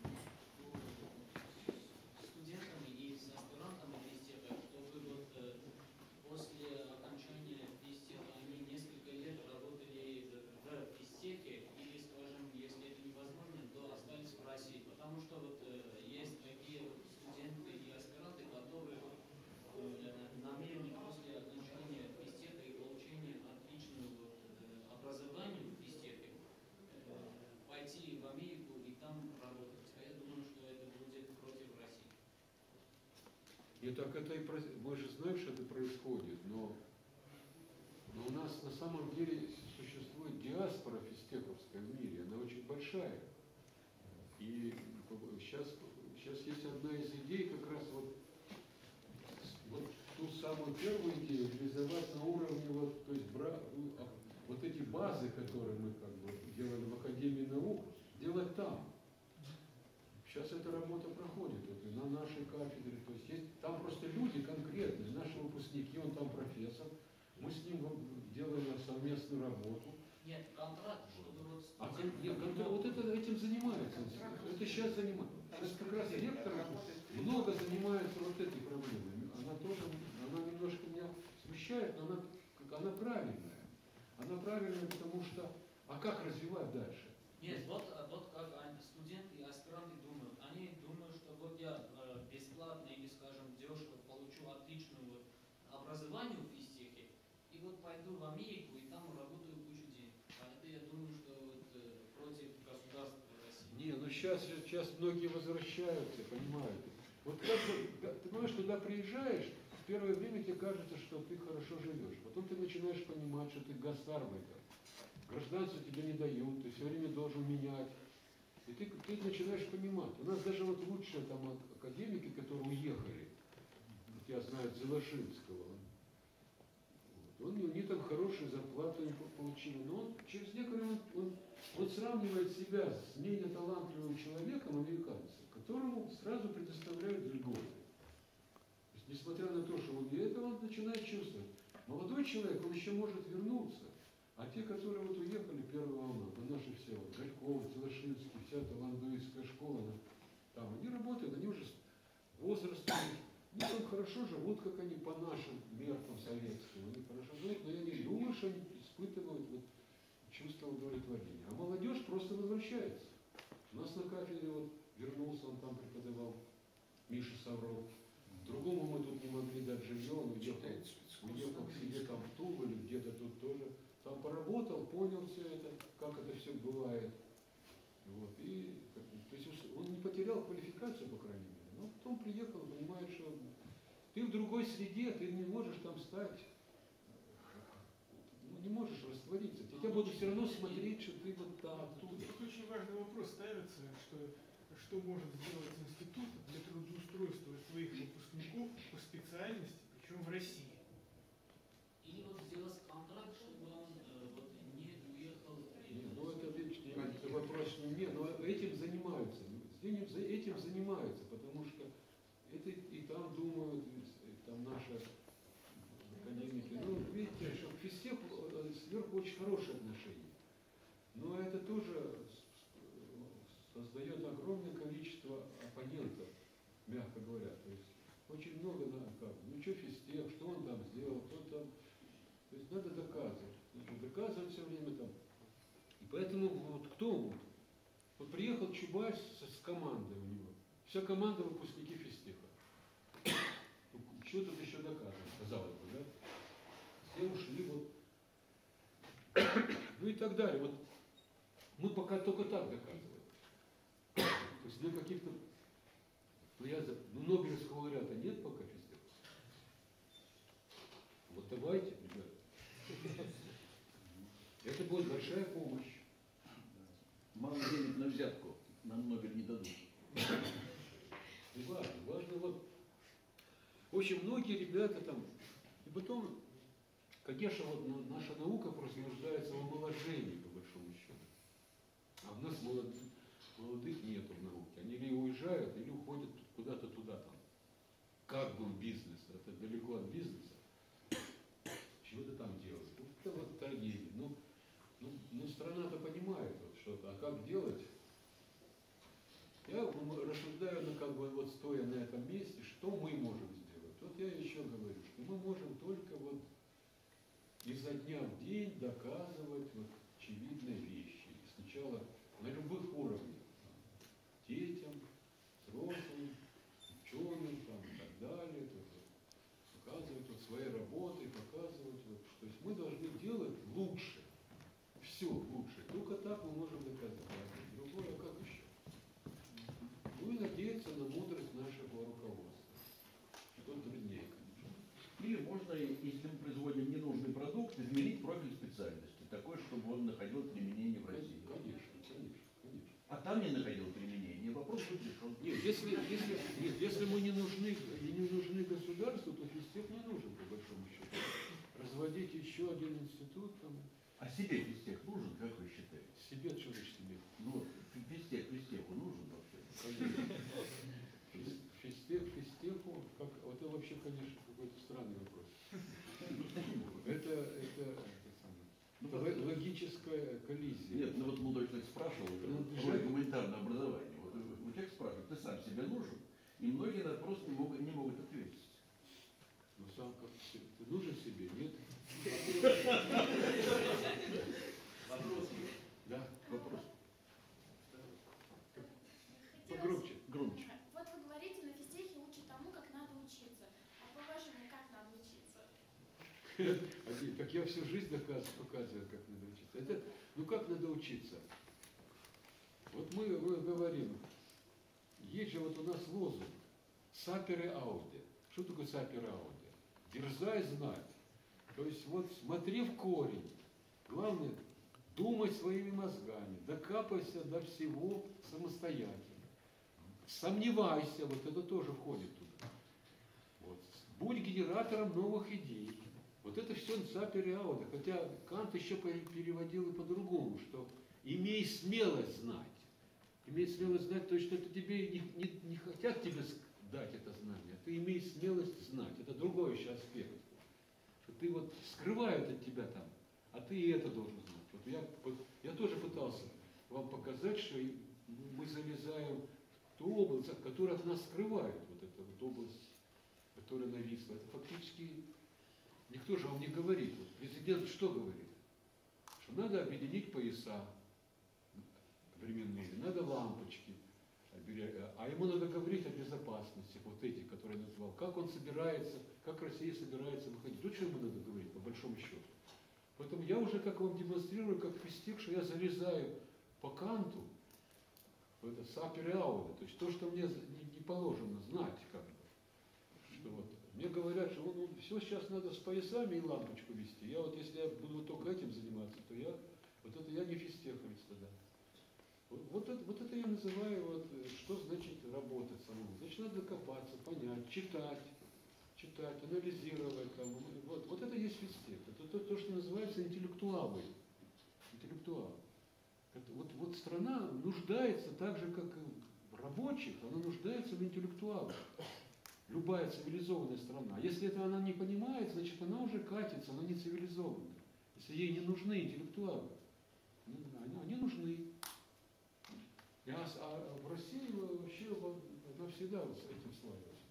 [SPEAKER 4] студентами и с аспирантами физтеха, чтобы вот э, после окончания физтеха они несколько лет работали в физтехе или, скажем, если это невозможно, то остались в России. Потому что вот э, есть такие вот студенты и аспиранты, которые э, намерены после окончания физтеха и получения отличного вот, э, образования в физтехе э, пойти в Америку и там работать. А я думаю, что это будет против России.
[SPEAKER 3] И так это и про- мы же знаем, что это происходит, но, но у нас на самом деле существует диаспора физтеховская в мире, она очень большая. И сейчас, сейчас есть одна из идей, как раз вот, вот ту самую первую идею реализовать на уровне, вот, то есть бра, вот эти базы, которые мы как бы делали в Академии наук, делать там. Сейчас эта работа проходит, вот, и на нашей кафедре, то есть, есть там просто люди конкретные, наши выпускники, он там профессор, мы с ним вот делаем совместную работу.
[SPEAKER 4] Нет, контракт, чтобы вот
[SPEAKER 3] А кон-
[SPEAKER 4] студенты...
[SPEAKER 3] нет, контр- вот это этим занимается, это сейчас занимается. Сейчас как раз ректор много занимается вот этой проблемой. Она тоже, она немножко меня смущает, но она, как- она правильная. Она правильная, потому что, а как развивать дальше?
[SPEAKER 4] Нет, вот, вот как они, студенты и аспиранты думают. Они думают, что вот я э, бесплатно или, скажем, дешево получу отличное вот, образование в физтехе, и вот пойду в Америку и там работаю кучу денег. А это, я думаю, что вот, э, против государства России.
[SPEAKER 3] Не, ну сейчас, сейчас многие возвращаются, понимаете. Вот как бы, да, ты понимаешь, туда приезжаешь, в первое время тебе кажется, что ты хорошо живешь. Потом ты начинаешь понимать, что ты гастарбайтер. Гражданство тебе не дают, ты все время должен менять. И ты, ты начинаешь понимать. У нас даже вот лучшие там ак- академики, которые уехали, вот я знаю Зелашинского, он, он, они там хорошие зарплаты не по- получили, но он через некоторое он, он, он сравнивает себя с менее талантливым человеком, американцем, которому сразу предоставляют льготы. То есть, несмотря на то, что он и это он начинает чувствовать. Молодой человек, он еще может вернуться. А те, которые вот уехали, первая волна, вот наши все, вот, Гальков, Зелашинский, вся эта ландуистская школа, она, там они работают, они уже возраст, ну там хорошо живут, как они по нашим меркам советским, они хорошо живут, но я не думаю, что они испытывают вот, чувство удовлетворения. А молодежь просто возвращается. У нас на кафедре вот вернулся, он там преподавал, Миша Савров. Другому мы тут не могли дать жилье, он уехал, уехал к себе там в Тулу или где-то тут тоже. Там поработал, понял все это, как это все бывает. Вот. И, то есть он не потерял квалификацию, по крайней мере, но потом приехал, понимает, что ты в другой среде, ты не можешь там стать, ну, не можешь раствориться. Тебя будут все равно смотреть, что ты вот там, оттуда.
[SPEAKER 1] Тут очень важный вопрос ставится, что, что может сделать институт для трудоустройства своих выпускников по специальности, причем в России.
[SPEAKER 4] Или вот сделать контракт, чтобы он э, вот, не уехал.
[SPEAKER 3] Не, ну это ведь это вопрос не мне, но этим занимаются. Этим, этим занимаются, потому что это и там думают, и там наши академики. Ну, видите, что физтех сверху очень хорошие отношения. Но это тоже создает огромное количество оппонентов, мягко говоря. То есть очень много, да, как, ну что физтех, что он там сделал, кто там. То есть надо доказывать. Надо доказывать все время там. И поэтому вот кто он? Вот приехал Чубайс с, с командой у него. Вся команда выпускники физтеха. Ну, что тут еще доказывать, казалось бы, да? Все ушли вот. Ну и так далее. Вот мы пока только так доказываем. То есть для каких-то, ну я за, ну Нобелевского лауреата нет пока физтеха. Вот давайте, ребята. Это будет большая помощь.
[SPEAKER 7] Мало денег на взятку, нам Нобель не дадут.
[SPEAKER 2] Не важно. Важно вот... Очень многие ребята там... И потом, конечно, вот ну, наша наука просто нуждается в омоложении, по большому счету. А у нас молодых, молодых нету в науке. Они или уезжают, или уходят куда-то туда там. Как был бизнес? Это далеко от бизнеса. Чего ты там делаешь? Ну, это вот трагедия. Ну, ну, ну страна-то понимает вот что-то. А как делать? Я рассуждаю, ну, как бы вот стоя на этом месте, что мы можем сделать. Вот я еще говорю, что мы можем только вот изо дня в день доказывать вот очевидные вещи. И сначала на любых уровнях. Детям, взрослым, ученым там, и так далее. Показывать вот свои работы, показывать, вот, что есть мы должны делать лучше. Все лучше. Только так мы можем доказать. Другое, как еще? Ну и надеяться на мудрость нашего руководства. Что труднее, конечно.
[SPEAKER 7] Или можно, если мы производим ненужный продукт, изменить профиль специальности, такой, чтобы он находил применение в России.
[SPEAKER 2] Конечно, конечно, конечно.
[SPEAKER 7] А там не находил применения, вопрос будет решен.
[SPEAKER 2] Нет, если, если, нет, если мы не нужны, не нужны государству, то физтех не нужен, по большому счету. Разводить еще один институт там.
[SPEAKER 7] А себе физтех нужен, как вы считаете?
[SPEAKER 2] Себе, что значит себе?
[SPEAKER 7] Ну, физтех, физтеху нужен вообще?
[SPEAKER 2] Конечно. Физтех, физтеху, как, это вообще, конечно, какой-то странный вопрос. Это, это, это самое, ну, логическая коллизия.
[SPEAKER 7] Нет, ну вот молодой человек спрашивал, про гуманитарное образование. Вот, вот человек спрашивает, ты сам себе нужен? И многие на вопрос не могут, не могут ответить.
[SPEAKER 2] Ну сам как ты нужен себе, нет?
[SPEAKER 8] Вопрос.
[SPEAKER 2] Да, вопрос.
[SPEAKER 5] Хотелось-
[SPEAKER 2] Погромче.
[SPEAKER 7] Громче.
[SPEAKER 5] Вот вы говорите, на физтехе учат тому, как надо учиться. А по-вашему, как надо учиться?
[SPEAKER 2] Один, так я всю жизнь доказываю, показываю, как надо учиться. Это, ну как надо учиться? Вот мы, мы говорим, есть же вот у нас лозунг «Сапере ауде». Что такое «Сапере ауде»? Дерзай знать. То есть вот смотри в корень. Главное, думай своими мозгами, докапайся до всего самостоятельно. Сомневайся, вот это тоже входит туда. Вот. Будь генератором новых идей. Вот это все «Сапере ауде». Хотя Кант еще переводил и по-другому, что имей смелость знать. Имей смелость знать, то есть что это тебе не, не, не хотят тебе дать это знание, а ты имей смелость знать. Это другой еще аспект. Что ты вот скрывают от тебя там, а ты и это должен знать. Вот я, вот, я тоже пытался вам показать, что мы залезаем в ту область, которая от нас скрывает. Вот эта вот область, которая нависла. Это фактически никто же вам не говорит. Вот президент что говорит? Что надо объединить пояса временные, надо лампочки, а ему надо говорить о безопасности, вот эти, которые я назвал, как он собирается, как Россия собирается выходить. Вот что ему надо говорить, по большому счету. Поэтому я уже как вам демонстрирую, как физтех, что я залезаю по Канту, в это «Сапере ауде», то есть то, что мне не, не положено знать, как бы. Что вот, мне говорят, что ну, все сейчас надо с поясами и лампочку вести. Я вот, если я буду вот только этим заниматься, то я, вот это я не физтеховец тогда. Вот это, вот это я называю, вот, что значит работать самому. Значит, надо копаться, понять, читать, читать, анализировать. Там, вот, вот это и есть физтех. Это то, то, что называется интеллектуалы. Интеллектуалы. Это, вот, вот страна нуждается так же, как и рабочих, она нуждается в интеллектуалах. Любая цивилизованная страна. Если это она не понимает, значит, она уже катится, она не цивилизованная. Если ей не нужны интеллектуалы, они, они нужны. А, а в России вообще она всегда вот с этим славилась.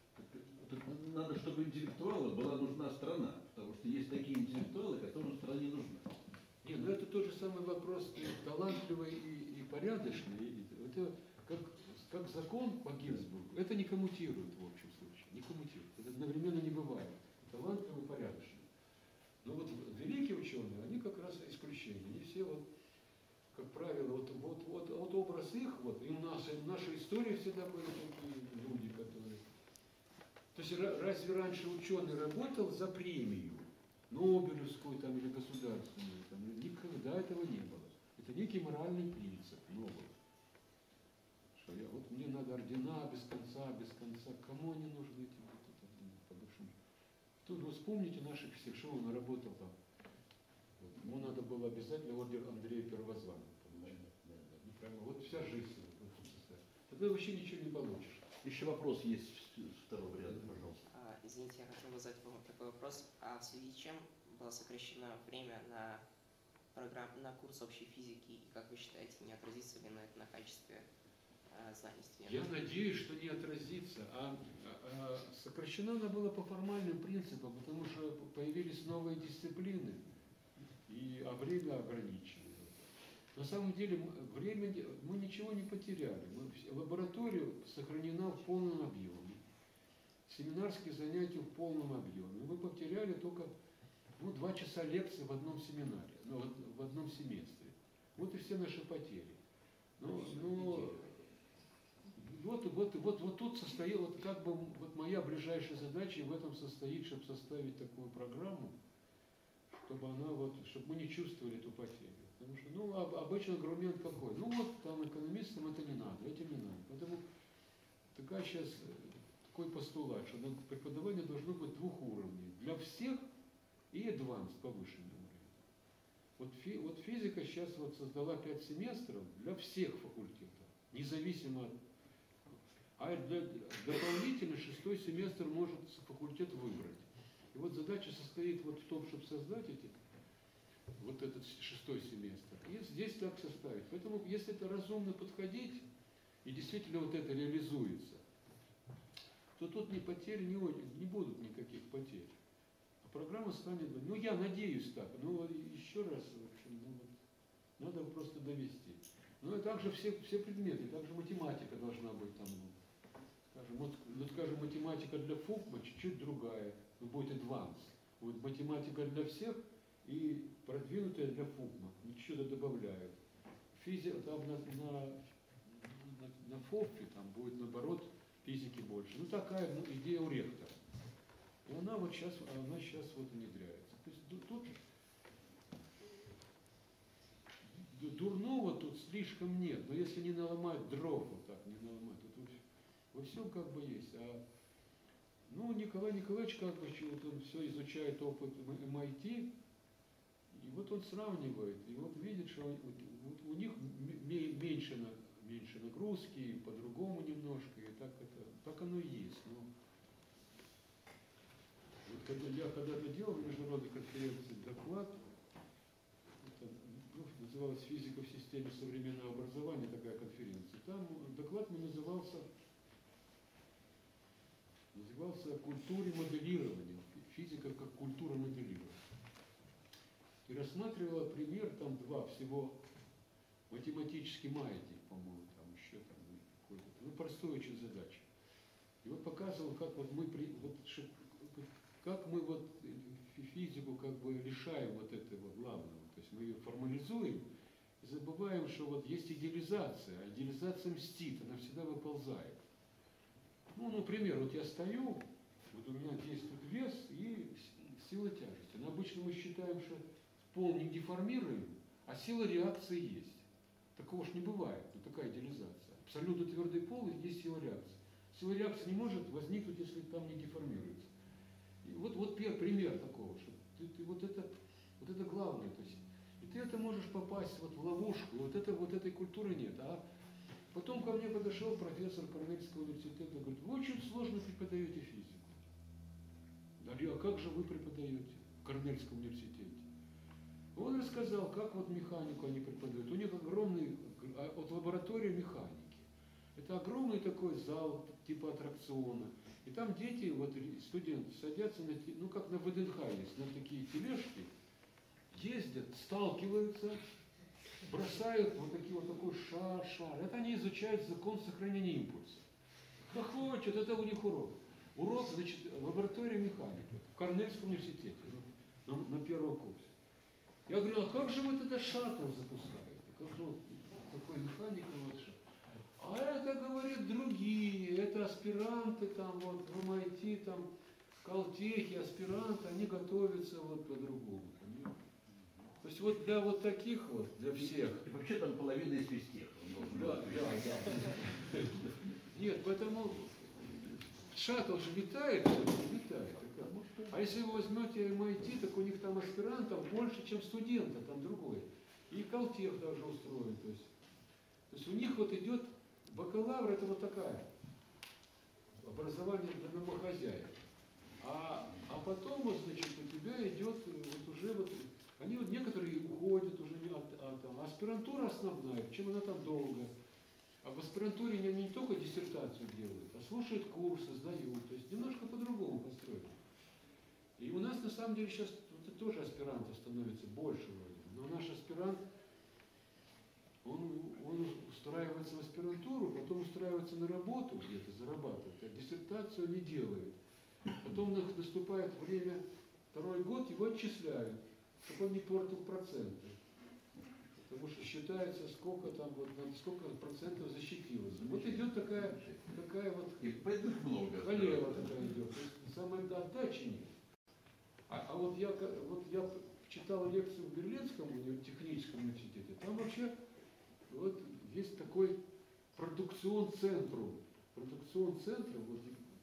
[SPEAKER 7] Надо, чтобы интеллектуалам была нужна страна, потому что есть такие интеллектуалы, которым стране нужна.
[SPEAKER 2] Нет, ну это тот же самый вопрос, и талантливый и, и порядочный. И, это как, как закон по Гинзбургу, это не коммутирует в общем случае, не коммутирует. Это одновременно не бывает. Талантливый и порядочный. Но вот великие ученые, они как раз исключения. Они все вот, как правило, вот, вот, вот, вот образ их, вот, и в нашей, в нашей истории всегда были такие люди, которые... То есть разве раньше ученый работал за премию, Нобелевскую там, или государственную? Там, никогда этого не было. Это некий моральный принцип, Нобель. Что
[SPEAKER 3] Я, вот мне надо ордена без конца, без конца. Кому они нужны, эти вот, ордена, по большому? Тут вы вспомните наших всех, что он работал там. Вот, ему надо было обязательно орден Андрея Первозванного получить. Да, да, ну, прямо, вот вся жизнь в этом состоит. Тогда вообще ничего не получишь.
[SPEAKER 7] Еще вопрос есть с второго ряда, пожалуйста.
[SPEAKER 9] А, извините, я хочу задать вам такой вопрос. А в связи с чем было сокращено время на, программ, на курс общей физики? И как вы считаете, не отразится ли на это на качестве а, знаний студентов?
[SPEAKER 3] Я надеюсь, что не отразится. А, а, а сокращена она была по формальным принципам, потому что появились новые дисциплины, и, а время ограничено. На самом деле время, мы ничего не потеряли. Мы, лаборатория сохранена в полном объеме. Семинарские занятия в полном объеме. Мы потеряли только ну, два часа лекции в одном семинаре, ну, в, в одном семестре. Вот и все наши потери. Но, но вот, вот, вот, вот тут состоит, вот как бы вот моя ближайшая задача в этом состоит, чтобы составить такую программу, чтобы она вот, чтобы мы не чувствовали эту потерю. Потому что, ну, об, обычно аргумент какой? Ну вот, там экономистам это не надо, этим не надо. Поэтому такая сейчас, такой постулат, что преподавание должно быть двух уровней. Для всех и advanced, повышенный уровень. Вот, фи, вот физика сейчас вот создала пять семестров для всех факультетов, независимо от... А для, дополнительно шестой семестр может факультет выбрать. И вот задача состоит вот в том, чтобы создать эти вот этот шестой семестр. И здесь так составить. Поэтому, если это разумно подходить, и действительно вот это реализуется, то тут ни потерь, ни, не будут никаких потерь. А программа станет, ну я надеюсь так, но еще раз, в общем, ну, вот, надо просто довести. Ну и также все, все предметы, также математика должна быть там, ну, скажем, вот, ну, скажем, математика для ФУКМа чуть-чуть другая, ну, будет advanced. Будет математика для всех, и продвинутая для ФУКМа, ничего добавляют. Физика там на, на, на, на ФОПе там будет наоборот физики больше. Ну такая ну, идея у ректора. И она вот сейчас, она сейчас вот внедряется. То есть тут дурного тут слишком нет. Но если не наломать дров, вот так не наломать, то тут во всем как бы есть. А ну Николай Николаевич как бы вот он все изучает опыт эм ай ти. И вот он сравнивает, и вот видит, что вот, вот у них меньше, меньше нагрузки, по-другому немножко, и так, это, так оно и есть. Но вот когда я когда-то делал в международной конференции доклад, это, ну, называлась «Физика в системе современного образования», такая конференция, там доклад мой назывался, назывался «О культуре моделирования», физика как культура моделирования. И рассматривала пример, там два всего, математический маятник, по-моему, там еще там какой-то, ну простой очень задача. И вот показывал, как вот мы, при, вот, как мы вот физику как бы решаем вот этого главного, то есть мы ее формализуем и забываем, что вот есть идеализация, а идеализация мстит, она всегда выползает. Ну, например, вот я стою, вот у меня действует вес и сила тяжести. Но обычно мы считаем, что пол не деформируем, а сила реакции есть. Такого ж не бывает, ну, такая идеализация. Абсолютно твердый пол и есть сила реакции. Сила реакции не может возникнуть, если там не деформируется. И вот, вот первый пример такого, что ты, ты, вот, это, вот это главное. То есть, и ты это можешь попасть вот в ловушку, и вот, это, вот этой культуры нет. А потом ко мне подошел профессор Корнельского университета и говорит: вы очень сложно преподаете физику. Дарья, а как же вы преподаете в Корнельском университете? Он рассказал, как вот механику они преподают. У них огромный, от лаборатории механики. Это огромный такой зал, типа аттракциона. И там дети, вот студенты, садятся, на, ну как на вэ дэ эн ха есть, на такие тележки, ездят, сталкиваются, бросают вот такие вот такой шар, шар. Это они изучают закон сохранения импульса. Да хочет, это у них урок. Урок, значит, лаборатория механики в Корнельском университете, на, на первом курсе. Я говорю, а как же вы тогда шаттл запускаете? Как же вот такой механик вот что? А это, говорит, другие, это аспиранты там вот в эм ай ти, там, Калтехи, аспиранты, они готовятся вот по-другому. То есть вот для вот таких вот, для всех.
[SPEAKER 7] И вообще там половина из физтеха.
[SPEAKER 3] Да, да, да. Нет, поэтому шаттл же летает, летает. А если вы возьмете эм ай ти, так у них там аспирантов больше, чем студентов, там другой. И Калтех даже устроен. То есть, то есть у них вот идет бакалавр, это вот такая образование для домохозяев. А, а потом, вот, значит, у тебя идет вот уже вот, они вот некоторые уходят уже от, от там, аспирантура основная, чем она там долго. А в аспирантуре они не только диссертацию делают, а слушают курсы, сдают. То есть немножко по-другому построено. И у нас на самом деле сейчас вот, тоже аспирантов становится больше вроде. Но наш аспирант, он, он устраивается в аспирантуру, потом устраивается на работу где-то, зарабатывает, а диссертацию не делает. Потом наступает время, второй год, его отчисляют, чтобы он не портил проценты. Потому что считается, сколько там, вот, сколько процентов защитилось. Вот идет такая, такая вот холера такая идет. То есть самой отдачи нет. А, а вот, я, вот я читал лекцию в Берлинском техническом университете, там вообще вот есть такой продукцион-центрум. Продукцион-центр, вот,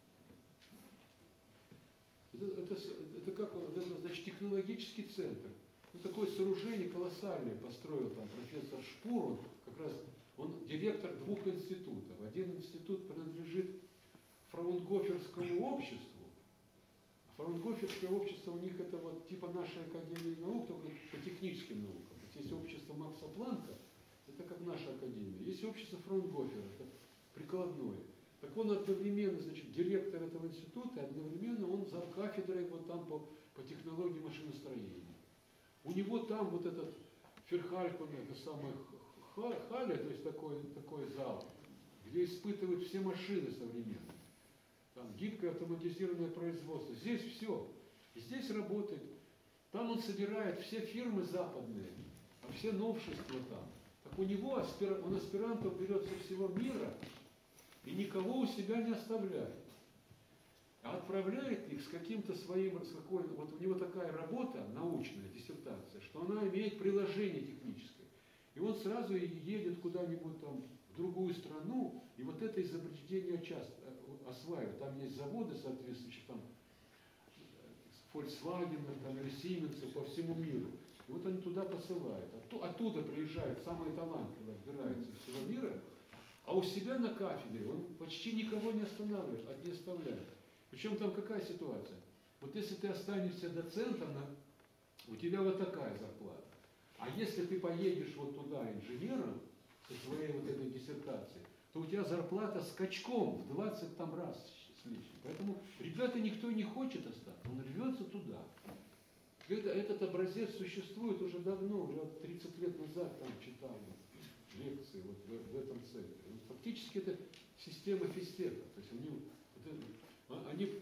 [SPEAKER 3] это, это, это как, это, значит, технологический центр. Ну, такое сооружение колоссальное построил там профессор Шпур, он как раз, он директор двух институтов. Один институт принадлежит Фраунгоферскому обществу. Фраунгоферское общество у них это вот типа нашей академии наук, только по техническим наукам. Вот есть общество Макса Планка, это как наша академия. Есть общество Фраунгофера, это прикладное. Так он одновременно, значит, директор этого института, одновременно он завкафедрой вот там по, по технологии машиностроения. У него там вот этот Ферхалькон, это самое Хале, то есть такой, такой зал, где испытывают все машины современные. Там гибкое автоматизированное производство. Здесь все. Здесь работает. Там он собирает все фирмы западные, а все новшества там. Так у него аспир... он аспирантов берет со всего мира и никого у себя не оставляет. А отправляет их с каким-то своим, с какой, вот у него такая работа, научная диссертация, что она имеет приложение техническое. И он сразу едет куда-нибудь там в другую страну, и вот это изобретение часто осваивает. Там есть заводы соответствующие, там Volkswagen, там, или Siemens по всему миру. И вот они туда посылают. Оттуда приезжают самые талантливые, отбираются из всего мира, а у себя на кафедре он почти никого не останавливает, не оставляет. Причем там какая ситуация? Вот если ты останешься доцентом, у тебя вот такая зарплата. А если ты поедешь вот туда инженером со своей вот этой диссертацией, то у тебя зарплата скачком в двадцать там раз с лишним. Поэтому ребята никто не хочет остаться, он рвется туда. Это, этот образец существует уже давно, уже тридцать лет назад там читал лекции вот в, в этом центре. Фактически это система физтеха. То есть у него, это, они,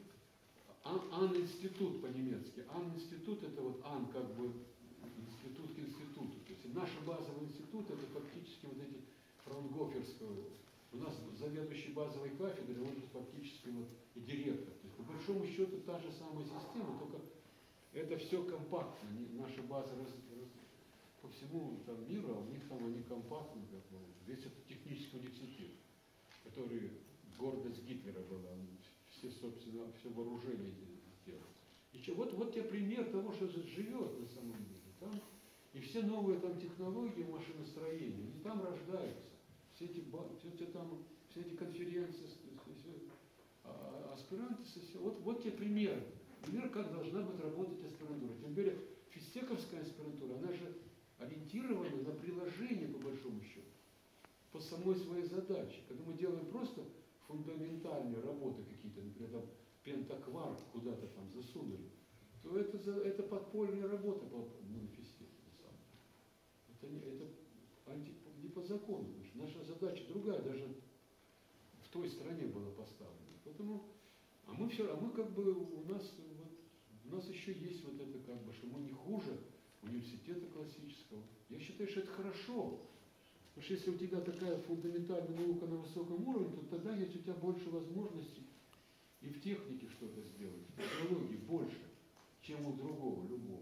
[SPEAKER 3] Ан-институт по-немецки. Ан-институт это вот Ан как бы институт к институту. То есть наш базовый институт это фактически вот эти Фраунгоферского. У нас заведующий базовой кафедрой, он же фактически вот и директор. То есть по большому счету та же самая система, только это все компактно. Наша база раз, раз, по всему там, миру, а у них там они компактны, как бы. Весь этот технический университет, который гордость Гитлера была, все, собственно, все вооружение сделал. И что, вот, вот тебе пример того, что живет на самом деле. Там, и все новые там технологии машиностроения, они там рождаются. Все эти, все эти, там, все эти конференции, все, а, аспиранты, все, вот, вот тебе пример. Пример, как должна быть работать аспирантура. Тем более физтеховская аспирантура, она же ориентирована на приложение, по большому счету, по самой своей задаче. Когда мы делаем просто фундаментальные работы какие-то, например, там пентакварк куда-то там засунули, то это, это подпольная работа по ну, физтеху. Это, не, это анти, не по закону. Наша задача другая, даже в той стране была поставлена. Поэтому, а мы все, а мы как бы у нас вот, у нас еще есть вот это как бы, что мы не хуже университета классического. Я считаю, что это хорошо. Потому что если у тебя такая фундаментальная наука на высоком уровне, то тогда есть у тебя больше возможностей и в технике что-то сделать, в технологии больше, чем у другого, любого.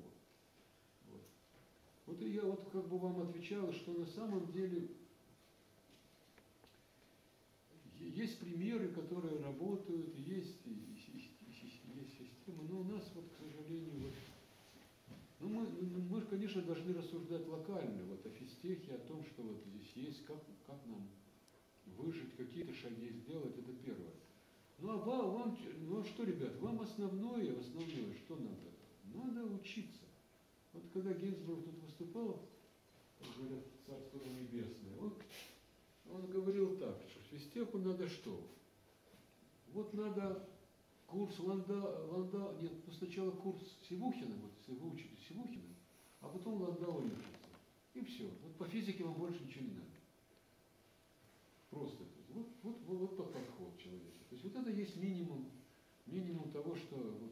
[SPEAKER 3] Вот. Вот и я вот как бы вам отвечал, что на самом деле есть примеры, которые работают, есть, и, и, и, есть системы, но у нас, вот, к сожалению, вот, ну, мы, мы, конечно, должны рассуждать локально, вот, о физтехе, о том, что вот здесь есть, как, как нам выжить, какие-то шаги сделать, это первое. Ну, а вам, вам, ну, а что, ребят, вам основное, основное, что надо? Надо учиться. Вот когда Гинзбург тут выступал, говорят, Царство Небесное, он, он говорил так, что физтеху надо что? Вот надо курс Ланда, Ланда, нет, ну сначала курс Сивухина, вот если вы учите Сивухина, а потом Ландау учиться. И все. Вот по физике вам больше ничего не надо. Просто. Вот, вот, вот, вот тот подход человека. То есть вот это есть минимум, минимум того, что, вот,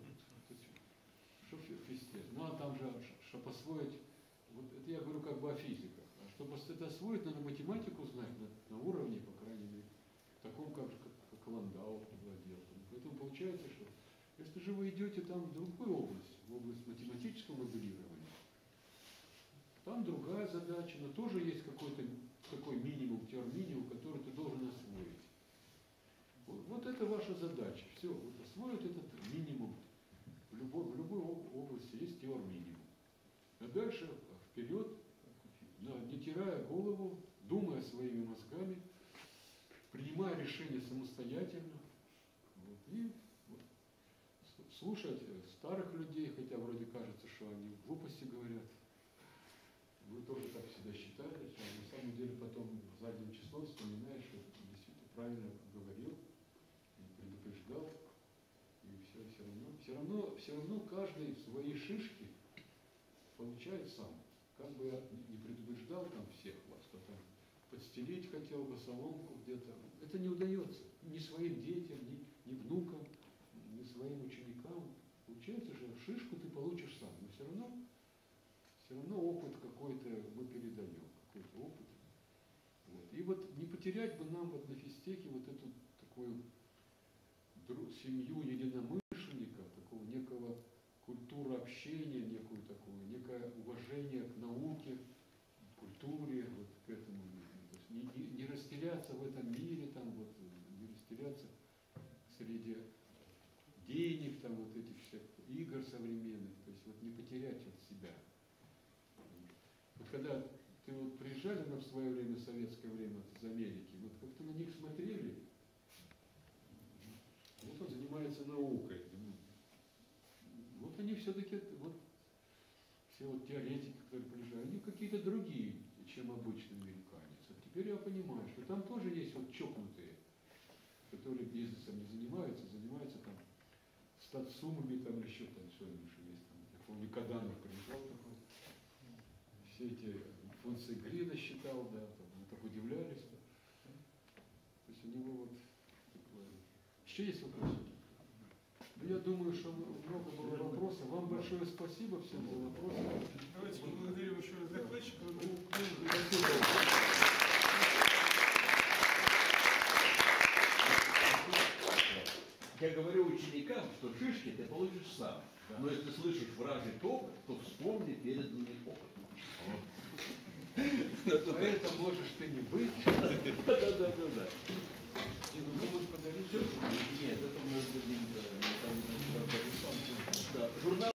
[SPEAKER 3] что физтех. Ну а там же, чтобы освоить, вот это я говорю как бы о физиках. А чтобы это освоить, надо математику знать на, на уровне, по крайней мере, таком, как, как, как Ландау владел. Поэтому получается, что если же вы идете там в другую область, в область математического моделирования, там другая задача, но тоже есть какой-то такой минимум, теор-минимум, который ты должен освоить. Вот, вот это ваша задача. Все, вот освоить этот минимум. В любой, в любой области есть теор-минимум. А дальше вперед, не теряя голову, думая своими мозгами, принимая решения самостоятельно, вот, и вот, слушать старых людей, хотя вроде кажется, что они глупости говорят. Вы тоже так всегда считали, а на самом деле потом задним числом вспоминаешь, что действительно правильно говорил, предупреждал, и все, все равно, все равно, все равно каждый свои шишки получает сам. Как бы я не предупреждал там всех вас, кто там подстелить хотел бы соломку где-то, это не удается ни своим детям, ни, ни внукам, ни своим ученикам. Получается же, шишку ты получишь сам, но все равно все равно опыт какой-то мы передаем, какой-то опыт. Вот. И вот не потерять бы нам вот на физтехе вот эту такую семью единомышленников, такого некого культуры общения, некую такую, некое уважение к науке, к культуре, вот к этому. То есть не, не, не растеряться в этом мире, там, вот, не растеряться среди денег, там, вот этих всех игр современных, то есть вот не потерять от себя. Вот когда ты вот приезжали на в свое время, в советское время из Америки, вот как-то на них смотрели, вот он занимается наукой. Вот они все-таки, вот все вот теоретики, которые приезжали, они какие-то другие, чем обычный американец. А теперь я понимаю, что там тоже есть вот чокнутые, которые бизнесом не занимаются, занимаются там статсумами, там еще там что-нибудь есть. Там, я помню, Каданов приезжал такой. Все эти функции Грина считал, да, там, мы так удивлялись. Да. То есть у него вот такое. Еще есть вопросы? Ну, я думаю, что много было вопросов. Вам большое спасибо всем за вопросы.
[SPEAKER 1] Давайте поблагодарим еще раз докладчика.
[SPEAKER 7] Я говорю ученикам, что шишки ты получишь сам. Да. Но если слышишь вражий топот, то вспомни переданный опыт.
[SPEAKER 3] Поэтому можешь ты не быть.
[SPEAKER 7] Да-да-да.
[SPEAKER 3] И вы можете подарить.
[SPEAKER 7] Нет, это может быть не журнал.